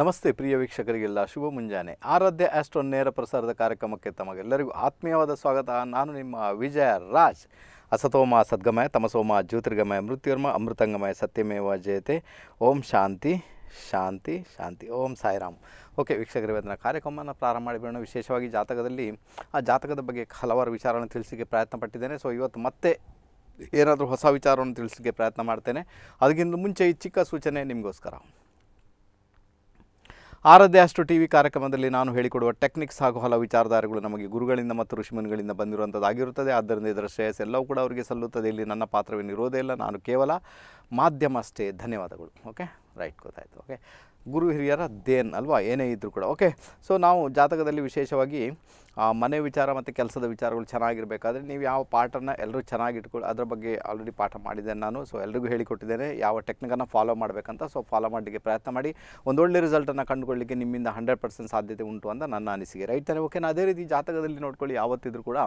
ನಮಸ್ತೆ ಪ್ರಿಯ ವೀಕ್ಷಕರಿಗೆಲ್ಲ ಶುಭ ಮುಂಜಾನೆ. ಆರಾಧ್ಯ ಆಸ್ಟ್ರೋ ನೇರ ಪ್ರಸಾರದ ಕಾರ್ಯಕ್ರಮಕ್ಕೆ ತಮಗೆಲ್ಲರಿಗೂ ಆತ್ಮೀಯವಾದ ಸ್ವಾಗತ. ನಾನು ನಿಮ್ಮ ವಿಜಯ ರಾಜ್. ಅಸತೋಮ ಸದ್ಗಮಯ ತಮಸೋಮ ಜ್ಯೋತಿರ್ಗಮಯ ಮೃತ್ಯುರ್ಮ ಅಮೃತಂಗಮಯ ಸತ್ಯಮೇವ ಜಯತೆ. ಓಂ ಶಾಂತಿ ಶಾಂತಿ ಶಾಂತಿ. ಓಂ ಸಾಯಿರಾಮ್. ಓಕೆ ವೀಕ್ಷಕರ, ಇವತ್ತಿನ ಕಾರ್ಯಕ್ರಮವನ್ನು ಪ್ರಾರಂಭ ಮಾಡಿಬಿಡೋಣ. ವಿಶೇಷವಾಗಿ ಜಾತಕದಲ್ಲಿ ಆ ಜಾತಕದ ಬಗ್ಗೆ ಹಲವಾರು ವಿಚಾರಗಳನ್ನು ತಿಳಿಸಲಿಕ್ಕೆ ಪ್ರಯತ್ನ ಪಟ್ಟಿದ್ದೇನೆ. ಸೊ ಇವತ್ತು ಮತ್ತೆ ಏನಾದರೂ ಹೊಸ ವಿಚಾರವನ್ನು ತಿಳಿಸಲಿಕ್ಕೆ ಪ್ರಯತ್ನ ಮಾಡ್ತೇನೆ. ಅದಕ್ಕಿಂತ ಮುಂಚೆ ಈ ಚಿಕ್ಕ ಸೂಚನೆ ನಿಮಗೋಸ್ಕರ. ಆರಾಧ್ಯ ಆಸ್ಟ್ರೋ ಟಿ ವಿ ಕಾರ್ಯಕ್ರಮದಲ್ಲಿ ನಾನು ಹೇಳಿಕೊಡುವ ಟೆಕ್ನಿಕ್ಸ್ ಹಾಗೂ ಹಲವು ವಿಚಾರಧಾರೆಗಳು ನಮಗೆ ಗುರುಗಳಿಂದ ಮತ್ತು ಋಷಿಮುನಿಗಳಿಂದ ಬಂದಿರುವಂಥದ್ದಾಗಿರುತ್ತದೆ. ಆದ್ದರಿಂದ ಇದರ ಶ್ರೇಯಸ್ ಎಲ್ಲವೂ ಕೂಡ ಅವರಿಗೆ ಸಲ್ಲುತ್ತದೆ. ಇಲ್ಲಿ ನನ್ನ ಪಾತ್ರವೇನು ಇರೋದೇ ಇಲ್ಲ, ನಾನು ಕೇವಲ ಮಾಧ್ಯಮ ಅಷ್ಟೇ. ಧನ್ಯವಾದಗಳು. ಓಕೆ, ರೈಟ್, ಗೊತ್ತಾಯಿತು. ಓಕೆ, ಗುರು ಹಿರಿಯರ ದೇನ್ ಅಲ್ವಾ, ಏನೇ ಇದ್ದರೂ ಕೂಡ. ಓಕೆ, ಸೊ ನಾವು ಜಾತಕದಲ್ಲಿ ವಿಶೇಷವಾಗಿ ಮನೆ ವಿಚಾರ ಮತ್ತು ಕೆಲಸದ ವಿಚಾರಗಳು ಚೆನ್ನಾಗಿರಬೇಕಾದ್ರೆ ನೀವು ಯಾವ ಪಾಠನ್ನು ಎಲ್ಲರೂ ಚೆನ್ನಾಗಿ ಇಟ್ಕೊಳ್ಳಿ. ಅದರ ಬಗ್ಗೆ ಆಲ್ರೆಡಿ ಪಾಠ ಮಾಡಿದ್ದೇನೆ ನಾನು. ಸೊ ಎಲ್ರಿಗೂ ಹೇಳಿಕೊಟ್ಟಿದ್ದೇನೆ ಯಾವ ಟೆಕ್ನಿಕನ್ನು ಫಾಲೋ ಮಾಡಬೇಕಂತ. ಸೊ ಫಾಲೋ ಮಾಡಲಿಕ್ಕೆ ಪ್ರಯತ್ನ ಮಾಡಿ ಒಂದೊಳ್ಳೆ ರಿಸಲ್ಟನ್ನು ಕಂಡುಕೊಳ್ಳಲಿಕ್ಕೆ ನಿಮ್ಮಿಂದ 100% ಸಾಧ್ಯತೆ ಉಂಟು ಅಂತ ನನ್ನ ಅನಿಸಿಕೆ. ರೈಟ್ ತಾನೆ? ಓಕೆನಾ? ಅದೇ ರೀತಿ ಜಾತಕದಲ್ಲಿ ನೋಡ್ಕೊಳ್ಳಿ, ಯಾವತ್ತಿದ್ರೂ ಕೂಡ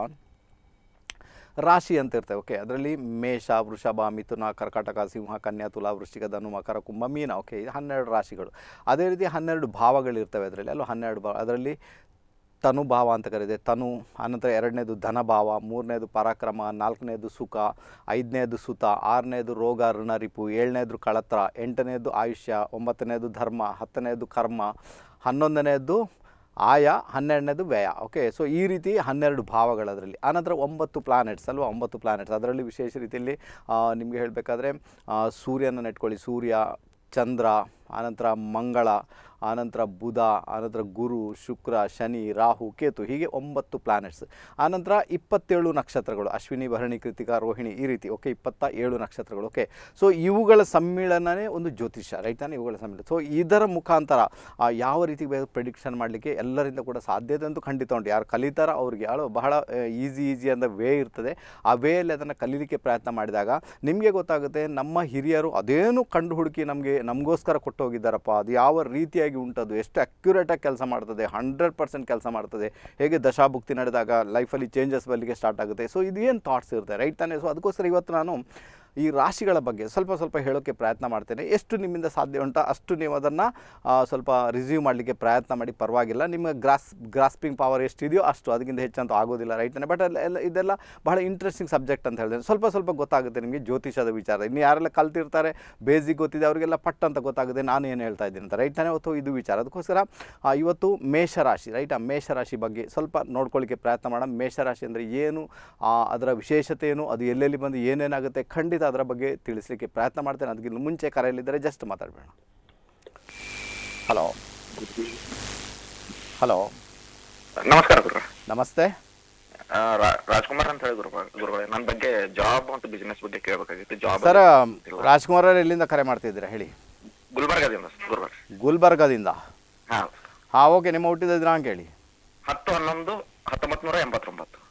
ರಾಶಿ ಅಂತ ಇರ್ತವೆ. ಓಕೆ, ಅದರಲ್ಲಿ ಮೇಷ, ವೃಷಭ, ಮಿಥುನ, ಕರ್ಕಾಟಕ, ಸಿಂಹ, ಕನ್ಯಾ, ತುಲಾ, ವೃಶ್ಚಿಕ, ಧನು, ಮಕರ, ಕುಂಭ, ಮೀನ. ಓಕೆ, ಇದು 12 ರಾಶಿಗಳು. ಅದೇ ರೀತಿ 12 ಭಾವಗಳಿರ್ತವೆ ಅದರಲ್ಲಿ. ಅಲ್ಲೂ 12 ಭಾವ. ಅದರಲ್ಲಿ ತನು ಭಾವ ಅಂತ ಕರೀದೆ, ತನು. ಆನಂತರ 2ನೇದು ಧನಭಾವ, 3ನೇದು ಪರಾಕ್ರಮ, 4ನೇದು ಸುಖ, 5ನೇದು ಸುತ, 6ನೇದು ರೋಗ ಋಣ ರಿಪು, 7ನೇದು ಕಳತ್ರ, 8ನೇದು ಆಯುಷ್ಯ, 9ನೇದು ಧರ್ಮ, 10ನೇದು ಕರ್ಮ, 11ನೇದು ಆಯ, 12ನೇದು ವ್ಯಯ. ಓಕೆ, ಸೊ ಈ ರೀತಿ 12 ಭಾವಗಳು ಅದರಲ್ಲಿ. ಆನಂತರ 9 ಪ್ಲಾನೆಟ್ಸ್ ಅಲ್ವಾ, 9 ಪ್ಲಾನೆಟ್ಸ್. ಅದರಲ್ಲಿ ವಿಶೇಷ ರೀತಿಯಲ್ಲಿ ನಿಮಗೆ ಹೇಳಬೇಕಾದ್ರೆ ಸೂರ್ಯನ ಇಟ್ಕೊಳ್ಳಿ. ಸೂರ್ಯ, ಚಂದ್ರ, ಆನಂತರ ಮಂಗಳ, ಆನಂತರ ಬುಧ, ಆನಂತರ ಗುರು, ಶುಕ್ರ, ಶನಿ, ರಾಹು, ಕೇತು, ಹೀಗೆ 9 ಪ್ಲಾನೆಟ್ಸ್. ಆನಂತರ 27 ನಕ್ಷತ್ರಗಳು, ಅಶ್ವಿನಿ, ಭರಣಿ, ಕೃತಿಕಾ, ರೋಹಿಣಿ, ಈ ರೀತಿ. ಓಕೆ, 27 ನಕ್ಷತ್ರಗಳು. ಓಕೆ, ಸೊ ಇವುಗಳ ಸಮ್ಮಿಳನವೇ ಒಂದು ಜ್ಯೋತಿಷ್ಯ. ರೈಟ್ ತಾನೆ? ಇವುಗಳ ಸಮ್ಮಿಳನ. ಸೊ ಇದರ ಮುಖಾಂತರ ಯಾವ ರೀತಿ ಪ್ರೆಡಿಕ್ಷನ್ ಮಾಡಲಿಕ್ಕೆ ಎಲ್ಲರಿಂದ ಕೂಡ ಸಾಧ್ಯತೆ ಅಂತೂ ಖಂಡಿತ ಉಂಟು. ಯಾರು ಕಲಿತಾರೋ ಅವ್ರಿಗೆ ಬಹಳ ಈಸಿ ಅಂತ ವೇ ಇರ್ತದೆ. ಆ ವೇಯಲ್ಲಿ ಅದನ್ನು ಕಲೀಲಿಕ್ಕೆ ಪ್ರಯತ್ನ ಮಾಡಿದಾಗ ನಿಮಗೆ ಗೊತ್ತಾಗುತ್ತೆ ನಮ್ಮ ಹಿರಿಯರು ಅದೇನು ಕಂಡು ಹುಡುಕಿ ನಮಗೋಸ್ಕರ ಕೊಟ್ಟು ಹೋಗಿದ್ದಾರಪ್ಪ, ಅದು ಯಾವ ರೀತಿಯಾಗಿ ಉಂಟದು, ಎಷ್ಟು ಅಕ್ಯುರೇಟಾಗಿ ಕೆಲಸ ಮಾಡ್ತದೆ, 100% ಕೆಲಸ ಮಾಡ್ತದೆ. ಹೇಗೆ ದಶಾಭುಕ್ತಿ ನಡೆದಾಗ ಲೈಫಲ್ಲಿ ಚೇಂಜಸ್ ಬರಲಿಕ್ಕೆ ಸ್ಟಾರ್ಟ್ ಆಗುತ್ತೆ. ಸೊ ಇದು ಏನು ಥಾಟ್ಸ್ ಇರುತ್ತೆ. ರೈಟ್ ತಾನೇ? ಸೊ ಅದಕ್ಕೋಸ್ಕರ ಇವತ್ತು ನಾನು ಈ ರಾಶಿಗಳ ಬಗ್ಗೆ ಸ್ವಲ್ಪ ಹೇಳೋಕ್ಕೆ ಪ್ರಯತ್ನ ಮಾಡ್ತೇನೆ. ಎಷ್ಟು ನಿಮ್ಮಿಂದ ಸಾಧ್ಯ ಉಂಟೋ ಅಷ್ಟು ನೀವು ಅದನ್ನು ಸ್ವಲ್ಪ ರಿಸೀವ್ ಮಾಡಲಿಕ್ಕೆ ಪ್ರಯತ್ನ ಮಾಡಿ, ಪರವಾಗಿಲ್ಲ. ನಿಮ್ಮ ಗ್ರಾಸ್ಪಿಂಗ್ ಪವರ್ ಎಷ್ಟಿದೆಯೋ ಅಷ್ಟು, ಅದಕ್ಕಿಂತ ಹೆಚ್ಚಂತೂ ಆಗೋದಿಲ್ಲ. ರೈಟ್ ತಾನೆ? ಬಟ್ ಇದೆಲ್ಲ ಬಹಳ ಇಂಟ್ರೆಸ್ಟಿಂಗ್ ಸಬ್ಜೆಕ್ಟ್ ಅಂತ ಹೇಳಿದ್ರೆ ಸ್ವಲ್ಪ ಗೊತ್ತಾಗುತ್ತೆ ನಿಮಗೆ ಜ್ಯೋತಿಷದ ವಿಚಾರ. ಇನ್ನು ಯಾರೆಲ್ಲ ಕಲ್ತಿರ್ತಾರೆ, ಬೇಸಿಕ್ ಗೊತ್ತಿದೆ, ಅವರಿಗೆಲ್ಲ ಪಟ್ ಅಂತ ಗೊತ್ತಾಗುತ್ತೆ ನಾನು ಏನು ಹೇಳ್ತಾ ಇದ್ದೀನಿ ಅಂತ. ರೈಟ್ ತಾನೆ? ಹೊತ್ತು ಇದು ವಿಚಾರ. ಅದಕ್ಕೋಸ್ಕರ ಇವತ್ತು ಮೇಷರಾಶಿ, ರೈಟ್, ಆ ಮೇಷರಾಶಿ ಬಗ್ಗೆ ಸ್ವಲ್ಪ ನೋಡ್ಕೊಳ್ಳಿಕ್ಕೆ ಪ್ರಯತ್ನ ಮಾಡೋಣ. ಮೇಷರಾಶಿ ಅಂದರೆ ಏನು, ಅದರ ವಿಶೇಷತೆ ಏನು, ಅದು ಎಲ್ಲೆಲ್ಲಿ ಬಂದು ಏನೇನಾಗುತ್ತೆ, ಖಂಡಿತ ಅದರ ಬಗ್ಗೆ ತಿಳಿಸಲಿಕ್ಕೆ ಪ್ರಯತ್ನ ಮಾಡ್ತೇನೆ. ಅದಕ್ಕಿಂತ ಮುಂಚೆ ಕರೆಯಲ್ಲಿದ್ದರೆ ಜಸ್ಟ್ ಮಾತಾಡಬೇಡ. ಹಲೋ ಹಲೋ, ನಮಸ್ಕಾರ ಗುರು. ನಮಸ್ತೆ. ರಾಜ್ಕುಮಾರ್ ಅಂತ ಹೇಳಿ ಗುರುಗಳೇ, ನನ್ನ ಬಗ್ಗೆ ಜಾಬ್ ಮತ್ತು ಬಿಸ್ನೆಸ್ ಬಗ್ಗೆ ಕೇಳಬೇಕಾಗಿತ್ತು. ಜಾಬ್ ಸರ್, ರಾಜ್ಕುಮಾರ್ ಅವರು ಎಲ್ಲಿಂದ ಕರೆ ಮಾಡ್ತಿದ್ದೀರಾ ಹೇಳಿ? ಗುಲ್ಬರ್ಗದಿಂದ. ಗುಲ್ಬರ್ಗದಿಂದ. ಹಾಂ ಹಾಂ, ಓಕೆ. ನಿಮ್ಮ ಹುಟ್ಟಿದ ದಿನಾಂಕ ಹೇಳಿ? 10/11/1989.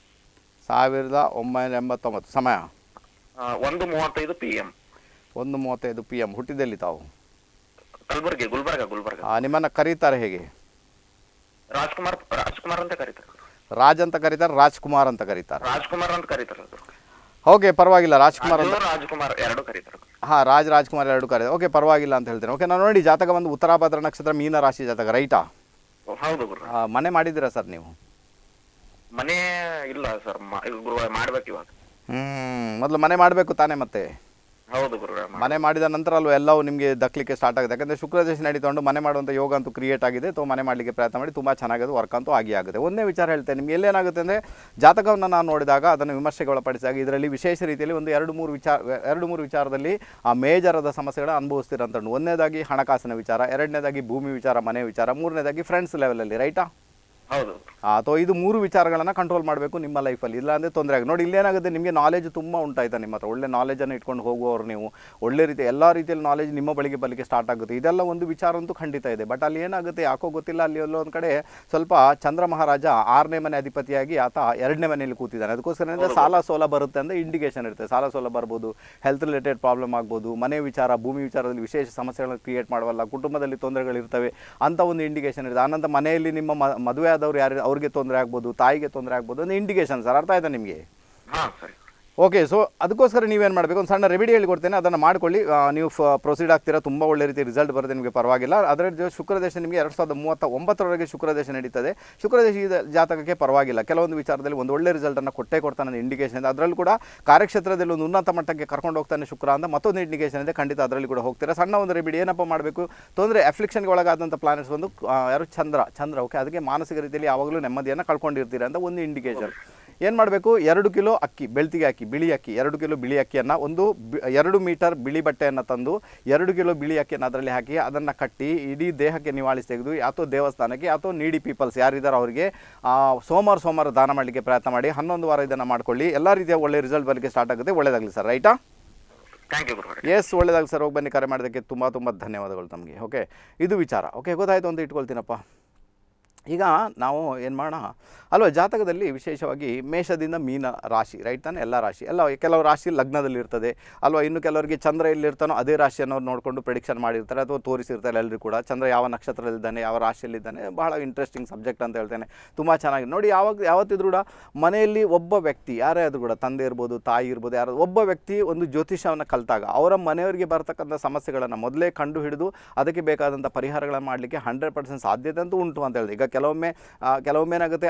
1989. ಸಮಯ 1:35 PM. 1:35 PM. ಹುಟ್ಟಿದಲ್ಲಿ ತಾವು? ಕಲಬುರಗಿ, ಗುಲ್ಬರ್ಗ. ನಿಮ್ಮನ್ನು ಕರೀತಾರೆ ಹೇಗೆ? ರಾಜ್ಕುಮಾರ್ ಅಂತ ಕರೀತಾರೆ. ರಾಜ್ ಅಂತ ಕರೀತಾರೆ, ರಾಜ್ಕುಮಾರ್ ಅಂತ ಕರೀತಾರೆ? ರಾಜ್ಕುಮಾರ್ ಅಂತ ಕರೀತಾರೆ. ಓಕೆ, ಪರವಾಗಿಲ್ಲ. ರಾಜ್ಕುಮಾರ್ ಅಂತ, ರಾಜ್ಕುಮಾರ್ ಎರಡು ಕರೀತಾರೆ. ಹಾಂ, ರಾಜ್ಕುಮಾರ್ ಎರಡು ಕರೀತಾರೆ. ಓಕೆ, ಪರವಾಗಿಲ್ಲ ಅಂತ ಹೇಳ್ತೇನೆ. ಓಕೆ, ನಾನು ನೋಡಿ ಜಾತಕ ಬಂದು ಉತ್ತರಾಭದ್ರ ನಕ್ಷತ್ರ, ಮೀನ ರಾಶಿ ಜಾತಕ. ರೈಟಾ? ಹೌದು ಗುರು. ಮನೆ ಮಾಡಿದ್ದೀರಾ ಸರ್ ನೀವು? ಮನೆ ಇಲ್ಲ ಸರ್, ಗುರು ಮಾಡ್ಬೇಕು ಇವಾಗ. ಮೊದಲು ಮನೆ ಮಾಡಬೇಕು ತಾನೇ ಮತ್ತೆ? ಹೌದು ಗುರು. ಮನೆ ಮಾಡಿದ ನಂತರ ಅಲ್ವ ಎಲ್ಲವೂ ನಿಮಗೆ ದಕ್ಕಲಿಕ್ಕೆ ಸ್ಟಾರ್ಟ್ ಆಗುತ್ತೆ. ಯಾಕಂದರೆ ಶುಕ್ರ ದಶೆ ನಡೀತೊಂಡು ಮನೆ ಮಾಡುವಂಥ ಯೋಗ ಅಂತೂ ಕ್ರಿಯೇಟ್ ಆಗಿದೆ. ಮನೆ ಮಾಡಲಿಕ್ಕೆ ಪ್ರಯತ್ನ ಮಾಡಿ, ತುಂಬ ಚೆನ್ನಾಗಿದೆ, ವರ್ಕ್ ಅಂತೂ ಆಗುತ್ತೆ. ಒಂದೇ ವಿಚಾರ ಹೇಳ್ತೇನೆ ನಿಮಗೆ. ಎಲ್ಲೇನಾಗುತ್ತೆ ಅಂದರೆ ಜಾತಕವನ್ನು ನಾನು ನೋಡಿದಾಗ, ಅದನ್ನು ವಿಮರ್ಶೆಗೆ ಒಳಪಡಿಸಿದಾಗ ಇದರಲ್ಲಿ ವಿಶೇಷ ರೀತಿಯಲ್ಲಿ ಒಂದು 2-3 ವಿಚಾರದಲ್ಲಿ ಆ ಮೇಜರಾದ ಸಮಸ್ಯೆಗಳನ್ನ ಅನುಭವಿಸ್ತಿರೋಂಥ. ಒಂದನೇದಾಗಿ ಹಣಕಾಸಿನ ವಿಚಾರ, 2ನೇದಾಗಿ ಭೂಮಿ ವಿಚಾರ, ಮನೆ ವಿಚಾರ, 3ನೇದಾಗಿ ಫ್ರೆಂಡ್ಸ್ ಲೆವೆಲಲ್ಲಿ. ರೈಟಾ? ಹೌದು. ಅಥವಾ ಇದು 3 ವಿಚಾರಗಳನ್ನು ಕಂಟ್ರೋಲ್ ಮಾಡಬೇಕು ನಿಮ್ಮ ಲೈಫಲ್ಲಿ. ಇಲ್ಲಾಂದರೆ ತೊಂದರೆ ಆಗಿ ನೋಡಿ. ಇಲ್ಲೇನಾಗುತ್ತೆ, ನಿಮಗೆ ನಾಲೆಜ್ ತುಂಬ ಉಂಟಾಯ್ತಾ ನಿಮ್ಮ ಹತ್ರ, ಒಳ್ಳೆ ನಾಲೆಜನ್ನು ಇಟ್ಕೊಂಡು ಹೋಗುವವರು ನೀವು, ಒಳ್ಳೆ ರೀತಿ ಎಲ್ಲ ರೀತಿಯಲ್ಲಿ ನಾಲೆಜ್ ನಿಮ್ಮ ಬಳಿಗೆ ಬರಲಿಕ್ಕೆ ಸ್ಟಾರ್ಟ್ ಆಗುತ್ತೆ. ಇದೆಲ್ಲ ಒಂದು ವಿಚಾರ ಅಂತೂ ಖಂಡಿತ ಇದೆ. ಬಟ್ ಅಲ್ಲಿ ಏನಾಗುತ್ತೆ ಯಾಕೋ ಗೊತ್ತಿಲ್ಲ, ಅಲ್ಲಿ ಎಲ್ಲೊಂದು ಕಡೆ ಸ್ವಲ್ಪ ಚಂದ್ರ ಮಹಾರಾಜ 6ನೇ ಮನೆ ಅಧಿಪತಿಯಾಗಿ ಆತ 2ನೇ ಮನೆಯಲ್ಲಿ ಕೂತಿದ್ದಾನೆ. ಅದಕ್ಕೋಸ್ಕರ ಸಾಲ ಸೋಲ ಬರುತ್ತೆ ಅಂತ ಇಂಡಿಕೇಶನ್ ಇರುತ್ತೆ. ಸಾಲ ಸೋಲ ಬರ್ಬೋದು, ಹೆಲ್ತ್ ರಿಲೇಟೆಡ್ ಪ್ರಾಬ್ಲಮ್ ಆಗ್ಬೋದು, ಮನೆ ವಿಚಾರ, ಭೂಮಿ ವಿಚಾರದಲ್ಲಿ ವಿಶೇಷ ಸಮಸ್ಯೆಗಳನ್ನು ಕ್ರಿಯೇಟ್ ಮಾಡುವಲ್ಲ, ಕುಟುಂಬದಲ್ಲಿ ತೊಂದರೆಗಳಿರ್ತವೆ ಅಂತ ಒಂದು ಇಂಡಿಕೇಶನ್ ಇರುತ್ತೆ. ಆನಂತರ ಮನೆಯಲ್ಲಿ ನಿಮ್ಮ ಮದುವೆ ಆದವರು ಯಾರು ಅವ್ರಿಗೆ ತೊಂದರೆ ಆಗ್ಬೋದು, ತಾಯಿಗೆ ತೊಂದರೆ ಆಗ್ಬೋದು, ಒಂದು ಇಂಡಿಕೇಶನ್ ಸರ್. ಅರ್ಥ ಆಯ್ತಾ ನಿಮಗೆ? ಓಕೆ. ಸೊ ಅದಕ್ಕೋಸ್ಕರ ನೀವೇನು ಮಾಡಬೇಕು, ಒಂದು ಸಣ್ಣ ರೆಮಿಡಿ ಹೇಳಿಕೊಡ್ತೇನೆ, ಅದನ್ನು ಮಾಡ್ಕೊಳ್ಳಿ. ನೀವು ಪ್ರೊಸೀಡ್ ಆಗ್ತೀರಾ, ತುಂಬ ಒಳ್ಳೆ ರೀತಿ ರಿಸಲ್ಟ್ ಬರುತ್ತೆ, ನಿಮಗೆ ಪರವಾಗಿಲ್ಲ. ಅದರ ಶುಕ್ರದೇಶ ನಿಮಗೆ 2039 ಶುಕ್ರದೇಶ ನಡೀತದೆ. ಶುಕ್ರದೇಶ ಈ ಜಾತಕಕ್ಕೆ ಪರವಾಗಿಲ್ಲ, ಕೆಲವೊಂದು ವಿಚಾರದಲ್ಲಿ ಒಂದು ಒಳ್ಳೆ ರಿಸಲ್ಟನ್ನು ಕೊಟ್ಟೇ ಕೊಡ್ತಾನೆ ಇಂಡಿಕೇಶನ್ ಇದೆ. ಅದರಲ್ಲೂ ಕೂಡ ಕಾರ್ಯಕ್ಷೇತ್ರದಲ್ಲಿ ಒಂದು ಉನ್ನತ ಮಟ್ಟಕ್ಕೆ ಕರ್ಕೊಂಡು ಹೋಗ್ತಾನೆ ಶುಕ್ರ ಅಂತ ಮತ್ತೊಂದು ಇಂಡಿಕೇಶನ್ ಇದೆ. ಖಂಡಿತ ಅದರಲ್ಲಿ ಕೂಡ ಹೋಗ್ತೀರಾ. ಸಣ್ಣ ಒಂದು ರೆಮಿಡಿ ಏನಪ್ಪ ಮಾಡಬೇಕು, ತೊಂದರೆ ಅಫ್ಲಿಕ್ಷನ್ಗೆ ಒಳಗಾದಂಥ ಪ್ಲಾನೆಟ್ಸ್ ಒಂದು ಯಾರು ಚಂದ್ರ. ಓಕೆ, ಅದಕ್ಕೆ ಮಾನಸಿಕ ರೀತಿಯಲ್ಲಿ ಯಾವಾಗಲೂ ನೆಮ್ಮದಿಯನ್ನು ಕಳ್ಕೊಂಡಿರ್ತೀರಾ ಅಂತ ಒಂದು ಇಂಡಿಕೇಶನ್. ಏನು ಮಾಡಬೇಕು, 2 ಕಿಲೋ ಅಕ್ಕಿ, ಬೆಳ್ತಿಗೆ ಅಕ್ಕಿ, ಬಿಳಿ ಅಕ್ಕಿ, 2 ಕಿಲೋ ಬಿಳಿ ಅಕ್ಕಿಯನ್ನು, 2 ಮೀಟರ್ ಬಿಳಿ ಬಟ್ಟೆಯನ್ನು ತಂದು 2 ಕಿಲೋ ಬಿಳಿ ಅಕ್ಕಿಯನ್ನು ಅದರಲ್ಲಿ ಹಾಕಿ ಅದನ್ನು ಕಟ್ಟಿ ಇಡೀ ದೇಹಕ್ಕೆ ನಿವಾಳಿಸಿ ತೆಗೆದು ಅಥವಾ ದೇವಸ್ಥಾನಕ್ಕೆ ಅಥವಾ ನೀಡಿ ಪೀಪಲ್ಸ್ ಯಾರಿದ್ದಾರೆ ಅವರಿಗೆ ಸೋಮವಾರ ದಾನ ಮಾಡಲಿಕ್ಕೆ ಪ್ರಯತ್ನ ಮಾಡಿ. 11 ವಾರ ಇದನ್ನು ಮಾಡ್ಕೊಳ್ಳಿ. ಎಲ್ಲ ರೀತಿಯ ಒಳ್ಳೆ ರಿಸಲ್ಟ್ ಬರಲಿಕ್ಕೆ ಸ್ಟಾರ್ಟ್ ಆಗುತ್ತೆ. ಒಳ್ಳೆಯದಾಗಲಿ ಸರ್. ರೈಟಾ? ಥ್ಯಾಂಕ್ ಯು ಗುರುಗಳೇ. ಎಸ್, ಒಳ್ಳೆಯದಾಗಲಿ ಸರ್. ಹೋಗಿ ಬನ್ನಿ. ಕರೆ ಮಾಡೋದಕ್ಕೆ ತುಂಬ ಧನ್ಯವಾದಗಳು ತಮಗೆ. ಓಕೆ, ಇದು ವಿಚಾರ. ಓಕೆ, ಗೊತ್ತಾಯಿತು ಅಂತ ಇಟ್ಕೊಳ್ತೀನಪ್ಪ. ಈಗ ನಾವು ಏನು ಮಾಡೋಣ ಅಲ್ವಾ, ಜಾತಕದಲ್ಲಿ ವಿಶೇಷವಾಗಿ ಮೇಷದಿಂದ ಮೀನ ರಾಶಿ, ರೈಟ್ ತಾನೆ? ಎಲ್ಲ ರಾಶಿ ಎಲ್ಲ ಕೆಲವು ರಾಶಿ ಲಗ್ನದಲ್ಲಿ ಇರ್ತದೆ ಅಲ್ವಾ. ಇನ್ನು ಕೆಲವರಿಗೆ ಚಂದ್ರ ಎಲ್ಲಿರ್ತಾನೋ ಅದೇ ರಾಶಿಯನ್ನು ನೋಡಿಕೊಂಡು ಪ್ರೆಡಿಕ್ಷನ್ ಮಾಡಿರ್ತಾರೆ ಅಥವಾ ತೋರಿಸಿರ್ತಾರೆ. ಎಲ್ಲರೂ ಕೂಡ ಚಂದ್ರ ಯಾವ ನಕ್ಷತ್ರದಲ್ಲಿದ್ದಾನೆ, ಯಾವ ರಾಶಿಯಲ್ಲಿದ್ದಾನೆ, ಬಹಳ ಇಂಟ್ರೆಸ್ಟಿಂಗ್ ಸಬ್ಜೆಕ್ಟ್ ಅಂತ ಹೇಳ್ತೇನೆ. ತುಂಬ ಚೆನ್ನಾಗಿ ನೋಡಿ. ಯಾವತ್ತಿದ್ರೂ ಕೂಡ ಮನೆಯಲ್ಲಿ ಒಬ್ಬ ವ್ಯಕ್ತಿ ಯಾರೇ ಆದರೂ ಕೂಡ, ತಂದೆ ಇರ್ಬೋದು, ತಾಯಿ ಇರ್ಬೋದು, ಯಾರು ಒಬ್ಬ ವ್ಯಕ್ತಿ ಒಂದು ಜ್ಯೋತಿಷವನ್ನು ಕಲಿತಾಗ ಅವರ ಮನೆಯವರಿಗೆ ಬರ್ತಕ್ಕಂಥ ಸಮಸ್ಯೆಗಳನ್ನು ಮೊದಲೇ ಕಂಡು ಹಿಡಿದು ಅದಕ್ಕೆ ಬೇಕಾದಂಥ ಪರಿಹಾರಗಳನ್ನು ಮಾಡಲಿಕ್ಕೆ 100% ಸಾಧ್ಯತೆ ಅಂತೂ ಉಂಟು ಅಂತ ಹೇಳಿದೆ. ಈಗ ಕೆಲವೊಮ್ಮೆ ಏನಾಗುತ್ತೆ,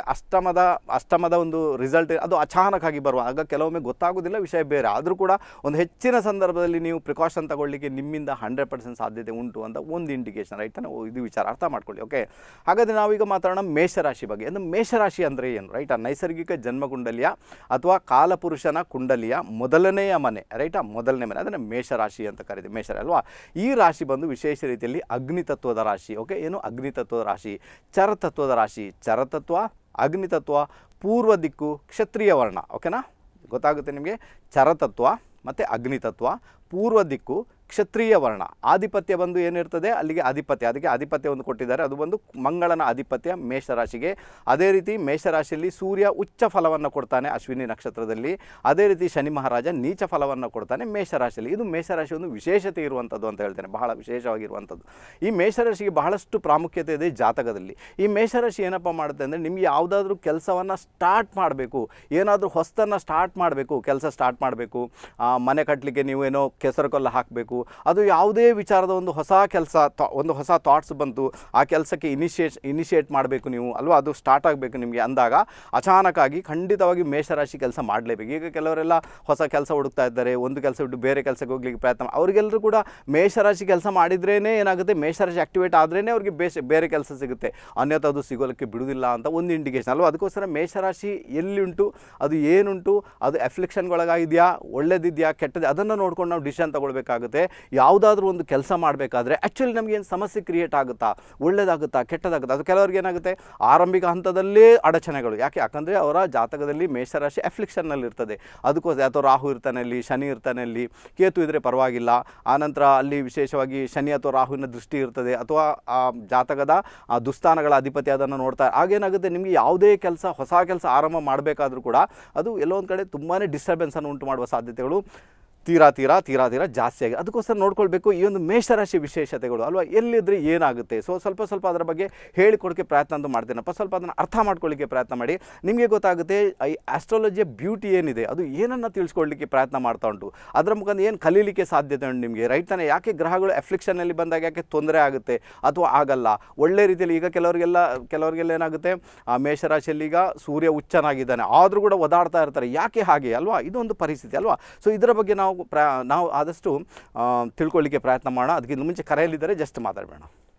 ಅಷ್ಟಮದ ಒಂದು ರಿಸಲ್ಟ್ ಅದು ಅಚಾನಕ್ಕಾಗಿ ಬರುವ, ಆಗ ಕೆಲವೊಮ್ಮೆ ಗೊತ್ತಾಗೋದಿಲ್ಲ, ವಿಷಯ ಬೇರೆ. ಆದರೂ ಕೂಡ ಒಂದು ಹೆಚ್ಚಿನ ಸಂದರ್ಭದಲ್ಲಿ ನೀವು ಪ್ರಿಕಾಷನ್ ತಗೊಳ್ಳಿಕ್ಕೆ ನಿಮ್ಮಿಂದ 100% ಸಾಧ್ಯತೆ ಉಂಟು ಅಂತ ಒಂದು ಇಂಡಿಕೇಶನ್, ರೈಟ್ ತಾನೆ? ಇದು ವಿಚಾರ ಅರ್ಥ ಮಾಡ್ಕೊಳ್ಳಿ. ಓಕೆ, ಹಾಗಾದರೆ ನಾವೀಗ ಮಾತಾಡೋಣ ಮೇಷರಾಶಿ ಬಗ್ಗೆ. ಅಂದರೆ ಮೇಷರಾಶಿ ಅಂದರೆ ಏನು, ರೈಟಾ? ನೈಸರ್ಗಿಕ ಜನ್ಮಕುಂಡಲಿಯ ಅಥವಾ ಕಾಲಪುರುಷನ ಕುಂಡಲಿಯ ಮೊದಲನೆಯ ಮನೆ, ರೈಟಾ? ಮೊದಲನೇ ಮನೆ, ಅದನ್ನು ಮೇಷರಾಶಿ ಅಂತ ಕರೀತೀವಿ. ಮೇಷರ ಅಲ್ವಾ? ಈ ರಾಶಿ ಬಂದು ವಿಶೇಷ ರೀತಿಯಲ್ಲಿ ಅಗ್ನಿತತ್ವದ ರಾಶಿ. ಓಕೆ, ಏನು ಅಗ್ನಿತತ್ವದ ರಾಶಿ? ಚರತತ್ವದ ರಾಶಿ. ಚರತತ್ವ, ಅಗ್ನಿತತ್ವ, ಪೂರ್ವ ದಿಕ್ಕು, ಕ್ಷತ್ರಿಯ ವರ್ಣ. ಓಕೆನಾ? ಗೊತ್ತಾಗುತ್ತೆ ನಿಮಗೆ. ಚರತತ್ವ ಮತ್ತು ಅಗ್ನಿತತ್ವ, ಪೂರ್ವ ದಿಕ್ಕು, ಕ್ಷತ್ರಿಯ ವರ್ಣ. ಆಧಿಪತ್ಯ ಬಂದು ಏನಿರ್ತದೆ ಅಲ್ಲಿಗೆ ಆಧಿಪತ್ಯ, ಅದಕ್ಕೆ ಆಧಿಪತ್ಯ ಒಂದು ಕೊಟ್ಟಿದ್ದಾರೆ, ಅದು ಬಂದು ಮಂಗಳನ ಆಧಿಪತ್ಯ ಮೇಷರಾಶಿಗೆ. ಅದೇ ರೀತಿ ಮೇಷರಾಶಿಯಲ್ಲಿ ಸೂರ್ಯ ಉಚ್ಚ ಫಲವನ್ನು ಕೊಡ್ತಾನೆ ಅಶ್ವಿನಿ ನಕ್ಷತ್ರದಲ್ಲಿ. ಅದೇ ರೀತಿ ಶನಿ ಮಹಾರಾಜ ನೀಚ ಫಲವನ್ನು ಕೊಡ್ತಾನೆ ಮೇಷರಾಶಿಯಲ್ಲಿ. ಇದು ಮೇಷರಾಶಿ ಒಂದು ವಿಶೇಷತೆ ಇರುವಂಥದ್ದು ಅಂತ ಹೇಳ್ತೇನೆ, ಬಹಳ ವಿಶೇಷವಾಗಿರುವಂಥದ್ದು. ಈ ಮೇಷರಾಶಿಗೆ ಬಹಳಷ್ಟು ಪ್ರಾಮುಖ್ಯತೆ ಇದೆ ಜಾತಕದಲ್ಲಿ. ಈ ಮೇಷರಾಶಿ ಏನಪ್ಪ ಮಾಡುತ್ತೆ ಅಂದರೆ, ನಿಮಗೆ ಯಾವುದಾದ್ರೂ ಕೆಲಸವನ್ನು ಸ್ಟಾರ್ಟ್ ಮಾಡಬೇಕು, ಏನಾದರೂ ಹೊಸದನ್ನು ಸ್ಟಾರ್ಟ್ ಮಾಡಬೇಕು, ಕೆಲಸ ಸ್ಟಾರ್ಟ್ ಮಾಡಬೇಕು, ಮನೆ ಕಟ್ಟಲಿಕ್ಕೆ ನೀವೇನೋ ಕೆಸರು ಕಲ್ಲು ಹಾಕಬೇಕು, ಅದು ಯಾವುದೇ ವಿಚಾರದ ಒಂದು ಹೊಸ ಕೆಲಸ, ಒಂದು ಹೊಸ ಥಾಟ್ಸ್ ಬಂತು, ಆ ಕೆಲಸಕ್ಕೆ ಇನಿಷಿಯೇಟ್ ಮಾಡಬೇಕು ನೀವು ಅಲ್ವಾ, ಅದು ಸ್ಟಾರ್ಟ್ ಆಗಬೇಕು ನಿಮಗೆ ಅಂದಾಗ ಅಚಾನಕ್ಕಾಗಿ ಖಂಡಿತವಾಗಿ ಮೇಷರಾಶಿ ಕೆಲಸ ಮಾಡಲೇಬೇಕು. ಈಗ ಕೆಲವರೆಲ್ಲ ಹೊಸ ಕೆಲಸ ಹುಡುಕ್ತಾ ಇದ್ದಾರೆ, ಒಂದು ಕೆಲಸ ಬಿಟ್ಟು ಬೇರೆ ಕೆಲಸಕ್ಕೆ ಹೋಗ್ಲಿಕ್ಕೆ ಪ್ರಯತ್ನ, ಅವರಿಗೆಲ್ಲರೂ ಕೂಡ ಮೇಷರಾಶಿ ಕೆಲಸ ಮಾಡಿದ್ರೇ ಏನಾಗುತ್ತೆ, ಮೇಷರಾಶಿ ಆಕ್ಟಿವೇಟ್ ಆದ್ರೇ ಅವ್ರಿಗೆ ಬೇರೆ ಕೆಲಸ ಸಿಗುತ್ತೆ, ಅನ್ಯಥ ಅದು ಸಿಗೋಲಿಕ್ಕೆ ಬಿಡುವುದಿಲ್ಲ ಅಂತ ಒಂದು ಇಂಡಿಕೇಶನ್ ಅಲ್ವಾ. ಅದಕ್ಕೋಸ್ಕರ ಮೇಷರಾಶಿ ಎಲ್ಲಿಂಟು, ಅದು ಏನುಂಟು, ಅದು ಅಫ್ಲಿಕ್ಷನ್ಗೊಳಗಾಗಿದೆಯಾ, ಒಳ್ಳೇದಿದೆಯಾ, ಕೆಟ್ಟದ್ದು, ಅದನ್ನು ನೋಡ್ಕೊಂಡು ನಾವು ಡಿಸಿಷನ್ ತಗೊಳ್ಬೇಕಾಗುತ್ತೆ. ಯಾವುದಾದ್ರೂ ಒಂದು ಕೆಲಸ ಮಾಡಬೇಕಾದ್ರೆ ಆ್ಯಕ್ಚುಲಿ ನಮಗೆ ಏನು ಸಮಸ್ಯೆ ಕ್ರಿಯೇಟ್ ಆಗುತ್ತಾ, ಒಳ್ಳೇದಾಗುತ್ತಾ, ಕೆಟ್ಟದಾಗುತ್ತಾ, ಅದು ಕೆಲವರಿಗೆ ಏನಾಗುತ್ತೆ ಆರಂಭಿಕ ಹಂತದಲ್ಲೇ ಅಡಚಣೆಗಳು. ಯಾಕಂದರೆ ಅವರ ಜಾತಕದಲ್ಲಿ ಮೇಷರಾಶಿ ಅಫ್ಲಿಕ್ಷನ್ನಲ್ಲಿ ಇರ್ತದೆ. ಅದಕ್ಕೋಸ್ಕರ ಅಥವಾ ರಾಹು ಇರ್ತಾನೆ ಅಲ್ಲಿ, ಶನಿ ಇರ್ತಾನೆ ಅಲ್ಲಿ, ಕೇತು ಇದ್ದರೆ ಪರವಾಗಿಲ್ಲ. ಆನಂತರ ಅಲ್ಲಿ ವಿಶೇಷವಾಗಿ ಶನಿ ಅಥವಾ ರಾಹುವಿನ ದೃಷ್ಟಿ ಇರ್ತದೆ, ಅಥವಾ ಆ ಜಾತಕದ ದುಸ್ಥಾನಗಳ ಅಧಿಪತಿ ಅದನ್ನು ನೋಡ್ತಾರೆ. ಆಗೇನಾಗುತ್ತೆ, ನಿಮಗೆ ಯಾವುದೇ ಕೆಲಸ, ಹೊಸ ಕೆಲಸ ಆರಂಭ ಮಾಡಬೇಕಾದ್ರೂ ಕೂಡ ಅದು ಎಲ್ಲೋ ಒಂದು ಕಡೆ ತುಂಬಾ ಡಿಸ್ಟರ್ಬೆನ್ಸನ್ನು ಉಂಟು ಮಾಡುವ ಸಾಧ್ಯತೆಗಳು ತೀರಾ ಜಾಸ್ತಿ ಆಗಿದೆ. ಅದಕ್ಕೋಸ್ಕರ ನೋಡ್ಕೊಳ್ಬೇಕು ಈ ಒಂದು ಮೇಷರಾಶಿ ವಿಶೇಷತೆಗಳು ಅಲ್ವಾ, ಎಲ್ಲಿದ್ದರೆ ಏನಾಗುತ್ತೆ. ಸೊ ಸ್ವಲ್ಪ ಅದರ ಬಗ್ಗೆ ಹೇಳಿಕೊಡೋಕ್ಕೆ ಪ್ರಯತ್ನ ಅಂತೂ ಮಾಡ್ತೇನಪ್ಪ. ಸ್ವಲ್ಪ ಅದನ್ನು ಅರ್ಥ ಮಾಡ್ಕೊಳ್ಳಿಕ್ಕೆ ಪ್ರಯತ್ನ ಮಾಡಿ, ನಿಮಗೆ ಗೊತ್ತಾಗುತ್ತೆ ಈ ಆಸ್ಟ್ರಾಲಜಿಯ ಬ್ಯೂಟಿ ಏನಿದೆ, ಅದು ಏನನ್ನು ತಿಳಿಸ್ಕೊಳ್ಳಿಕ್ಕೆ ಪ್ರಯತ್ನ ಮಾಡ್ತಾ ಉಂಟು, ಅದರ ಮುಖಾಂತರ ಏನು ಕಲೀಲಿಕ್ಕೆ ಸಾಧ್ಯತೆ ಉಂಟು ನಿಮಗೆ, ರೈಟ್ ತಾನೆ? ಯಾಕೆ ಗ್ರಹಗಳು ಅಫ್ಲಿಕ್ಷನಲ್ಲಿ ಬಂದಾಗ ಯಾಕೆ ತೊಂದರೆ ಆಗುತ್ತೆ ಅಥವಾ ಆಗಲ್ಲ, ಒಳ್ಳೆ ರೀತಿಯಲ್ಲಿ. ಈಗ ಕೆಲವರಿಗೆಲ್ಲ ಏನಾಗುತ್ತೆ, ಆ ಮೇಷರಾಶಿಯಲ್ಲಿ ಈಗ ಸೂರ್ಯ ಉಚ್ಚನಾಗಿದ್ದಾನೆ, ಆದರೂ ಕೂಡ ಒದಾಡ್ತಾ ಇರ್ತಾರೆ, ಯಾಕೆ ಹಾಗೆ ಅಲ್ವಾ? ಇದೊಂದು ಪರಿಸ್ಥಿತಿ ಅಲ್ವಾ. ಸೊ ಇದರ ಬಗ್ಗೆ ನಾವು ಆದಷ್ಟು ತಿಳ್ಕೊಳ್ಳಿಕ್ಕೆ ಪ್ರಯತ್ನ ಮಾಡೋಣ. ಅದಕ್ಕಿಂತ ಮುಂಚೆ ಕರೆಯಲ್ಲಿದ್ದರೆ ಜಸ್ಟ್ ಮಾತಾಡಬೇಡ.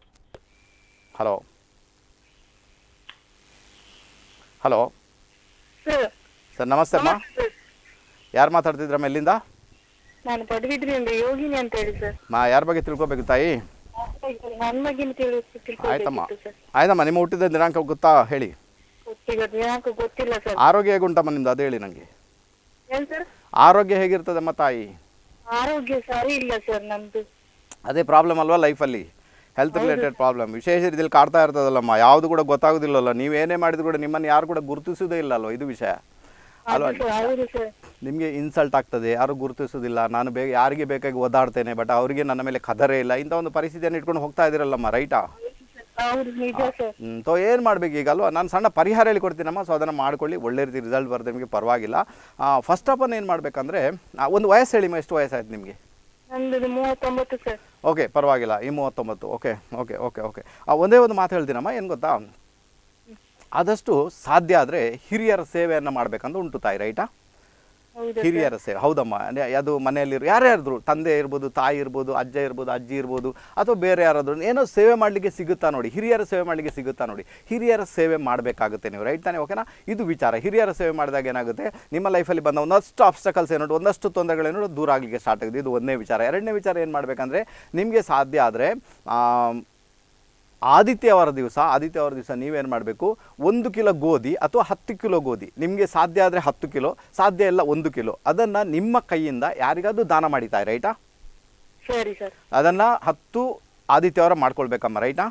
ಹಲೋ ಸರ್, ನಮಸ್ತೆ ಅಮ್ಮ. ಯಾರು ಮಾತಾಡ್ತಿದ್ರಮ್ಮ, ಎಲ್ಲಿಂದ? ನಾನು ಪಡುಬಿದ್ರಿಯಿಂದ ಯೋಗಿನಿ ಅಂತ ಹೇಳಿ ಸರ್. ಯಾರ ಬಗ್ಗೆ ತಿಳ್ಕೊಬೇಕು ತಾಯಿ? ನನ್ನ ಬಗ್ಗೆ ಆಯ್ತಮ್ಮ. ನಿಮ್ಮ ಹುಟ್ಟಿದ ದಿನಾಂಕ ಗೊತ್ತಾ ಹೇಳಿ? ದಿನಾಂಕ ಗೊತ್ತಿಲ್ಲ ಸರ್. ಆರೋಗ್ಯ ಹೇಗುಂಟಮ್ಮ ನಿಮ್ದು, ಅದು ಹೇಳಿ ನನಗೆ. ಏನ್ ಸರ್? ಆರೋಗ್ಯ ಹೇಗಿರ್ತದಮ್ಮ ತಾಯಿ? ಆರೋಗ್ಯ ಸರಿ ಇಲ್ಲ ಸರ್ ನಮ್ದು. ಅದೇ ಪ್ರಾಬ್ಲಮ್ ಅಲ್ವಾ ಲೈಫಲ್ಲಿ, ಹೆಲ್ತ್ ರಿಲೇಟೆಡ್ ಪ್ರಾಬ್ಲಮ್ ವಿಶೇಷ ರೀತಿಯಲ್ಲಿ ಕಾಡ್ತಾ ಇರ್ತದಲ್ಲಮ್ಮ. ಯಾವುದು ಕೂಡ ಗೊತ್ತಾಗೋದಿಲ್ಲಲ್ಲ, ನೀವೇನೇ ಮಾಡಿದ್ರು ಕೂಡ ನಿಮ್ಮನ್ನು ಯಾರು ಕೂಡ ಗುರುತಿಸೋದೇ ಇಲ್ಲ ಅಲ್ವಾ, ಇದು ವಿಷಯ ಅಲ್ವಾ. ನಿಮಗೆ ಇನ್ಸಲ್ಟ್ ಆಗ್ತದೆ, ಯಾರು ಗುರುತಿಸೋದಿಲ್ಲ, ನಾನು ಯಾರಿಗೆ ಬೇಕಾಗಿ ಓದಾಡ್ತೇನೆ, ಬಟ್ ಅವರಿಗೆ ನನ್ನ ಮೇಲೆ ಕದರೇ ಇಲ್ಲ, ಇಂಥ ಒಂದು ಪರಿಸ್ಥಿತಿಯನ್ನು ಇಟ್ಕೊಂಡು ಹೋಗ್ತಾ ಇದ್ದೀರಲ್ಲಮ್ಮ, ರೈಟಾ? ಹೌದು ನಿಜ ಸರ್. ಸೊ ಏನು ಮಾಡಬೇಕು ಈಗ ಅಲ್ವಾ, ನಾನು ಸಣ್ಣ ಪರಿಹಾರ ಹೇಳಿಕೊಡ್ತೀನಮ್ಮ. ಸೊ ಅದನ್ನು ಮಾಡ್ಕೊಳ್ಳಿ, ಒಳ್ಳೆ ರೀತಿ ರಿಸಲ್ಟ್ ಬರುತ್ತೆ ನಿಮಗೆ, ಪರವಾಗಿಲ್ಲ. ಫಸ್ಟ್ ಆಫ್ ಆಲ್ ಏನು ಮಾಡಬೇಕಂದ್ರೆ, ಒಂದು ವಯಸ್ಸು ಹೇಳಿಮ್ಮ, ಎಷ್ಟು ವಯಸ್ಸಾಯ್ತು ನಿಮಗೆ? ನಂದು 39 ಸರ್. ಓಕೆ, ಪರವಾಗಿಲ್ಲ, ಈ 39. ಓಕೆ ಓಕೆ ಓಕೆ ಓಕೆ ಒಂದೇ ಒಂದು ಮಾತು ಹೇಳ್ತೀನಮ್ಮ, ಏನು ಗೊತ್ತಾ, ಆದಷ್ಟು ಸಾಧ್ಯ ಆದರೆ ಹಿರಿಯರ ಸೇವೆಯನ್ನು ಮಾಡಬೇಕಂತ ಉಂಟು ತಾಯಿ, ರೈಟಾ? ಹೌದಾ ಹಿರಿಯರ ಸೇವೆ, ಹೌದಮ್ಮ. ಅದು ಮನೆಯಲ್ಲಿರೋ ಯಾರೇ ಇದ್ರು, ತಂದೆ ಇರ್ಬೋದು, ತಾಯಿ ಇರ್ಬೋದು, ಅಜ್ಜ ಇರ್ಬೋದು, ಅಜ್ಜಿ ಇರ್ಬೋದು, ಅಥವಾ ಬೇರೆ ಯಾರಾದರೂ ಏನೋ ಸೇವೆ ಮಾಡಲಿಕ್ಕೆ ಸಿಗುತ್ತಾ ನೋಡಿ, ಹಿರಿಯರ ಸೇವೆ ಮಾಡಲಿಕ್ಕೆ ಸಿಗುತ್ತಾ ನೋಡಿ, ಹಿರಿಯರ ಸೇವೆ ಮಾಡಬೇಕಾಗುತ್ತೆ ನೀವು, ರೈಟ್ ತಾನೇ? ಓಕೆನಾ? ಇದು ವಿಚಾರ. ಹಿರಿಯರ ಸೇವೆ ಮಾಡಿದಾಗ ಏನಾಗುತ್ತೆ, ನಿಮ್ಮ ಲೈಫಲ್ಲಿ ಬಂದ ಒಂದಷ್ಟು ಆಬ್ಸ್ಟಕಲ್ಸ್ ಏನೋ, ಒಂದಷ್ಟು ತೊಂದರೆಗಳೇನೋ ದೂರ ಆಗಲಿಕ್ಕೆ ಸ್ಟಾರ್ಟ್ ಆಗಿದೆ. ಇದು ಒಂದನೇ ವಿಚಾರ. ಎರಡನೇ ವಿಚಾರ ಏನು ಮಾಡಬೇಕಂದ್ರೆ, ನಿಮಗೆ ಸಾಧ್ಯ ಆದರೆ ಆದಿತ್ಯವಾರ ದಿವಸ ನೀವೇನು ಮಾಡಬೇಕು, 1 ಕಿಲೋ ಗೋಧಿ ಅಥವಾ 10 ಕಿಲೋ ಗೋಧಿ, ನಿಮಗೆ ಸಾಧ್ಯ ಆದರೆ 10 ಕಿಲೋ, ಸಾಧ್ಯ ಇಲ್ಲ 1 ಕಿಲೋ, ಅದನ್ನು ನಿಮ್ಮ ಕೈಯಿಂದ ಯಾರಿಗಾದ್ರೂ ದಾನ ಮಾಡಿತಾಯಿ, ರೈಟಾ? ಸರಿ ಸರ್. ಅದನ್ನು 10 ಆದಿತ್ಯವಾರ ಮಾಡ್ಕೊಳ್ಬೇಕಮ್ಮ, ರೈಟಾ?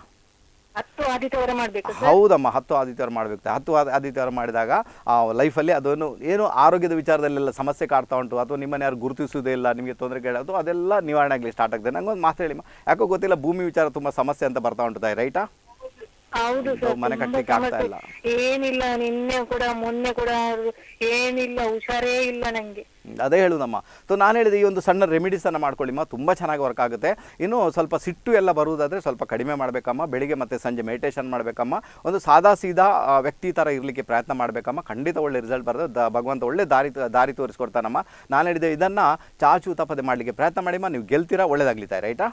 10 ಆದಿತ್ಯವಾರ ಮಾಡ್ಬೇಕು ಸರ್? ಹೌದಮ್ಮ, 10 ಆದಿತ್ಯವಾರ ಮಾಡಬೇಕು. 10 ಆದಿತ್ಯವಾರ ಮಾಡಿದಾಗ ಲೈಫಲ್ಲಿ ಅದನ್ನು ಏನು ಆರೋಗ್ಯದ ವಿಚಾರದಲ್ಲೆಲ್ಲ ಸಮಸ್ಯೆ ಕಾಡ್ತಾ ಉಂಟು, ಅಥವಾ ನಿಮ್ಮನ್ನು ಯಾರು ಗುರುತಿಸೋದೇ ಇಲ್ಲ, ನಿಮಗೆ ತೊಂದರೆ ಕೇಳೋದು, ಅದೆಲ್ಲ ನಿವಾರಣೆ ಆಗಲಿ ಸ್ಟಾರ್ಟ್ ಆಗ್ತದೆ. ನಂಗೊಂದು ಮಾತು ಹೇಳಿಮ್ಮ, ಯಾಕೋ ಗೊತ್ತಿಲ್ಲ, ಭೂಮಿ ವಿಚಾರ ತುಂಬ ಸಮಸ್ಯೆ ಅಂತ ಬರ್ತಾ ಉಂಟು ತಾಯಿ, ರೈಟಾ? ಹೌದು ಸರ್. ಮನೆ ಕಟ್ಟಲಿಕ್ಕೆ ಆಗ್ತಾ ಇಲ್ಲ. ಏನಿಲ್ಲ, ನಿನ್ನೆ ಕೂಡ ಮೊನ್ನೆ ಕೂಡ ಏನಿಲ್ಲ, ಹುಷಾರೇ ಇಲ್ಲ ನಂಗೆ. ಅದೇ ಹೇಳುದಮ್ಮ. ಸೊ ನಾನು ಹೇಳಿದೆ, ಈ ಒಂದು ಸಣ್ಣ ರೆಮಿಡೀಸನ್ನು ಮಾಡ್ಕೊಳ್ಳಿಮ್ಮ, ತುಂಬ ಚೆನ್ನಾಗಿ ವರ್ಕ್ ಆಗುತ್ತೆ. ಇನ್ನು ಸ್ವಲ್ಪ ಸಿಟ್ಟು ಎಲ್ಲ ಬರುವುದಾದರೆ ಸ್ವಲ್ಪ ಕಡಿಮೆ ಮಾಡಬೇಕಮ್ಮ. ಬೆಳಿಗ್ಗೆ ಮತ್ತು ಸಂಜೆ ಮೆಡಿಟೇಷನ್ ಮಾಡಬೇಕಮ್ಮ. ಒಂದು ಸಾದಾ ಸೀದಾ ವ್ಯಕ್ತಿ ಥರ ಇರಲಿಕ್ಕೆ ಪ್ರಯತ್ನ ಮಾಡಬೇಕಮ್ಮ. ಖಂಡಿತ ಒಳ್ಳೆ ರಿಸಲ್ಟ್ ಬರ್ತದೆ. ಭಗವಂತ ಒಳ್ಳೆ ದಾರಿ ತೋರಿಸ್ಕೊಡ್ತಾನಮ್ಮ. ನಾನು ಹೇಳಿದೆ, ಇದನ್ನು ಚಾಚು ತಪ್ಪದೆ ಮಾಡಲಿಕ್ಕೆ ಪ್ರಯತ್ನ ಮಾಡಿಮ್ಮ, ನೀವು ಗೆಲ್ತೀರಾ. ಒಳ್ಳೇದಾಗ್ಲಿತಾ, ರೈಟಾ?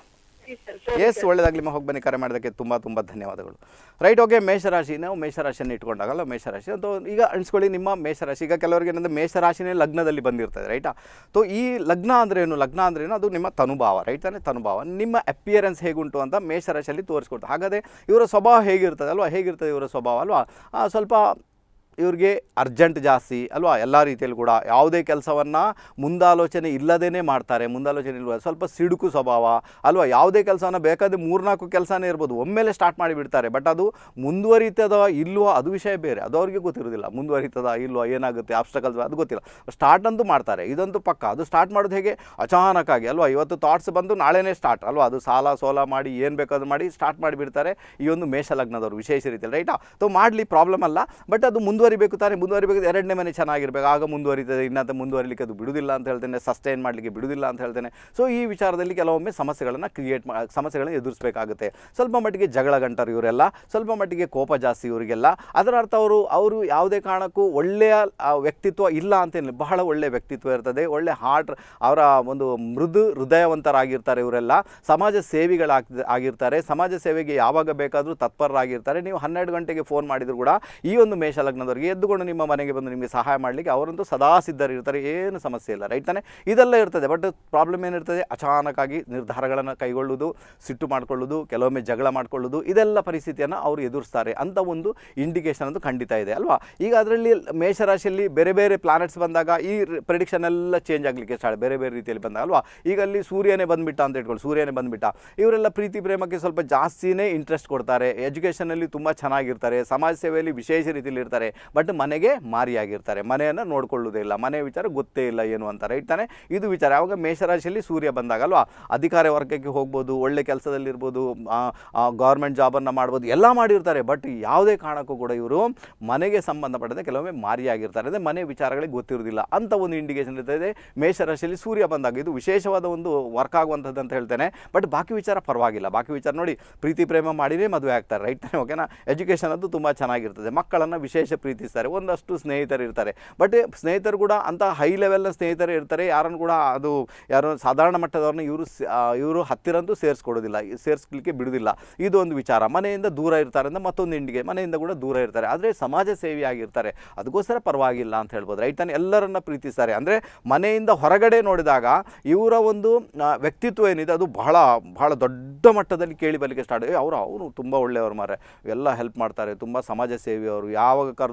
ಎಸ್, ಒಳ್ಳೇದಾಗಲಿ. ಹೋಗಿ ಬನ್ನಿ. ಕರೆ ಮಾಡೋದಕ್ಕೆ ತುಂಬ ತುಂಬ ಧನ್ಯವಾದಗಳು. Right, okay. ಮೇಷರಾಶಿ, ನಾವು ಮೇಷರಾಶಿಯನ್ನು ಇಟ್ಕೊಂಡಾಗಲ್ಲ, ಮೇಷರಾಶಿ ಅಂತ ಈಗ ಅನಿಸ್ಕೊಳ್ಳಿ, ನಿಮ್ಮ ಮೇಷರಾಶಿ. ಈಗ ಕೆಲವರಿಗೆ ಏನಂದರೆ ಮೇಷರಾಶಿನೇ ಲಗ್ನದಲ್ಲಿ ಬಂದಿರ್ತದೆ, ರೈಟಾ? ಸೊ ಈ ಲಗ್ನ ಅಂದ್ರೇನು, ಅದು ನಿಮ್ಮ ತನುಭಾವ, ರೈಟ್ ತಾನೇ? ತನುಭಾವ, ನಿಮ್ಮ ಅಪಿಯರೆನ್ಸ್ ಹೇಗುಂಟು ಅಂತ ಮೇಷರಾಶಿಯಲ್ಲಿ ತೋರಿಸ್ಕೊಡ್ತಾರೆ. ಹಾಗಾದರೆ ಇವರ ಸ್ವಭಾವ ಹೇಗಿರ್ತದೆ ಅಲ್ವಾ, ಹೇಗಿರ್ತದೆ ಇವರ ಸ್ವಭಾವ ಅಲ್ವಾ? ಸ್ವಲ್ಪ ಇವ್ರಿಗೆ ಅರ್ಜೆಂಟ್ ಜಾಸ್ತಿ ಅಲ್ವಾ, ಎಲ್ಲ ರೀತಿಯಲ್ಲಿ ಕೂಡ. ಯಾವುದೇ ಕೆಲಸವನ್ನು ಮುಂದಾಲೋಚನೆ ಇಲ್ಲದೇ ಮಾಡ್ತಾರೆ, ಮುಂದಾಲೋಚನೆ ಇಲ್ವ. ಸ್ವಲ್ಪ ಸಿಡುಕು ಸ್ವಭಾವ ಅಲ್ವಾ. ಯಾವುದೇ ಕೆಲಸವನ್ನು ಬೇಕಾದರೆ 3-4 ಕೆಲಸನೇ ಇರ್ಬೋದು, ಒಮ್ಮೆಲೆ ಸ್ಟಾರ್ಟ್ ಮಾಡಿಬಿಡ್ತಾರೆ. ಬಟ್ ಅದು ಮುಂದುವರಿತದ ಇಲ್ವೋ ಅದು ವಿಷಯ ಬೇರೆ, ಅದು ಅವ್ರಿಗೆ ಗೊತ್ತಿರೋದಿಲ್ಲ. ಮುಂದುವರಿತದ ಇಲ್ವೋ, ಏನಾಗುತ್ತೆ, ಆಬ್ಸ್ಟಕಲ್ಸ್, ಅದು ಗೊತ್ತಿಲ್ಲ. ಸ್ಟಾರ್ಟ್ ಅಂತೂ ಮಾಡ್ತಾರೆ, ಇದಂತೂ ಪಕ್ಕ. ಅದು ಸ್ಟಾರ್ಟ್ ಮಾಡೋದು ಹೇಗೆ, ಅಚಾನಕ್ಕಾಗಿ ಅಲ್ವಾ. ಇವತ್ತು ಥಾಟ್ಸ್ ಬಂದು ನಾಳೆನೇ ಸ್ಟಾರ್ಟ್ ಅಲ್ವಾ. ಅದು ಸಾಲ ಸೋಲ ಮಾಡಿ ಏನು ಬೇಕಾದ್ರೂ ಮಾಡಿ ಸ್ಟಾರ್ಟ್ ಮಾಡಿಬಿಡ್ತಾರೆ ಈ ಒಂದು ಮೇಷ ಲಗ್ನದವರು, ವಿಶೇಷ ರೀತಿಯಲ್ಲಿ, ರೈಟಾ? ಸೊ ಮಾಡಲಿ, ಪ್ರಾಬ್ಲಮ್ ಅಲ್ಲ. ಬಟ್ ಅದು ಮುಂದುವರಿಬೇಕು ತಾನೇ, ಮುಂದುವರಿಬೇಕು. ಎರಡನೇ ಮನೆ ಚೆನ್ನಾಗಿರ್ಬೇಕು, ಆಗ ಮುಂದುವರಿತದೆ. ಇನ್ನಂತ ಮುಂದುವರಿಲಿಕ್ಕೆ ಅದು ಬಿಡುವುದಿಲ್ಲ ಅಂತ ಹೇಳ್ತೇನೆ, ಸಸ್ಟೈನ್ ಮಾಡಲಿಕ್ಕೆ ಬಿಡುವುದಿಲ್ಲ ಅಂತ ಹೇಳ್ತೇನೆ. ಸೊ ಈ ವಿಚಾರದಲ್ಲಿ ಕೆಲವೊಮ್ಮೆ ಸಮಸ್ಯೆಗಳನ್ನು ಸಮಸ್ಯೆಗಳನ್ನು ಎದುರಿಸಬೇಕಾಗುತ್ತೆ. ಸ್ವಲ್ಪ ಮಟ್ಟಿಗೆ ಜಗಳ ಗಂಟರು ಇವರೆಲ್ಲ, ಸ್ವಲ್ಪ ಮಟ್ಟಿಗೆ ಕೋಪ ಜಾಸ್ತಿ ಇವರಿಗೆಲ್ಲ. ಅದರ ಅರ್ಥ ಅವರು ಯಾವುದೇ ಕಾರಣಕ್ಕೂ ಒಳ್ಳೆಯ ವ್ಯಕ್ತಿತ್ವ ಇಲ್ಲ ಅಂತೇನಿಲ್ಲ, ಬಹಳ ಒಳ್ಳೆಯ ವ್ಯಕ್ತಿತ್ವ ಇರ್ತದೆ, ಒಳ್ಳೆ ಹಾರ್ಟ್, ಅವರ ಒಂದು ಮೃದು ಹೃದಯವಂತರಾಗಿರ್ತಾರೆ ಇವರೆಲ್ಲ. ಸಮಾಜ ಸೇವಿಗಳಾಗಿರ್ತಾರೆ, ಸಮಾಜ ಸೇವೆಗೆ ಯಾವಾಗ ಬೇಕಾದರೂ ತತ್ಪರರಾಗಿರ್ತಾರೆ. ನೀವು 12 ಗಂಟೆಗೆ ಫೋನ್ ಮಾಡಿದ್ರು ಕೂಡ ಈ ಒಂದು ಮೇಷ ಲಗ್ನದವರಿಗೆ ಎದ್ದುಕೊಂಡು ನಿಮ್ಮ ಮನೆಗೆ ಬಂದು ನಿಮಗೆ ಸಹಾಯ ಮಾಡಲಿಕ್ಕೆ ಅವರಂತೂ ಸದಾ ಸಿದ್ಧರಿರ್ತಾರೆ, ಏನು ಸಮಸ್ಯೆ ಇಲ್ಲ, ರೈಟ್ ತಾನೆ? ಇದೆಲ್ಲ ಇರ್ತದೆ. ಬಟ್ ಪ್ರಾಬ್ಲಮ್ ಏನಿರ್ತದೆ, ಅಚಾನಕ್ಕಾಗಿ ನಿರ್ಧಾರಗಳನ್ನು ಕೈಗೊಳ್ಳುವುದು, ಸಿಟ್ಟು ಮಾಡಿಕೊಳ್ಳೋದು, ಕೆಲವೊಮ್ಮೆ ಜಗಳ ಮಾಡಿಕೊಳ್ಳೋದು, ಇದೆಲ್ಲ ಪರಿಸ್ಥಿತಿಯನ್ನು ಅವರು ಎದುರಿಸ್ತಾರೆ ಅಂತ ಒಂದು ಇಂಡಿಕೇಶನ್ ಅಂತೂ ಖಂಡಿತ ಇದೆ ಅಲ್ವಾ. ಈಗ ಅದರಲ್ಲಿ ಮೇಷರಾಶಿಯಲ್ಲಿ ಬೇರೆ ಬೇರೆ ಪ್ಲಾನೆಟ್ಸ್ ಬಂದಾಗ ಈ ಪ್ರೆಡಿಕ್ಷನ್ ಎಲ್ಲ ಚೇಂಜ್ ಆಗಲಿಕ್ಕೆ ಸ್ಟಾರ್ಟ್, ಬೇರೆ ಬೇರೆ ರೀತಿಯಲ್ಲಿ ಬಂದಾಗ ಅಲ್ವಾ. ಈಗ ಅಲ್ಲಿ ಸೂರ್ಯನೇ ಬಂದುಬಿಟ್ಟ ಅಂತ ಇಟ್ಕೊಳ್ಳಿ, ಸೂರ್ಯನೇ ಬಂದುಬಿಟ್ಟ. ಇವರೆಲ್ಲ ಪ್ರೀತಿ ಪ್ರೇಮಕ್ಕೆ ಸ್ವಲ್ಪ ಜಾಸ್ತಿನೇ ಇಂಟ್ರೆಸ್ಟ್ ಕೊಡ್ತಾರೆ, ಎಜುಕೇಷನಲ್ಲಿ ತುಂಬ ಚೆನ್ನಾಗಿರ್ತಾರೆ, ಸಮಾಜ ಸೇವೆಯಲ್ಲಿ ವಿಶೇಷ ರೀತಿಯಲ್ಲಿ ಇರ್ತಾರೆ. ಬಟ್ ಮನೆಗೆ ಮಾರಿಯಾಗಿರ್ತಾರೆ, ಮನೆಯನ್ನು ನೋಡ್ಕೊಳ್ಳೋದೇ ಇಲ್ಲ, ಮನೆ ವಿಚಾರ ಗೊತ್ತೇ ಇಲ್ಲ ಏನು ಅಂತ, ರೈಟ್ ತಾನೆ? ಇದು ವಿಚಾರ. ಯಾವಾಗ ಮೇಷರಾಶಿಯಲ್ಲಿ ಸೂರ್ಯ ಬಂದಾಗಲ್ವಾ, ಅಧಿಕಾರ ವರ್ಗಕ್ಕೆ ಹೋಗ್ಬೋದು, ಒಳ್ಳೆ ಕೆಲಸದಲ್ಲಿರ್ಬೋದು, ಗೌರ್ಮೆಂಟ್ ಜಾಬನ್ನು ಮಾಡ್ಬೋದು, ಎಲ್ಲ ಮಾಡಿರ್ತಾರೆ. ಬಟ್ ಯಾವುದೇ ಕಾರಣಕ್ಕೂ ಕೂಡ ಇವರು ಮನೆಗೆ ಸಂಬಂಧಪಟ್ಟಂತೆ ಕೆಲವೊಮ್ಮೆ ಮಾರಿಯಾಗಿರ್ತಾರೆ, ಅಂದರೆ ಮನೆ ವಿಚಾರಗಳಿಗೆ ಗೊತ್ತಿರೋದಿಲ್ಲ ಅಂತ ಒಂದು ಇಂಡಿಕೇಶನ್ ಇರ್ತದೆ ಮೇಷರಾಶಿಯಲ್ಲಿ ಸೂರ್ಯ ಬಂದಾಗ. ಇದು ವಿಶೇಷವಾದ ಒಂದು ವರ್ಕ್ ಆಗುವಂಥದ್ದು ಅಂತ ಹೇಳ್ತೇನೆ. ಬಟ್ ಬಾಕಿ ವಿಚಾರ ಪರವಾಗಿಲ್ಲ. ಬಾಕಿ ವಿಚಾರ ನೋಡಿ, ಪ್ರೀತಿ ಪ್ರೇಮ ಮಾಡಿನೇ ಮದುವೆ ಆಗ್ತಾರೆ, ರೈಟ್ ತಾನೆ? ಓಕೆನಾ? ಎಜುಕೇಷನ್ ಅದು ತುಂಬ ಚೆನ್ನಾಗಿರ್ತದೆ, ಮಕ್ಕಳನ್ನು ವಿಶೇಷ ಪ್ರೀತಿಸ್ತಾರೆ, ಒಂದಷ್ಟು ಸ್ನೇಹಿತರು ಇರ್ತಾರೆ. ಬಟ್ ಸ್ನೇಹಿತರು ಕೂಡ ಅಂತ ಹೈ ಲೆವೆಲ್ನ ಸ್ನೇಹಿತರು ಇರ್ತಾರೆ, ಯಾರನ್ನು ಕೂಡ ಅದು ಯಾರು ಸಾಧಾರಣ ಮಟ್ಟದವ್ರನ್ನ ಇವರು ಹತ್ತಿರಂತೂ ಸೇರಿಸ್ಲಿಕ್ಕೆ ಬಿಡುವುದಿಲ್ಲ. ಇದು ಒಂದು ವಿಚಾರ. ಮನೆಯಿಂದ ದೂರ ಇರ್ತಾರೆ ಅಂತ ಮತ್ತೊಂದು ಇಂಡಿಗೆ, ಮನೆಯಿಂದ ಕೂಡ ದೂರ ಇರ್ತಾರೆ, ಆದರೆ ಸಮಾಜ ಸೇವೆಯಾಗಿರ್ತಾರೆ, ಅದಕ್ಕೋಸ್ಕರ ಪರವಾಗಿಲ್ಲ ಅಂತ ಹೇಳ್ಬೋದು, ರೈಟ್ ತಾನೆ? ಎಲ್ಲರನ್ನ ಪ್ರೀತಿಸ್ತಾರೆ. ಅಂದರೆ ಮನೆಯಿಂದ ಹೊರಗಡೆ ನೋಡಿದಾಗ ಇವರ ಒಂದು ವ್ಯಕ್ತಿತ್ವ ಏನಿದೆ ಅದು ಬಹಳ ಬಹಳ ದೊಡ್ಡ ಮಟ್ಟದಲ್ಲಿ ಕೇಳಿ ಬರಲಿಕ್ಕೆ ಸ್ಟಾರ್ಟ್. ಅವನು ತುಂಬ ಒಳ್ಳೆಯವರು ಮಾರೆ, ಎಲ್ಲ ಹೆಲ್ಪ್ ಮಾಡ್ತಾರೆ, ತುಂಬ ಸಮಾಜ ಸೇವೆಯವರು, ಯಾವಾಗ ಕರೆದ್ರು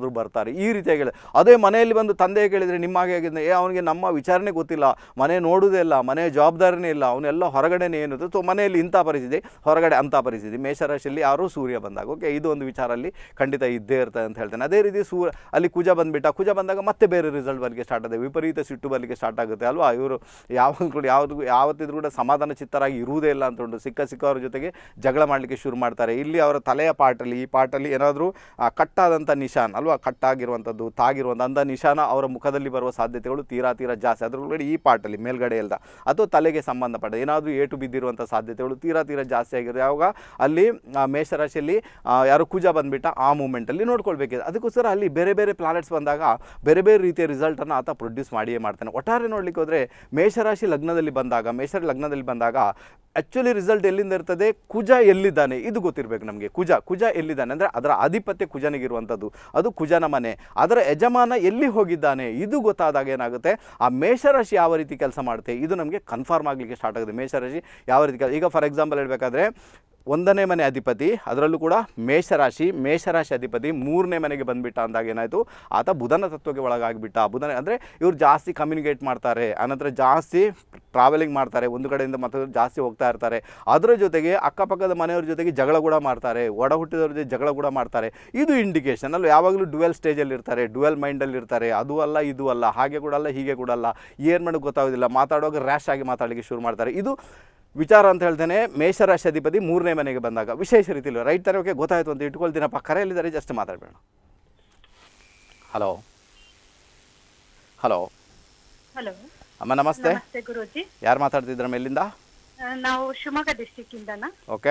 ಯಾರಾದರೂ ಬರ್ತಾರೆ ಈ ರೀತಿಯಾಗಿ ಹೇಳಿ. ಅದೇ ಮನೆಯಲ್ಲಿ ಬಂದು ತಂದೆ ಕೇಳಿದರೆ ನಿಮ್ಮ ಹಾಗೆ ಆಗಿದೆ, ಅವನಿಗೆ ನಮ್ಮ ವಿಚಾರಣೆ ಗೊತ್ತಿಲ್ಲ, ಮನೆ ನೋಡುವುದೇ ಇಲ್ಲ, ಮನೆ ಜವಾಬ್ದಾರಿನೇ ಇಲ್ಲ, ಅವನೆಲ್ಲ ಹೊರಗಡೆನೇ ಏನಿದೆ. ಸೊ ಮನೆಯಲ್ಲಿ ಇಂಥ ಪರಿಸ್ಥಿತಿ, ಹೊರಗಡೆ ಅಂಥ ಪರಿಸ್ಥಿತಿ. ಮೇಷರಾಶಿಯಲ್ಲಿ ಯಾರೂ ಸೂರ್ಯ ಬಂದಾಗ ಓಕೆ ಇದು ಒಂದು ವಿಚಾರ ಅಲ್ಲಿ ಖಂಡಿತ ಇದ್ದೇ ಇರ್ತದೆ ಅಂತ ಹೇಳ್ತೇನೆ. ಅದೇ ರೀತಿ ಅಲ್ಲಿ ಕುಜ ಬಂದುಬಿಟ್ಟ, ಕುಜ ಬಂದಾಗ ಮತ್ತೆ ಬೇರೆ ರಿಸಲ್ಟ್ ಬರಲಿಕ್ಕೆ ಸ್ಟಾರ್ಟ್ ಆಗುತ್ತೆ, ವಿಪರೀತ ಸಿಟ್ಟು ಬರಲಿಕ್ಕೆ ಸ್ಟಾರ್ಟ್ ಆಗುತ್ತೆ ಅಲ್ವಾ. ಇವರು ಯಾವಾಗ ಕೂಡ ಯಾವತ್ತಿದ್ರೂ ಕೂಡ ಸಮಾಧಾನ ಚಿತ್ತರಾಗಿ ಇರುವುದೇ ಇಲ್ಲ ಅಂತ ಉಂಟು. ಸಿಕ್ಕವ್ರ ಜೊತೆಗೆ ಜಗಳ ಮಾಡಲಿಕ್ಕೆ ಶುರು ಮಾಡ್ತಾರೆ. ಇಲ್ಲಿ ಅವರ ತಲೆಯ ಪಾರ್ಟಲ್ಲಿ, ಈ ಪಾರ್ಟಲ್ಲಿ ಏನಾದರೂ ಕಟ್ಟಾದಂಥ ನಿಶಾನ್ ಅಲ್ವಾ, ಕಟ್ಟಾಗಿರುವಂಥದ್ದು, ತಾಗಿರುವಂಥ ಅಂಥ ನಿಶಾನ ಅವರ ಮುಖದಲ್ಲಿ ಬರುವ ಸಾಧ್ಯತೆಗಳು ತೀರಾ ಜಾಸ್ತಿ. ಅದರೊಳಗಡೆ ಈ ಪಾರ್ಟಲ್ಲಿ ಮೇಲ್ಗಡೆ ಎಲ್ಲ ಅಥವಾ ತಲೆಗೆ ಸಂಬಂಧಪಟ್ಟ ಏನಾದರೂ ಏಟು ಬಿದ್ದಿರುವಂಥ ಸಾಧ್ಯತೆಗಳು ತೀರಾ ಜಾಸ್ತಿ ಆಗಿರುತ್ತೆ. ಯಾವಾಗ ಅಲ್ಲಿ ಮೇಷರಾಶಿಯಲ್ಲಿ ಯಾರು ಕುಜ ಬಂದುಬಿಟ್ಟ ಆ ಮೂಮೆಂಟಲ್ಲಿ ನೋಡ್ಕೊಳ್ಬೇಕಿದೆ. ಅದಕ್ಕೋಸ್ಕರ ಅಲ್ಲಿ ಬೇರೆ ಬೇರೆ ಪ್ಲಾನೆಟ್ಸ್ ಬಂದಾಗ ಬೇರೆ ಬೇರೆ ರೀತಿಯ ರಿಸಲ್ಟನ್ನು ಆತ ಪ್ರೊಡ್ಯೂಸ್ ಮಾಡಿಯೇ ಮಾಡ್ತಾನೆ. ಒಟ್ಟಾರೆ ನೋಡಲಿಕ್ಕೆ ಹೋದರೆ ಮೇಷರಾಶಿ ಲಗ್ನದಲ್ಲಿ ಬಂದಾಗ ಆ್ಯಕ್ಚುಲಿ ರಿಸಲ್ಟ್ ಎಲ್ಲಿಂದ ಇರ್ತದೆ, ಕುಜ ಎಲ್ಲಿದ್ದಾನೆ ಇದು ಗೊತ್ತಿರಬೇಕು ನಮಗೆ. ಕುಜ ಎಲ್ಲಿದ್ದಾನೆ ಅಂದರೆ ಅದರ ಆಧಿಪತ್ಯ ಕುಜನಿಗಿರುವಂಥದ್ದು, ಅದು ಕುಜನ ಮನೆ. ಅದರ ಯಜಮಾನ ಎಲ್ಲಿ ಹೋಗಿದ್ದಾನೆ ಇದು ಗೊತ್ತಾದಾಗ ಏನಾಗುತ್ತೆ, ಆ ಮೇಷರಾಶಿ ಯಾವ ರೀತಿ ಕೆಲಸ ಮಾಡುತ್ತೆ ಇದು ನಮಗೆ ಕನ್ಫರ್ಮ್ ಆಗಲಿಕ್ಕೆ ಸ್ಟಾರ್ಟ್ ಆಗುತ್ತೆ. ಮೇಷರಾಶಿ ಯಾವ ರೀತಿ ಈಗ ಫಾರ್ ಎಕ್ಸಾಂಪಲ್ ಹೇಳಬೇಕಾದ್ರೆ 1ನೇ ಮನೆ ಅಧಿಪತಿ, ಅದರಲ್ಲೂ ಕೂಡ ಮೇಷರಾಶಿ ಅಧಿಪತಿ 3ನೇ ಮನೆಗೆ ಬಂದುಬಿಟ್ಟ ಅಂದಾಗ ಏನಾಯಿತು, ಆತ ಬುಧನ ತತ್ವಕ್ಕೆ ಒಳಗಾಗಿಬಿಟ್ಟ. ಬುಧನ ಅಂದರೆ ಇವರು ಜಾಸ್ತಿ ಕಮ್ಯುನಿಕೇಟ್ ಮಾಡ್ತಾರೆ, ಆನಂತರ ಜಾಸ್ತಿ ಟ್ರಾವೆಲಿಂಗ್ ಮಾಡ್ತಾರೆ, ಒಂದು ಕಡೆಯಿಂದ ಮತ್ತೊಂದು ಜಾಸ್ತಿ ಹೋಗ್ತಾ ಇರ್ತಾರೆ. ಅದರ ಜೊತೆಗೆ ಅಕ್ಕಪಕ್ಕದ ಮನೆಯವ್ರ ಜೊತೆಗೆ ಜಗಳ ಕೂಡ ಮಾಡ್ತಾರೆ, ಒಡ ಹುಟ್ಟಿದವ್ರ ಜೊತೆ ಜಗಳ ಕೂಡ ಮಾಡ್ತಾರೆ. ಇದು ಇಂಡಿಕೇಶನ್ ಅಲ್ಲ, ಯಾವಾಗಲೂ ಡ್ಯುವೆಲ್ ಸ್ಟೇಜಲ್ಲಿ ಇರ್ತಾರೆ, ಡ್ಯುವೆಲ್ ಮೈಂಡಲ್ಲಿ ಇರ್ತಾರೆ. ಅದು ಅಲ್ಲ ಇದು ಅಲ್ಲ, ಹಾಗೆ ಕೂಡ ಅಲ್ಲ ಹೀಗೆ ಕೂಡ ಅಲ್ಲ, ಏನು ಮಾಡೋದು ಗೊತ್ತಾಗೋದಿಲ್ಲ, ಮಾತಾಡುವಾಗ ರ್ಯಾಶ್ ಆಗಿ ಮಾತಾಡಲಿಕ್ಕೆ ಶುರು ಮಾಡ್ತಾರೆ. ಇದು ವಿಚಾರ ಅಂತ ಹೇಳ್ತೇನೆ. ಮೇಷರಾಶಿ ಅಧಿಪತಿ 3ನೇ ಮನೆಗೆ ಬಂದಾಗ ವಿಶೇಷ ರೀತಿಯಲ್ಲಿ ರೈಟ್ ತರ ಓಕೆ ಗೊತ್ತಾಯ್ತು ಅಂತ ಇಟ್ಕೊಳ್ತೀನಪ್ಪ. ಕರೆಯಲ್ಲಿದ್ದಾರೆ, ಜಸ್ಟ್ ಮಾತಾಡಬೇಡ. ಹಲೋ ಹಲೋ ಅಮ್ಮ ನಮಸ್ತೆ. ನಮಸ್ತೆ ಗುರೂಜಿ. ಯಾರು ಮಾತಾಡ್ತಿದ್ರಮ್ಮ, ಎಲ್ಲಿಂದ? ನಾವು ಶಿವಮೊಗ್ಗ ಡಿಸ್ಟಿಕ್ ಇಂದನಾ. ಓಕೆ,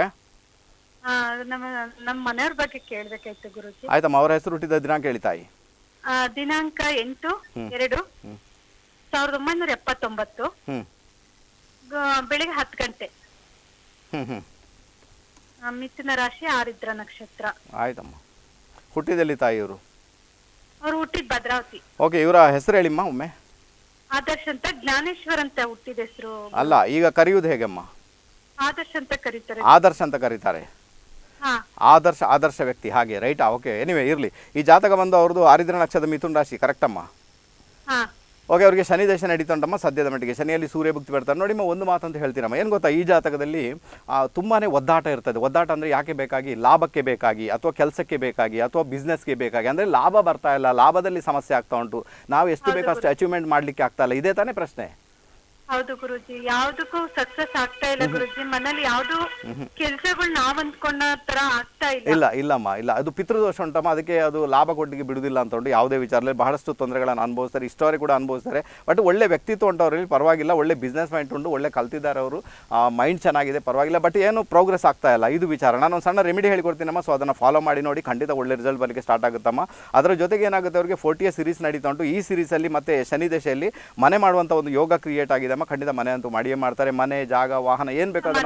ನಮ್ಮ ಮನೆಯವ್ರ ಬಗ್ಗೆ ಕೇಳ್ಬೇಕಾಯ್ತು ಗುರೂಜಿ. ಆಯ್ತಮ್ಮ, ಅವರ ಹೆಸರು ಹುಟ್ಟಿದ ದಿನಾಂಕ ಹೇಳಿ ತಾಯಿ. ದಿನಾಂಕ 8/2/1979 ಬೆಳಿಗ್ಗೆ 10 ಗಂಟೆ. ಮಿಥುನ ರಾಶಿ, ಆರಿದ್ರ ನಕ್ಷತ್ರ. ಆಯ್ತಮ್ಮ, ಹುಟ್ಟಿದಲ್ಲಿ ತಾಯಿ ಇವರು? ಅವ್ರು ಹುಟ್ಟಿದ ಭದ್ರಾವತಿ. ಓಕೆ, ಇವರ ಹೆಸರು ಹೇಳಿಮ್ಮ ಒಮ್ಮೆ. ಆದರ್ಶ್ ಅಂತ, ಜ್ಞಾನೇಶ್ವರ್ ಅಂತ ಹುಟ್ಟಿದ ಹೆಸರು. ಅಲ್ಲ, ಈಗ ಕರೆಯುವುದು ಹೇಗಮ್ಮ? ಆದರ್ಶ್ ಅಂತ ಕರೀತಾರೆ. ಆದರ್ಶ ಅಂತ ಕರೀತಾರೆ. ಆದರ್ಶ ವ್ಯಕ್ತಿ, ಹಾಗೆ ರೈಟಾ? ಓಕೆ, ಎನಿವೆ ಇರಲಿ. ಈ ಜಾತಕ ಬಂದು ಅವ್ರದ್ದು ಆರಿದ್ರ ನಕ್ಷತ್ರದ ಮಿಥುನ ರಾಶಿ, ಕರೆಕ್ಟಮ್ಮ? ಓಕೆ, ಅವರಿಗೆ ಶನಿ ದೇಶ ನಡೀತುಂಟಮ್ಮ ಸದ್ಯದ ಮಟ್ಟಿಗೆ. ಶನಿಯಲ್ಲಿ ಸೂರ್ಯ ಭುಕ್ತಿ ಬರ್ತಾರೆ. ನೋಡಿಮ್ಮ, ಒಂದು ಮಾತಂತ ಹೇಳ್ತೀರಮ್ಮ, ಏನು ಗೊತ್ತಾ, ಈ ಜಾತಕದಲ್ಲಿ ತುಂಬಾ ಒದ್ದಾಟ ಇರ್ತದೆ. ಒದ್ದಾಟ ಅಂದರೆ ಯಾಕೆ ಬೇಕಾಗಿ, ಲಾಭಕ್ಕೆ ಬೇಕಾಗಿ ಅಥವಾ ಕೆಲಸಕ್ಕೆ ಬೇಕಾಗಿ ಅಥವಾ ಬಿಸ್ನೆಸ್ಗೆ ಬೇಕಾಗಿ. ಅಂದರೆ ಲಾಭ ಬರ್ತಾ ಇಲ್ಲ, ಲಾಭದಲ್ಲಿ ಸಮಸ್ಯೆ ಆಗ್ತಾ ಉಂಟು, ನಾವು ಎಷ್ಟು ಬೇಕಷ್ಟು ಅಚೀವ್ಮೆಂಟ್ ಮಾಡಲಿಕ್ಕೆ ಆಗ್ತಾ ಇಲ್ಲ. ಇದೇ ತಾನೇ ಪ್ರಶ್ನೆ? ಹೌದು ಗುರುಜಿ, ಯಾವ್ದಕ್ಕೂ ಸಕ್ಸಸ್ ಆಗ್ತಾ ಇಲ್ಲ ಗುರುಜಿ. ಮನೇಲಿ ಯಾವ್ದು ಕೆಲ್ಸಗಳು ನಾವ್ ಅಂದ್ಕೊಂಡ ತರ ಆಗ್ತಾ ಇಲ್ಲ. ಇಲ್ಲಮ್ಮ, ಇಲ್ಲ, ಅದು ಪಿತೃದೋಷ ಉಂಟಮ್ಮ. ಅದಕ್ಕೆ ಅದು ಲಾಭ ಕೊಟ್ಟಿಗೆ ಬಿಡುದಿಲ್ಲ ಅಂತ ಉಂಟು. ಯಾವುದೇ ವಿಚಾರದಲ್ಲಿ ಬಹಳಷ್ಟು ತೊಂದರೆಗಳನ್ನು ಅನುಭವಿಸ್ತಾರೆ, ಇಷ್ಟವರೆಗೆ ಕೂಡ ಅನುಭವಿಸ್ತಾರೆ. ಬಟ್ ಒಳ್ಳೆ ವ್ಯಕ್ತಿತ್ವ ಉಂಟು ಅವರಲ್ಲಿ, ಪರವಾಗಿಲ್ಲ. ಒಳ್ಳೆ ಬಿಸ್ನೆಸ್ ಮೈಂಡ್ ಉಂಟು, ಒಳ್ಳೆ ಕಲ್ತಿದ್ದಾರೆ ಅವರು, ಮೈಂಡ್ ಚೆನ್ನಾಗಿದೆ, ಪರವಾಗಿಲ್ಲ. ಬಟ್ ಏನು ಪ್ರೋಗ್ರೆಸ್ ಆಗ್ತಾ ಇಲ್ಲ, ಇದು ವಿಚಾರ. ನಾನು ಒಂದು ಸಣ್ಣ ರೆಮಿಡಿ ಹೇಳಿಕೊಡ್ತೀನಮ್ಮ, ಸೊ ಅದನ್ನು ಫಾಲೋ ಮಾಡಿ ನೋಡಿ, ಖಂಡಿತ ಒಳ್ಳೆ ರಿಸಲ್ಟ್ ಬರಲಿಕ್ಕೆ ಸ್ಟಾರ್ಟ್ ಆಗುತ್ತಮ್ಮ. ಅದರ ಜೊತೆಗೆ ಏನಾಗುತ್ತೆ, ಅವರಿಗೆ 40ಯ ಸೀರೀಸ್ ನಡೀತಾ ಉಂಟು. ಈ ಸೀರೀಸಲ್ಲಿ ಮತ್ತೆ ಶನಿ ದಶೆಯಲ್ಲಿ ಮನೆ ಮಾಡುವಂಥ ಒಂದು ಯೋಗ ಕ್ರಿಯೇಟ್ ಆಗಿದೆ. ಖಂಡಿತ ಮನೆ ಅಂತೂ ಮಾಡಿಯೇ ಮಾಡ್ತಾರೆ. ಮನೆ, ಜಾಗ, ವಾಹನ ಏನ್ ಬೇಕಾದ್ರೆ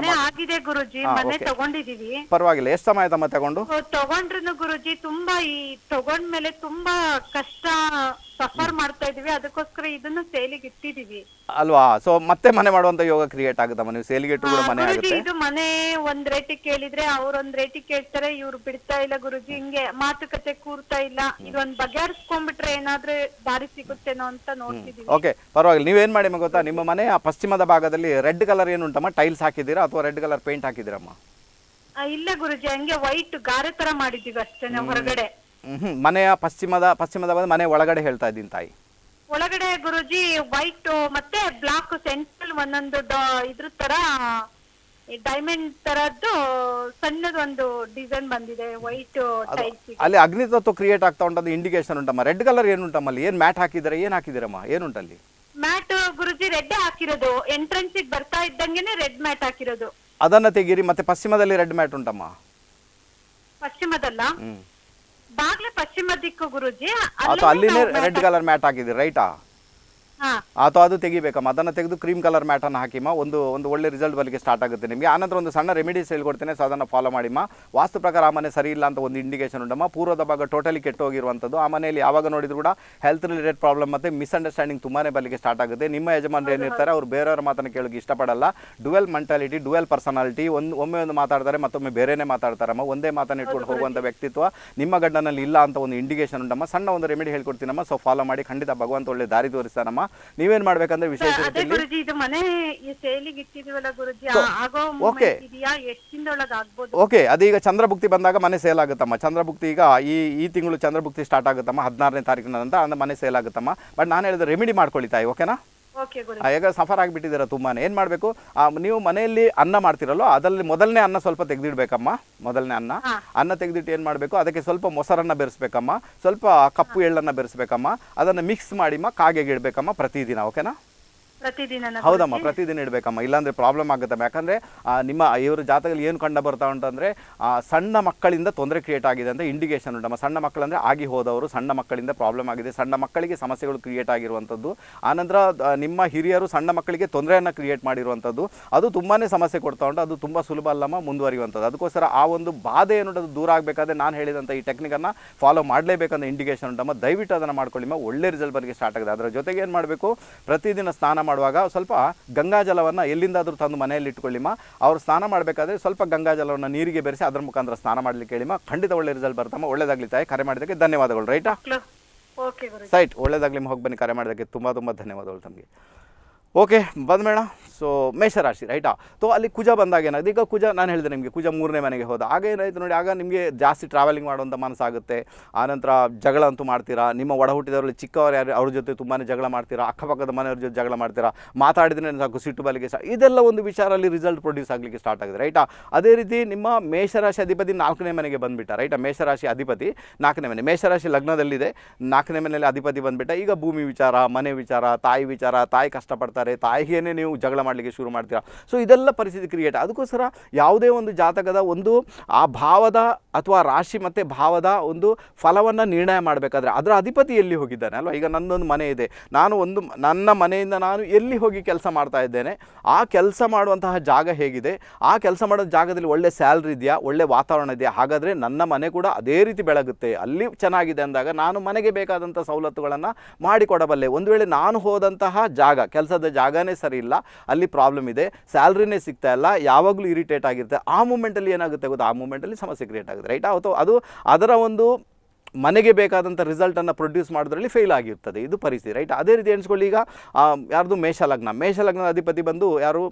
ಪರವಾಗಿಲ್ಲ. ಎಷ್ಟು ಸಮಯ ತಮ್ಮ ತಗೊಂಡ್ರು ಗುರುಜಿ? ತುಂಬಾ ಈ ತಗೊಂಡ್ಮೇಲೆ ತುಂಬಾ ಕಷ್ಟ ಸಫರ್ ಮಾಡ್ತಾ ಇದೀವಿ, ಅದಕ್ಕೋಸ್ಕರ ಇದನ್ನು ಸೇಲಿಗೆ ಇಟ್ಟಿದೀವಿ ಅಲ್ವಾ. ಸೊ ಮತ್ತೆ ಮನೆ ಮಾಡುವಂತ ಯೋಗ ಕ್ರಿಯೇಟ್ ಆಗುತ್ತಮ್ಮ, ನೀವು ಸೇಲಿಗೆ ಇಟ್ಟು ಕೂಡ ಮನೆ ಆಗುತ್ತೆ. ಇದು ಮನೆ ಒಂದ್ ರೇಟಿಗೆ ಕೇಳಿದ್ರೆ ಅವ್ರೊಂದ್ ರೇಟಿಗೆ ಕೇಳ್ತಾರೆ, ಇವ್ರು ಬಿಡ್ತಾ ಇಲ್ಲ ಗುರುಜಿ, ಹಿಂಗೆ ಮಾತುಕತೆ ಕೂರ್ತಾ ಇಲ್ಲ. ಇದೊಂದ್ ಬಗೆಹರಿಸ್ಕೊಂಡ್ಬಿಟ್ರೆ ಏನಾದ್ರೂ ದಾರಿ ಸಿಗುತ್ತೇನೋ ಅಂತ ನೋಡ್ತಿದೀವಿ. ಓಕೆ, ಪರವಾಗಿಲ್ಲ. ನೀವೇನ್ ಮಾಡಿ ಗೊತ್ತಾ, ನಿಮ್ಮ ಮನೆ ಪಶ್ಚಿಮದ ಭಾಗದಲ್ಲಿ ರೆಡ್ ಕಲರ್ ಏನುಂಟಮ್ಮ, ಟೈಲ್ಸ್ ಹಾಕಿದ್ದೀರಾ ಅಥವಾ ರೆಡ್ ಕಲರ್ ಪೇಂಟ್ ಹಾಕಿದ್ದೀರಮ್ಮ? ಇಲ್ಲ ಗುರುಜಿ, ಹಂಗೆ ವೈಟ್ ಗಾರೆ ತರ ಮಾಡಿದೀವಿ ಅಷ್ಟೇ ಹೊರಗಡೆ. ಮನೆಯ ಪಶ್ಚಿಮದ ಮನೆ ಒಳಗಡೆ ಹೇಳ್ತಾ ಇದ್ದೀನಿ ತಾಯಿ. ಒಳಗಡೆ ಗುರುಜಿ ವೈಟ್ ಮತ್ತೆ ಬ್ಲಾಕ್ ಸೆಂಟ್ರಲ್ ಒಂದೊಂದು ಇದ್ರ ತರ ಡೈಮಂಡ್ ತರದ್ದು ಸಣ್ಣದೊಂದು ಡಿಸೈನ್ ಬಂದಿದೆ, ವೈಟ್ ಟೈಲ್ಸ್. ಅಲ್ಲಿ ಅಗ್ನಿ ತತ್ವ ಕ್ರಿಯೇಟ್ ಆಗ್ತಾ ಉಂಟದು ಇಂಡಿಕೇಶನ್ ಉಂಟಮ್ಮ. ರೆಡ್ ಕಲರ್ ಏನುಂಟಮ್ಮ ಅಲ್ಲಿ? ಏನ್ ಮ್ಯಾಟ್ ಹಾಕಿದ್ರೆ, ಏನ್ ಹಾಕಿದಿರಮ್ಮ, ಏನುಂಟಲ್ಲಿ ಮ್ಯಾಟ್? ಗುರುಜಿ ರೆಡ್ ಹಾಕಿರೋದು, ಎಂಟ್ರೆನ್ಸ್ ಬರ್ತಾ ಇದ್ದಂಗೆನೆ ರೆಡ್ ಮ್ಯಾಟ್ ಹಾಕಿರೋದು. ಅದನ್ನ ತೆಗೀರಿ. ಮತ್ತೆ ಪಶ್ಚಿಮದಲ್ಲಿ ರೆಡ್ ಮ್ಯಾಟ್ ಉಂಟಮ್ಮ? ಪಶ್ಚಿಮದಲ್ಲ, ಬಾಗ್ಲೆ ಪಶ್ಚಿಮ ದಿಕ್ಕು ಗುರುಜಿ. ಅಲ್ಲಿನೇ ರೆಡ್ ಕಲರ್ ಮ್ಯಾಟ್ ಹಾಕಿದಿರಿ, ರೈಟಾ? ಹಾ ಅಥವಾ ಅದು ತೆಗಿಬೇಕಮ್ಮ, ಅದನ್ನು ತೆಗೆದು ಕ್ರೀಮ್ ಕಲರ್ ಮ್ಯಾಟನ್ನು ಹಾಕಿಮ್ಮ, ಒಂದು ಒಳ್ಳೆ ರಿಸಲ್ಟ್ ಬರಲಿಕ್ಕೆ ಸ್ಟಾರ್ಟ್ ಆಗುತ್ತೆ ನಿಮಗೆ. ಆನಂತರ ಒಂದು ಸಣ್ಣ ರೆಮಿಡೀಸ್ ಹೇಳ್ಕೊಡ್ತೇನೆ, ಸೊ ಅದನ್ನು ಫಾಲೋ ಮಾಡಿಮ್ಮ. ವಾಸ್ತು ಪ್ರಕಾರ ಆ ಮನೆ ಸರಿ ಇಲ್ಲ ಅಂತ ಒಂದು ಇಂಡಿಕೇಶನ್ ಉಂಟಮ್ಮ. ಪೂರ್ವದ ಭಾಗ ಟೋಟಲಿ ಕೆಟ್ಟು ಹೋಗಿರುವಂಥದ್ದು. ಆ ಮನೆಯಲ್ಲಿ ಯಾವಾಗ ನೋಡಿದ್ರು ಕೂಡ ಹೆಲ್ತ್ ರಿಲೇಟೆಡ್ ಪ್ರಾಬ್ಲಮ್ ಮತ್ತು ಮಿಸ್ಅಂಡರ್ಸ್ಟ್ಯಾಂಡಿಂಗ್ ತುಂಬಾ ಬರಲಿಕ್ಕೆ ಸ್ಟಾರ್ಟ್ ಆಗುತ್ತೆ. ನಿಮ್ಮ ಯಜಮಾನರು ಏನಿರ್ತಾರೆ ಅವ್ರು ಬೇರೆಯವರ ಮಾತನ್ನು ಕೇಳೋಕೆ ಇಷ್ಟಪಡಲ್ಲ. ಡುವೆಲ್ ಮೆಂಟಾಲಿಟಿ, ಡುವೆಲ್ ಪರ್ಸನಾಲಿಟಿ, ಒಮ್ಮೆ ಒಂದು ಮಾತಾಡ್ತಾರೆ ಮತ್ತೊಮ್ಮೆ ಬೇರೆನೇ ಮಾತಾಡ್ತಾರಮ್ಮ. ಒಂದೇ ಮಾತನ್ನು ಇಟ್ಕೊಂಡು ಹೋಗುವಂಥ ವ್ಯಕ್ತಿತ್ವ ನಿಮ್ಮ ಗಂಡನಲ್ಲಿ ಇಲ್ಲ ಅಂತ ಒಂದು ಇಂಡಿಕೇಶನ್ ಉಂಟಮ್ಮ. ಸಣ್ಣ ಒಂದು ರೆಮಿಡಿ ಹೇಳ್ಕೊಡ್ತೀನಮ್ಮ, ಸೊ ಫಾಲೋ ಮಾಡಿ, ಖಂಡಿತ ಭಗವಂತ ಒಳ್ಳೆ ದಾರಿ ತೋರಿಸ್ತಾನಮ್ಮ. ನೀವೇನು ಮಾಡಬೇಕಂದ್ರೆ ವಿಶೇಷ ಅದೇ ಗುರುಜಿ, ಇದು ಮನೆ ಈ ಸೇಲಿಗೆ ಇಟ್ಟಿದೀವಲ್ಲ ಗುರುಜಿ, ಆಗೋ ಮೂಮೆಂಟ್ ಇದೆಯಾ? ಎಷ್ಟು ದಿನದೊಳಗೆ ಆಗ್ಬೋದು? ಓಕೆ, ಅದೀಗ ಚಂದ್ರಭುಕ್ತಿ ಬಂದಾಗ ಮನೆ ಸೇಲ್ ಆಗುತ್ತಮ್ಮ. ಚಂದ್ರಭುಕ್ತಿ ಈಗ ಈ ತಿಂಗಳು ಚಂದ್ರಭುಕ್ತಿ ಸ್ಟಾರ್ಟ್ ಆಗುತ್ತಮ್ಮ, 16ನೇ ತಾರೀಕಿನ ನಂತರ ಅಂದ್ರೆ ಮನೆ ಸೇಲ್ ಆಗುತ್ತಮ್ಮ. ಬಟ್ ನಾನು ಹೇಳಿದ ರೆಮಿಡಿ ಮಾಡ್ಕೊಳ್ಳಿ ತಾಯಿ, ಓಕೆನಾ? ಈಗ ಸಫರ್ ಆಗಿಬಿಟ್ಟಿದ್ದೀರಾ ತುಂಬಾ. ಏನು ಮಾಡಬೇಕು, ನೀವು ಮನೆಯಲ್ಲಿ ಅನ್ನ ಮಾಡ್ತಿರಲ್ಲೋ ಅದರಲ್ಲಿ ಮೊದಲನೇ ಅನ್ನ ಸ್ವಲ್ಪ ತೆಗೆದಿಡ್ಬೇಕಮ್ಮ. ಮೊದಲನೇ ಅನ್ನ ತೆಗೆದಿಟ್ಟು ಏನು ಮಾಡಬೇಕು, ಅದಕ್ಕೆ ಸ್ವಲ್ಪ ಮೊಸರನ್ನು ಬೆರೆಸ್ಬೇಕಮ್ಮ, ಸ್ವಲ್ಪ ಕಪ್ಪು ಎಳ್ಳನ್ನು ಬೆರೆಸ್ಬೇಕಮ್ಮ. ಅದನ್ನು ಮಿಕ್ಸ್ ಮಾಡಿಮ್ಮ, ಕಾಗೆಗೆ ಇಡಬೇಕಮ್ಮ ಪ್ರತಿದಿನ, ಓಕೆನಾ? ಹೌದಮ್ಮ, ಪ್ರತಿದಿನ ಇಡಬೇಕಮ್ಮ, ಇಲ್ಲಾಂದ್ರೆ ಪ್ರಾಬ್ಲಮ್ ಆಗುತ್ತಮ್ಮ. ಯಾಕಂದ್ರೆ ನಿಮ್ಮ ಇವರು ಜಾತಕದಲ್ಲಿ ಏನು ಕಂಡು ಬರ್ತಾ ಉಂಟಂದ್ರೆ ಸಣ್ಣ ಮಕ್ಕಳಿಂದ ತೊಂದರೆ ಕ್ರಿಯೇಟ್ ಆಗಿದೆ ಅಂತ ಇಂಡಿಕೇಶನ್ ಉಂಟಮ್ಮ. ಸಣ್ಣ ಮಕ್ಕಳಂದ್ರೆ ಆಗಿ ಹೋದವರು, ಸಣ್ಣ ಮಕ್ಕಳಿಂದ ಪ್ರಾಬ್ಲಮ್ ಆಗಿದೆ, ಸಣ್ಣ ಮಕ್ಕಳಿಗೆ ಸಮಸ್ಯೆಗಳು ಕ್ರಿಯೇಟ್ ಆಗಿರುವಂಥದ್ದು. ಆನಂತರ ನಿಮ್ಮ ಹಿರಿಯರು ಸಣ್ಣ ಮಕ್ಕಳಿಗೆ ತೊಂದರೆಯನ್ನು ಕ್ರಿಯೇಟ್ ಮಾಡಿರುವಂಥದ್ದು, ಅದು ತುಂಬಾ ಸಮಸ್ಯೆ ಕೊಡ್ತಾ ಉಂಟು. ಅದು ತುಂಬ ಸುಲಭ ಅಲ್ಲಮ್ಮ ಮುಂದುವರಿಯುವಂಥದ್ದು. ಅದಕ್ಕೋಸ್ಕರ ಆ ಒಂದು ಬಾಧೆ ಏನುಂಟು ಅದು ದೂರ ಆಗಬೇಕಾದ್ರೆ ನಾನು ಹೇಳಿದಂಥ ಈ ಟೆಕ್ನಿಕನ್ನು ಫಾಲೋ ಮಾಡಲೇಬೇಕಂತ ಇಂಡಿಕೇಶನ್ ಉಂಟಮ್ಮ. ದಯವಿಟ್ಟು ಅದನ್ನು ಮಾಡ್ಕೊಳ್ಳಿಮ್ಮ, ಒಳ್ಳೆ ರಿಸಲ್ಟ್ ಬರಲಿಕ್ಕೆ ಸ್ಟಾರ್ಟ್ ಆಗಿದೆ. ಅದರ ಜೊತೆಗೆ ಏನು ಮಾಡಬೇಕು, ಪ್ರತಿದಿನ ಸ್ನಾನ ಮಾಡುವಾಗ ಸ್ವಲ್ಪ ಗಂಗಾಜಲವನ್ನು ಎಲ್ಲಿಂದಾದರೂ ತಂದು ಮನೆಯಲ್ಲಿ ಇಟ್ಕೊಳ್ಳಿಮ್ಮ. ಅವರು ಸ್ನಾನ ಮಾಡಬೇಕಾದ್ರೆ ಸ್ವಲ್ಪ ಗಂಗಾಜಲವನ್ನು ನೀರಿಗೆ ಬೆರೆಸಿ ಅದರ ಮುಖಾಂತರ ಸ್ನಾನ ಮಾಡಲಿಕ್ಕೆ ಹೇಳಿಮ್ಮ. ಖಂಡಿತ ಒಳ್ಳೆ ರಿಸಲ್ಟ್ ಬರ್ತಮ್ಮ. ಒಳ್ಳೆದಾಗಲಿ ತಾಯಿ, ಕರೆ ಮಾಡಿದ್ದಕ್ಕೆ ಧನ್ಯವಾದಗಳು. ರೈಟಾ? ಸೈಟ್ ಒಳ್ಳೆದಾಗಲಿ, ಹೋಗಿ ಬನ್ನಿ. ಕರೆ ಮಾಡಿದ್ದಕ್ಕೆ ತುಂಬ ಧನ್ಯವಾದಗಳು ತಮಗೆ. ಓಕೆ, ಬಂದ್ಮೇಡ. ಸೊ ಮೇಷರಾಶಿ, ರೈಟಾ? ಸೊ ಅಲ್ಲಿ ಕುಜ ಬಂದಾಗ ಏನಾಗುತ್ತೆ, ಈಗ ಕುಜ ನಾನು ಹೇಳಿದೆ ನಿಮಗೆ, ಕುಜ 3ನೇ ಮನೆಗೆ ಹೋದ. ಆಗ ಏನಾಯಿತು ನೋಡಿ, ಆಗ ನಿಮಗೆ ಜಾಸ್ತಿ ಟ್ರಾವೆಲಿಂಗ್ ಮಾಡುವಂಥ ಮನಸ್ಸಾಗುತ್ತೆ. ಆನಂತರ ಜಗಳ ಅಂತೂ ಮಾಡ್ತೀರಾ. ನಿಮ್ಮ ಒಡ ಹುಟ್ಟಿದವರಲ್ಲಿ ಚಿಕ್ಕವರು ಯಾರು ಅವ್ರ ಜೊತೆ ತುಂಬಾ ಜಗಳ ಮಾಡ್ತೀರಾ, ಅಕ್ಕಪಕ್ಕದ ಮನೆಯವ್ರ ಜೊತೆ ಜಗಳ ಮಾಡ್ತೀರಾ, ಮಾತಾಡಿದ್ರೆ ಸಾಕು ಸಿಟ್ಟು ಬಲಿಗೆ ಇದೆಲ್ಲ ಒಂದು ವಿಚಾರ ಅಲ್ಲಿ ರಿಸಲ್ಟ್ ಪ್ರೊಡ್ಯೂಸ್ ಆಗಲಿಕ್ಕೆ ಸ್ಟಾರ್ಟ್ ಆಗಿದೆ, ರೈಟಾ? ಅದೇ ರೀತಿ ನಿಮ್ಮ ಮೇಷರಾಶಿ ಅಧಿಪತಿ 4ನೇ ಮನೆಗೆ ಬಂದುಬಿಟ್ಟ, ರೈಟಾ? ಮೇಷರಾಶಿ ಅಧಿಪತಿ 4ನೇ ಮನೆ, ಮೇಷರಾಶಿ ಲಗ್ನದಲ್ಲಿದೆ, 4ನೇ ಮನೆಯಲ್ಲಿ ಅಧಿಪತಿ ಬಂದುಬಿಟ್ಟ. ಈಗ ಭೂಮಿ ವಿಚಾರ, ಮನೆ ವಿಚಾರ, ತಾಯಿ ವಿಚಾರ, ತಾಯಿ ಕಷ್ಟಪಡ್ತಾರೆ, ತಾಯಿಗೇನೆ ನೀವು ಜಗಳ ಮಾಡಲಿಕ್ಕೆ ಶುರು ಮಾಡ್ತೀರಾ. ಸೊ ಇದೆಲ್ಲ ಪರಿಸ್ಥಿತಿ ಕ್ರಿಯೇಟ್. ಅದಕ್ಕೋಸ್ಕರ ಯಾವುದೇ ಒಂದು ಜಾತಕದ ಒಂದು ಆ ಭಾವದ ಅಥವಾ ರಾಶಿ ಮತ್ತು ಭಾವದ ಒಂದು ಫಲವನ್ನು ನಿರ್ಣಯ ಮಾಡಬೇಕಾದ್ರೆ ಅದರ ಅಧಿಪತಿ ಎಲ್ಲಿ ಹೋಗಿದ್ದಾನೆ ಅಲ್ವಾ? ಈಗ ನನ್ನೊಂದು ಮನೆ ಇದೆ, ನಾನು ನನ್ನ ಮನೆಯಿಂದ ನಾನು ಎಲ್ಲಿ ಹೋಗಿ ಕೆಲಸ ಮಾಡ್ತಾ ಇದ್ದೇನೆ, ಆ ಕೆಲಸ ಮಾಡುವಂತಹ ಜಾಗ ಹೇಗಿದೆ, ಆ ಕೆಲಸ ಮಾಡೋ ಜಾಗದಲ್ಲಿ ಒಳ್ಳೆ ಸ್ಯಾಲ್ರಿ ಇದೆಯಾ, ಒಳ್ಳೆ ವಾತಾವರಣ ಇದೆಯಾ, ಹಾಗಾದರೆ ನನ್ನ ಮನೆ ಕೂಡ ಅದೇ ರೀತಿ ಬೆಳಗುತ್ತೆ. ಅಲ್ಲಿ ಚೆನ್ನಾಗಿದೆ ಅಂದಾಗ ನಾನು ಮನೆಗೆ ಬೇಕಾದಂಥ ಸವಲತ್ತುಗಳನ್ನು ಮಾಡಿಕೊಡಬಲ್ಲೆ. ಒಂದು ವೇಳೆ ನಾನು ಹೋದಂತಹ ಜಾಗ, ಕೆಲಸದ ಜಾಗನೇ ಸರಿ ಇಲ್ಲ, ಅಲ್ಲಿ ಪ್ರಾಬ್ಲಮ್ ಇದೆ, ಸ್ಯಾಲ್ರಿನೇ ಸಿಗ್ತಾ ಇಲ್ಲ, ಯಾವಾಗಲೂ ಇರಿಟೇಟ್ ಆಗಿರುತ್ತೆ, ಆ ಮೂಮೆಂಟಲ್ಲಿ ಏನಾಗುತ್ತೆ ಗೊತ್ತಾ, ಆ ಮೂಮೆಂಟಲ್ಲಿ ಸಮಸ್ಯೆ ಕ್ರಿಯೇಟ್ ಆಗುತ್ತೆ, ರೈಟ್? ಅದು ಅದರ ಒಂದು ಮನೆಗೆ ಬೇಕಾದಂಥ ರಿಸಲ್ಟನ್ನು ಪ್ರೊಡ್ಯೂಸ್ ಮಾಡೋದ್ರಲ್ಲಿ ಫೇಲ್ ಆಗಿರ್ತದೆ, ಇದು ಪರಿಸ್ಥಿತಿ, ರೈಟ್? ಅದೇ ರೀತಿ ಎಣಿಸ್ಕೊಳ್ಳಿ, ಈಗ ಯಾರ್ದು ಮೇಷಲಗ್ನದ ಅಧಿಪತಿ ಬಂದು ಯಾರು,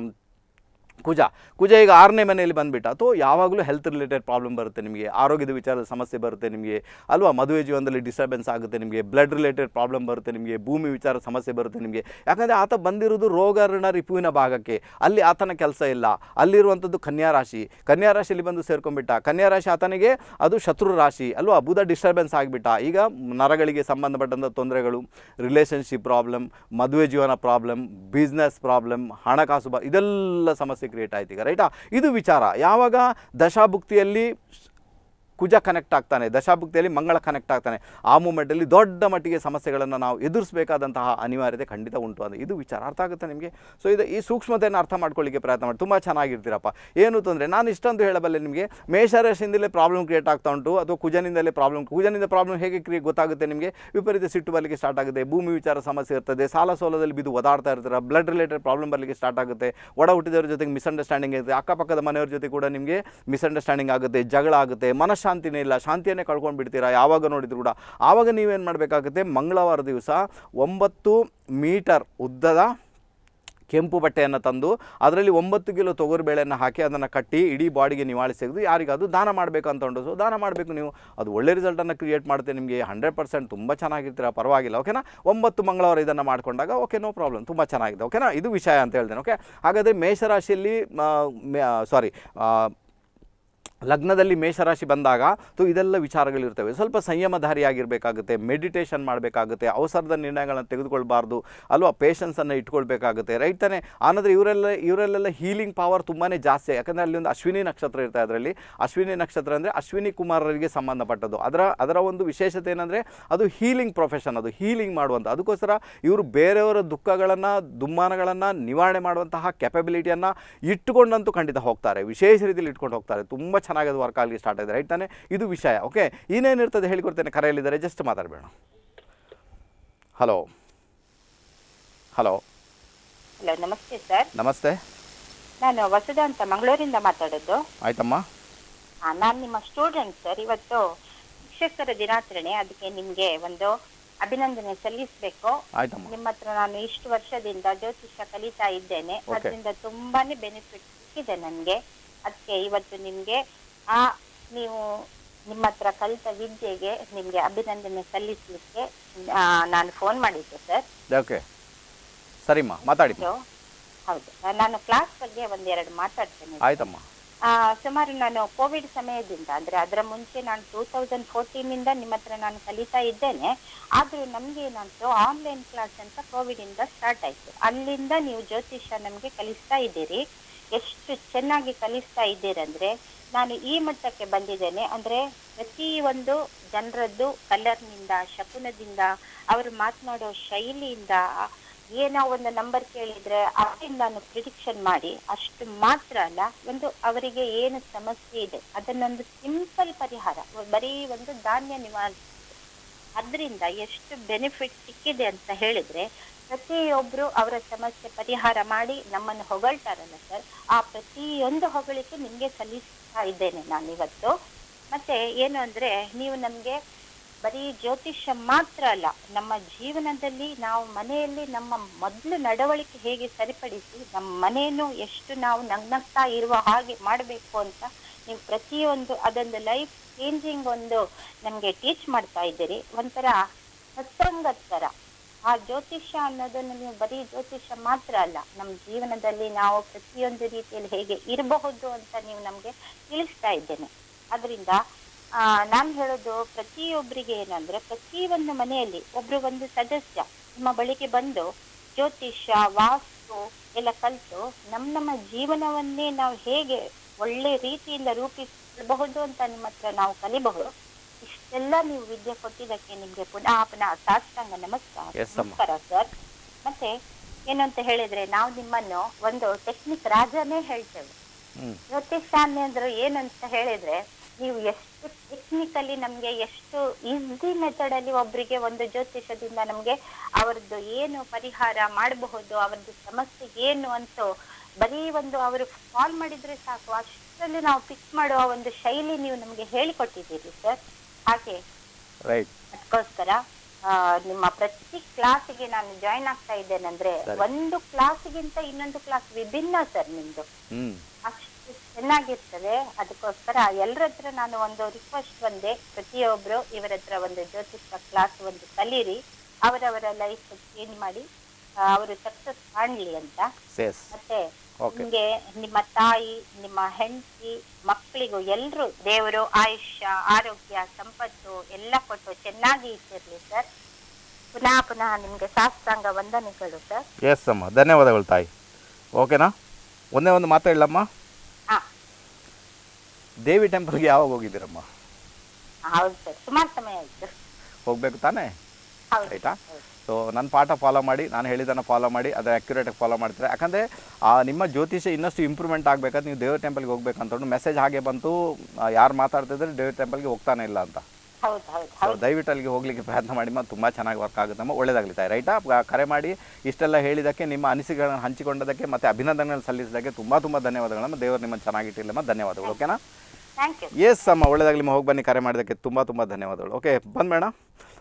ಕುಜ ಈಗ 6ನೇ ಮನೆಯಲ್ಲಿ ಬಂದುಬಿಟ್ಟ. ಅಥವಾ ಯಾವಾಗಲೂ ಹೆಲ್ತ್ ರಿಲೇಟೆಡ್ ಪ್ರಾಬ್ಲಮ್ ಬರುತ್ತೆ ನಿಮಗೆ, ಆರೋಗ್ಯದ ವಿಚಾರದ ಸಮಸ್ಯೆ ಬರುತ್ತೆ ನಿಮಗೆ ಅಲ್ವಾ, ಮದುವೆ ಜೀವನದಲ್ಲಿ ಡಿಸ್ಟರ್ಬೆನ್ಸ್ ಆಗುತ್ತೆ ನಿಮಗೆ, ಬ್ಲಡ್ ರಿಲೇಟೆಡ್ ಪ್ರಾಬ್ಲಮ್ ಬರುತ್ತೆ ನಿಮಗೆ, ಭೂಮಿ ವಿಚಾರ ಸಮಸ್ಯೆ ಬರುತ್ತೆ ನಿಮಗೆ. ಯಾಕಂದರೆ ಆತ ಬಂದಿರೋದು ರೋಗ ಋಣ ರಿಪುವಿನ ಭಾಗಕ್ಕೆ, ಅಲ್ಲಿ ಆತನ ಕೆಲಸ ಇಲ್ಲ. ಅಲ್ಲಿರುವಂಥದ್ದು ಕನ್ಯಾರಾಶಿಯಲ್ಲಿ ಬಂದು ಸೇರ್ಕೊಂಡ್ಬಿಟ್ಟ. ಕನ್ಯಾರಾಶಿ ಆತನಿಗೆ ಅದು ಶತ್ರು ರಾಶಿ ಅಲ್ವಾ, ಬುಧ ಡಿಸ್ಟರ್ಬೆನ್ಸ್ ಆಗಿಬಿಟ್ಟ. ಈಗ ನರಗಳಿಗೆ ಸಂಬಂಧಪಟ್ಟಂಥ ತೊಂದರೆಗಳು, ರಿಲೇಷನ್ಶಿಪ್ ಪ್ರಾಬ್ಲಮ್, ಮದುವೆ ಜೀವನ ಪ್ರಾಬ್ಲಮ್, ಬಿಸ್ನೆಸ್ ಪ್ರಾಬ್ಲಮ್, ಹಣಕಾಸು ಇದೆಲ್ಲ ಸಮಸ್ಯೆ ಕ್ರಿಯೇಟ್ ಆಯ್ತು ಈಗ, ರೈಟಾ? ಇದು ವಿಚಾರ. ಯಾವಾಗ ದಶಾಭುಕ್ತಿಯಲ್ಲಿ ಕುಜ ಕನೆಕ್ಟ್ ಆಗ್ತಾನೆ, ದಶಾಭುಕ್ತಿಯಲ್ಲಿ ಮಂಗಳ ಕನೆಕ್ಟ್ ಆಗ್ತಾನೆ, ಆ ಮೂಮೆಂಟಲ್ಲಿ ದೊಡ್ಡ ಮಟ್ಟಿಗೆ ಸಮಸ್ಯೆಗಳನ್ನು ನಾವು ಎದುರಿಸಬೇಕಾದಂತಹ ಅನಿವಾರ್ಯತೆ ಖಂಡಿತ ಉಂಟು. ಅದು ಇದು ವಿಚಾರ ಅರ್ಥ ಆಗುತ್ತೆ ನಿಮಗೆ. ಸೊ ಈ ಸೂಕ್ಷ್ಮತೆಯನ್ನು ಅರ್ಥ ಮಾಡ್ಕೊಳ್ಳಿಕ್ಕೆ ಪ್ರಯತ್ನ ಮಾಡಿ, ತುಂಬ ಚೆನ್ನಾಗಿರ್ತೀರಪ್ಪ. ಏನು ತೊಂದರೆ, ನಾನು ಇಷ್ಟೊಂದು ಹೇಳಬಲ್ಲೆ ನಿಮಗೆ, ಮೇಷರಾಶಿಯಿಂದಲೇ ಪ್ರಾಬ್ಲಮ್ ಕ್ರಿಯೇಟ್ ಆಗ್ತಾ ಉಂಟು, ಅಥವಾ ಕುಜನಿಂದಲೇ ಕುಜನಿಂದ ಪ್ರಾಬ್ಲಮ್ ಹೇಗೆ ಗೊತ್ತಾಗುತ್ತೆ ನಿಮಗೆ, ವಿಪರೀತ ಸಿಟ್ಟು ಬರಲಿಕ್ಕೆ ಸ್ಟಾರ್ಟ್ ಆಗುತ್ತೆ, ಭೂಮಿ ವಿಚಾರ ಸಮಸ್ಯೆ ಇರ್ತದೆ, ಸಾಲ ಸೋಲದಲ್ಲಿ ಬಿದ್ದು ಒದಾಡ್ತಾ ಇರ್ತೀರ, ಬ್ಲಡ್ ರಿಲೇಟೆಡ್ ಪ್ರಾಬ್ಲಮ್ ಬರಲಿಕ್ಕೆ ಸ್ಟಾರ್ಟ್ ಆಗುತ್ತೆ, ಒಡ ಹುಟ್ಟಿದವ್ರ ಜೊತೆಗೆ ಮಿಸ್ಅಂಡರ್ಸ್ಟ್ಯಾಂಡಿಂಗ್ ಇರುತ್ತೆ, ಅಕ್ಕಪಕ್ಕದ ಮನೆಯವ್ರ ಜೊತೆ ಕೂಡ ನಿಮಗೆ ಮಿಸ್ಅಂಡರ್ಸ್ಟ್ಯಾಂಡಿಂಗ್ ಆಗುತ್ತೆ, ಜಗಳ ಆಗುತ್ತೆ, ಶಾಂತಿನೇ ಇಲ್ಲ, ಶಾಂತಿಯನ್ನೇ ಕಳ್ಕೊಂಡು ಬಿಡ್ತೀರಾ ಯಾವಾಗ ನೋಡಿದ್ರು ಕೂಡ. ಆವಾಗ ನೀವೇನು ಮಾಡಬೇಕಾಗುತ್ತೆ, ಮಂಗಳವಾರ ದಿವಸ 9 ಮೀಟರ್ ಉದ್ದದ ಕೆಂಪು ಬಟ್ಟೆಯನ್ನು ತಂದು ಅದರಲ್ಲಿ 9 ಕಿಲೋ ತೊಗರಿಬೇಳೆಯನ್ನು ಹಾಕಿ ಅದನ್ನು ಕಟ್ಟಿ ಇಡೀ ಬಾಡಿಗೆ ನಿವಾಳಿಸಿ ತೆಗೆದು ಯಾರಿಗಾದರೂ ದಾನ ಮಾಡಬೇಕಂತ ಉಂಟು. ಸೊ ದಾನ ಮಾಡಬೇಕು ನೀವು, ಅದು ಒಳ್ಳೆ ರಿಸಲ್ಟನ್ನು ಕ್ರಿಯೇಟ್ ಮಾಡುತ್ತೆ ನಿಮಗೆ. 100% ತುಂಬ ಚೆನ್ನಾಗಿರ್ತೀರ, ಪರವಾಗಿಲ್ಲ, ಓಕೆನಾ? 9 ಮಂಗಳವಾರ ಇದನ್ನು ಮಾಡಿಕೊಂಡಾಗ ಓಕೆ, ನೋ ಪ್ರಾಬ್ಲಮ್, ತುಂಬ ಚೆನ್ನಾಗಿದೆ, ಓಕೆನಾ? ಇದು ವಿಷಯ ಅಂತ ಹೇಳ್ತೇನೆ, ಓಕೆ? ಹಾಗಾದರೆ ಮೇಷರಾಶಿಯಲ್ಲಿ ಲಗ್ನದಲ್ಲಿ ಮೇಷರಾಶಿ ಬಂದಾಗ ಇದೆಲ್ಲ ವಿಚಾರಗಳಿರ್ತವೆ. ಸ್ವಲ್ಪ ಸಂಯಮಧಾರಿಯಾಗಿರಬೇಕಾಗುತ್ತೆ, ಮೆಡಿಟೇಷನ್ ಮಾಡಬೇಕಾಗುತ್ತೆ, ಅವಸರದ ನಿರ್ಣಯಗಳನ್ನು ತೆಗೆದುಕೊಳ್ಬಾರ್ದು ಅಲ್ವಾ, ಪೇಷನ್ಸನ್ನು ಇಟ್ಕೊಳ್ಬೇಕಾಗುತ್ತೆ, ರೈಟ್ ತಾನೆ. ಆನಂದರೆ ಇವರಲ್ಲೆಲ್ಲ ಹೀಲಿಂಗ್ ಪವರ್ ತುಂಬಾ ಜಾಸ್ತಿ. ಯಾಕಂದರೆ ಅಲ್ಲಿ ಒಂದು ಅಶ್ವಿನಿ ನಕ್ಷತ್ರ ಇರ್ತಾರೆ. ಅದರಲ್ಲಿ ಅಶ್ವಿನಿ ನಕ್ಷತ್ರ ಅಂದರೆ ಅಶ್ವಿನಿ ಕುಮಾರರಿಗೆ ಸಂಬಂಧಪಟ್ಟದ್ದು. ಅದರ ಒಂದು ವಿಶೇಷತೆ ಏನಂದರೆ ಅದು ಹೀಲಿಂಗ್ ಪ್ರೊಫೆಷನ್, ಅದು ಹೀಲಿಂಗ್ ಮಾಡುವಂಥ. ಅದಕ್ಕೋಸ್ಕರ ಇವರು ಬೇರೆಯವರ ದುಃಖಗಳನ್ನು ದುಮ್ಮಾನಗಳನ್ನು ನಿವಾರಣೆ ಮಾಡುವಂತಹ ಕೆಪಬಿಲಿಟಿಯನ್ನು ಇಟ್ಟುಕೊಂಡಂತೂ ಖಂಡಿತ ಹೋಗ್ತಾರೆ, ವಿಶೇಷ ರೀತಿಯಲ್ಲಿ ಇಟ್ಕೊಂಡು ಹೋಗ್ತಾರೆ. ತುಂಬ ಚೆನ್ನಾಗಿ ಅದು ವರ್ಕ್ ಆಗಲಿ ಸ್ಟಾರ್ಟ್ ಆಗಿದೆ, ರೈಟ್ ತಾನೆ. ಇದು ವಿಷಯ. ಓಕೆ, ಇನ್ನೇನಿರ್ತದೆ ಹೇಳಿಕೊಡ್ತೇನೆ. ಕರೆಯಲ್ಲಿದ್ದಾರೆ, ಜಸ್ಟ್ ಮಾತಾಡಬೇಡ. ಹಲೋ ಹಲೋ ಹಲೋ, ನಮಸ್ತೆ ಸರ್. ನಮಸ್ತೆ, ನಾನು ವಸುಧಾ ಅಂತ ಮಂಗಳೂರಿಂದ ಮಾತಾಡೋದು. ಆಯ್ತಮ್ಮ. ನಾನು ನಿಮ್ಮ ಸ್ಟೂಡೆಂಟ್ ಸರ್. ಇವತ್ತು ಶಿಕ್ಷಕರ ದಿನಾಚರಣೆ, ಅದಕ್ಕೆ ನಿಮಗೆ ಒಂದು ಅಭಿನಂದನೆ ಸಲ್ಲಿಸಬೇಕು. ಆಯ್ತಮ್ಮ. ನಿಮ್ಮ ಹತ್ರ ನಾನು ಇಷ್ಟು ವರ್ಷದಿಂದ ಜ್ಯೋತಿಷ್ಯ ಕಲಿತಾ ಇದ್ದೇನೆ, ಅದರಿಂದ ತುಂಬಾನೇ ಬೆನಿಫಿಟ್ ಸಿಕ್ಕಿದೆ ನನಗೆ. ಅದಕ್ಕೆ ಇವತ್ತು ನಿಮಗೆ ನೀವು ನಿಮ್ಮ ಹತ್ರ ಕಲಿತ ವಿದ್ಯೆಗೆ ನಿಮಗೆ ಅಭಿನಂದನೆ ಸಲ್ಲಿಸಲಿಕ್ಕೆ ನಾನು ಫೋನ್ ಮಾಡಿದ್ದೆ ಸರ್. ಓಕೆ, ಸರಿಮ್ಮ, ಮಾತಾಡಿ. ಹೌದು, ನಾನು ಕ್ಲಾಸ್ ಬಗ್ಗೆ ಒಂದೆರಡು ಮಾತಾಡ್ತೇನೆ. ಆಯ್ತಮ್ಮ. ಸುಮಾರು ನಾನು ಕೋವಿಡ್ ಸಮಯದಿಂದ, ಅಂದ್ರೆ ಅದರ ಮುಂಚೆ ನಾನು 2014 ನಿಮ್ಮ ಹತ್ರ ನಾನು ಕಲಿತಾ ಇದ್ದೇನೆ. ಆದ್ರೂ ನಮ್ಗೆ ಏನಾಯ್ತು, ಆನ್ಲೈನ್ ಕ್ಲಾಸ್ ಅಂತ ಕೋವಿಡ್ ಇಂದ ಸ್ಟಾರ್ಟ್ ಆಯ್ತು. ಅಲ್ಲಿಂದ ನೀವು ಜ್ಯೋತಿಷ್ಯ ನಮ್ಗೆ ಕಲಿಸ್ತಾ ಇದ್ದೀರಿ. ಎಷ್ಟು ಚೆನ್ನಾಗಿ ಕಲಿಸ್ತಾ ಇದ್ದೀರಂದ್ರೆ ನಾನು ಈ ಮಟ್ಟಕ್ಕೆ ಬಂದಿದ್ದೇನೆ. ಅಂದ್ರೆ ಪ್ರತಿ ಒಂದು ಜನರದ್ದು ಕಲರ್ನಿಂದ, ಶಕುನದಿಂದ, ಅವರು ಮಾತನಾಡೋ ಶೈಲಿಯಿಂದ, ಏನೋ ಒಂದು ನಂಬರ್ ಕೇಳಿದ್ರೆ ಅದರಿಂದ ನಾನು ಪ್ರಿಡಿಕ್ಷನ್ ಮಾಡಿ, ಅಷ್ಟು ಮಾತ್ರ ಅಲ್ಲ, ಒಂದು ಅವರಿಗೆ ಏನು ಸಮಸ್ಯೆ ಇದೆ ಅದನ್ನೊಂದು ಸಿಂಪಲ್ ಪರಿಹಾರ, ಬರೀ ಒಂದು ಧಾನ್ಯ ನಿವಾರಿಸಿ, ಅದರಿಂದ ಎಷ್ಟು ಬೆನಿಫಿಟ್ ಸಿಕ್ಕಿದೆ ಅಂತ ಹೇಳಿದ್ರೆ, ಪ್ರತಿಯೊಬ್ರು ಅವರ ಸಮಸ್ಯೆ ಪರಿಹಾರ ಮಾಡಿ ನಮ್ಮನ್ನು ಹೊಗಳ್ತಾರಲ್ಲ ಸರ್, ಆ ಪ್ರತಿಯೊಂದು ಹೊಗಳಿಕೆ ನಿಮ್ಗೆ ಸಲ್ಲಿಸ್ತಾ ಇದ್ದೇನೆ ನಾನು ಇವತ್ತು. ಮತ್ತೆ ಏನು ಅಂದ್ರೆ, ನೀವು ನಮ್ಗೆ ಬರೀ ಜ್ಯೋತಿಷ್ಯ ಮಾತ್ರ ಅಲ್ಲ, ನಮ್ಮ ಜೀವನದಲ್ಲಿ ನಾವು ಮನೆಯಲ್ಲಿ ನಮ್ಮ ಮೊದಲು ನಡವಳಿಕೆ ಹೇಗೆ ಸರಿಪಡಿಸಿ ನಮ್ಮ ಮನೆಯನ್ನು ಎಷ್ಟು ನಾವು ನಗ್ನಗ್ತಾ ಇರುವ ಹಾಗೆ ಮಾಡಬೇಕು ಅಂತ ನೀವು ಪ್ರತಿಯೊಂದು ಅದೊಂದು ಲೈಫ್ ಚೇಂಜಿಂಗ್ ಒಂದು ನಮ್ಗೆ ಟೀಚ್ ಮಾಡ್ತಾ ಇದ್ದೀರಿ. ಒಂಥರ ಸತ್ಸಂಗದ ಥರ. ಆ ಜ್ಯೋತಿಷ್ಯ ಅನ್ನೋದನ್ನು ನೀವು ಬರೀ ಜ್ಯೋತಿಷ್ಯ ಮಾತ್ರ ಅಲ್ಲ, ನಮ್ಮ ಜೀವನದಲ್ಲಿ ನಾವು ಪ್ರತಿಯೊಂದು ರೀತಿಯಲ್ಲಿ ಹೇಗೆ ಇರಬಹುದು ಅಂತ ನೀವು ನಮ್ಗೆ ತಿಳಿಸ್ತಾ ಇದ್ದೇನೆ. ಅದರಿಂದ ನಾನು ಹೇಳೋದು ಪ್ರತಿಯೊಬ್ಬರಿಗೆ ಏನಂದ್ರೆ, ಪ್ರತಿಯೊಂದು ಮನೆಯಲ್ಲಿ ಒಬ್ರು ಒಂದು ಸದಸ್ಯ ನಿಮ್ಮ ಬಳಿಗೆ ಬಂದು ಜ್ಯೋತಿಷ್ಯ, ವಾಸ್ತು ಎಲ್ಲ ಕಲಿತು ನಮ್ಮ ಜೀವನವನ್ನೇ ನಾವು ಹೇಗೆ ಒಳ್ಳೆ ರೀತಿಯಿಂದ ರೂಪಿಸಬಹುದು ಅಂತ ನಿಮ್ಮ ಹತ್ರ ನಾವು ಕಲಿಬಹುದು. ಇಷ್ಟೆಲ್ಲ ನೀವು ವಿದ್ಯೆ ಕೊಟ್ಟಿದ್ದಕ್ಕೆ ನಿಮ್ಗೆ ಪುನಃ ಸಾಷ್ಟಾಂಗ ನಮಸ್ಕಾರ. ನಮಸ್ಕಾರ ಸರ್. ಮತ್ತೆ ಏನಂತ ಹೇಳಿದ್ರೆ, ನಾವು ನಿಮ್ಮನ್ನು ಒಂದು ಟೆಕ್ನಿಕ್ ರಾಜನೇ ಹೇಳ್ತೇವೆ. ಜ್ಯೋತಿಷ್ಯ ಅಂದ್ರೆ ಏನಂತ ಹೇಳಿದ್ರೆ, ನೀವು ಎಷ್ಟು ಟೆಕ್ನಿಕಲಿ ನಮ್ಗೆ ಎಷ್ಟು ಈಸಿ ಮೆಥಡ್ ಅಲ್ಲಿ ಒಬ್ರಿಗೆ ಒಂದು ಜ್ಯೋತಿಷದಿಂದ ನಮ್ಗೆ ಅವರದ್ದು ಏನು ಪರಿಹಾರ ಮಾಡಬಹುದು, ಅವರದ್ದು ಸಮಸ್ಯೆ ಏನು ಅಂತ ಬರೀ ಒಂದು ಅವರು ಕಾಲ್ ಮಾಡಿದ್ರೆ ಸಾಕು, ಅಷ್ಟರಲ್ಲಿ ನಾವು ಫಿಕ್ಸ್ ಮಾಡುವ ಒಂದು ಶೈಲಿ ನೀವು ನಮ್ಗೆ ಹೇಳಿಕೊಟ್ಟಿದ್ದೀರಿ ಸರ್. ಹಾಗೆ ಅದಕ್ಕೋಸ್ಕರ ನಿಮ್ಮ ಪ್ರತಿ ಕ್ಲಾಸಿಗೆ ನಾನು ಜಾಯಿನ್ ಆಗ್ತಾ ಇದ್ದೇನೆಂದ್ರೆ, ಒಂದು ಕ್ಲಾಸಿಗಿಂತ ಇನ್ನೊಂದು ಕ್ಲಾಸ್ ವಿಭಿನ್ನ ಸರ್ ನಿಮ್ದು, ಅಷ್ಟು ಚೆನ್ನಾಗಿರ್ತದೆ. ಅದಕ್ಕೋಸ್ಕರ ಎಲ್ಲರ ಹತ್ರ ನಾನು ಒಂದು ರಿಕ್ವೆಸ್ಟ್ ಒಂದೇ, ಪ್ರತಿಯೊಬ್ರು ಇವರ ಹತ್ರ ಒಂದು ಜ್ಯೋತಿಷ್ಯ ಕ್ಲಾಸ್ ಒಂದು ಕಲೀರಿ, ಅವರವರ ಲೈಫ್ ಚೇಂಜ್ ಮಾಡಿ ಅವರು ಸಕ್ಸಸ್ ಕಾಣ್ಲಿ ಅಂತ. ಮತ್ತೆ ನಿಮ್ಗೆ ನಿಮ್ಮ ತಾಯಿ, ನಿಮ್ಮ ಹೆಂಡತಿ, ಮಕ್ಕಳಿಗೂ ಎಲ್ರು ದೇವರು ಆಯುಷ್ಯ, ಆರೋಗ್ಯ, ಸಂಪತ್ತು ಎಲ್ಲ ಕೊಟ್ಟು ಚೆನ್ನಾಗಿ ಇಟ್ಟಿರ್ಲಿ ಸರ್. ಪುನಃ ಪುನಃ ನಿಮ್ಗೆ ಸಾಷ್ಟಾಂಗ ವಂದನೆಗಳು ಸರ್. ಎಸ್ ಅಮ್ಮ, ಧನ್ಯವಾದಗಳು ತಾಯಿ. ಓಕೆನಾ? ಒಂದೇ ಒಂದು ಮಾತು ಹೇಳಮ್ಮ, ದೇವಿ ಟೆಂಪಲ್ಗೆ ಯಾವಾಗ ಹೋಗಿದ್ದೀರಮ್ಮ? ಹೌದು ಸರ್, ಸುಮಾರು ಸಮಯ ಆಯ್ತು. ಹೋಗ್ಬೇಕು ತಾನೇ? ಆಯ್ತಾ? ಸೊ ನನ್ನ ಪಾಠ ಫಾಲೋ ಮಾಡಿ, ನಾನು ಹೇಳಿದ್ದನ್ನು ಫಾಲೋ ಮಾಡಿ, ಅದು ಅಕ್ಯುರೇಟಾಗಿ ಫಾಲೋ ಮಾಡ್ತಾರೆ. ಯಾಕಂದರೆ ನಿಮ್ಮ ಜ್ಯೋತಿಷ್ಯ ಇನ್ನಷ್ಟು ಇಂಪ್ರೂವ್ಮೆಂಟ್ ಆಗಬೇಕಾದ್ರೆ ನೀವು ದೇವ್ರ ಟೆಂಪಲ್ಗೆ ಹೋಗ್ಬೇಕಂತ ಮೆಸೇಜ್ ಹಾಗೆ ಬಂತು, ಯಾರು ಮಾತಾಡ್ತಿದ್ರೆ ದೇವ್ರ ಟೆಂಪಲ್ಗೆ ಹೋಗ್ತಾನೆ ಇಲ್ಲ ಅಂತ. ಸೊ ದಯವಿಟ್ಟು ಅಲ್ಲಿಗೆ ಹೋಗ್ಲಿಕ್ಕೆ ಪ್ರಯತ್ನ ಮಾಡಿ, ತುಂಬ ಚೆನ್ನಾಗಿ ವರ್ಕ್ ಆಗುತ್ತಮ್ಮ. ಒಳ್ಳೇದಾಗಲಿ ತಾಯಿ, ರೈಟಾ? ಕರೆ ಮಾಡಿ ಇಷ್ಟೆಲ್ಲ ಹೇಳಿದ್ದಕ್ಕೆ, ನಿಮ್ಮ ಅನಿಸಿಕೆಗಳನ್ನು ಹಂಚಿಕೊಂಡದಕ್ಕೆ ಮತ್ತು ಅಭಿನಂದನೆಗಳನ್ನು ಸಲ್ಲಿಸಿದ್ದಕ್ಕೆ ತುಂಬ ಧನ್ಯವಾದಗಳಮ್ಮ. ದೇವರು ನಿಮ್ಮನ್ನು ಚೆನ್ನಾಗಿಟ್ಟಿಲ್ಲಮ್ಮ. ಧನ್ಯವಾದಗಳು. ಓಕೆನಾ? ಎಸ್ ಅಮ್ಮ, ಒಳ್ಳೇದಾಗಲಿ. ಹೋಗಿ ಬನ್ನಿ. ಕರೆ ಮಾಡಿದ್ದಕ್ಕೆ ತುಂಬ ಧನ್ಯವಾದಗಳು. ಓಕೆ, ಬಂದ್ಬೇಡ.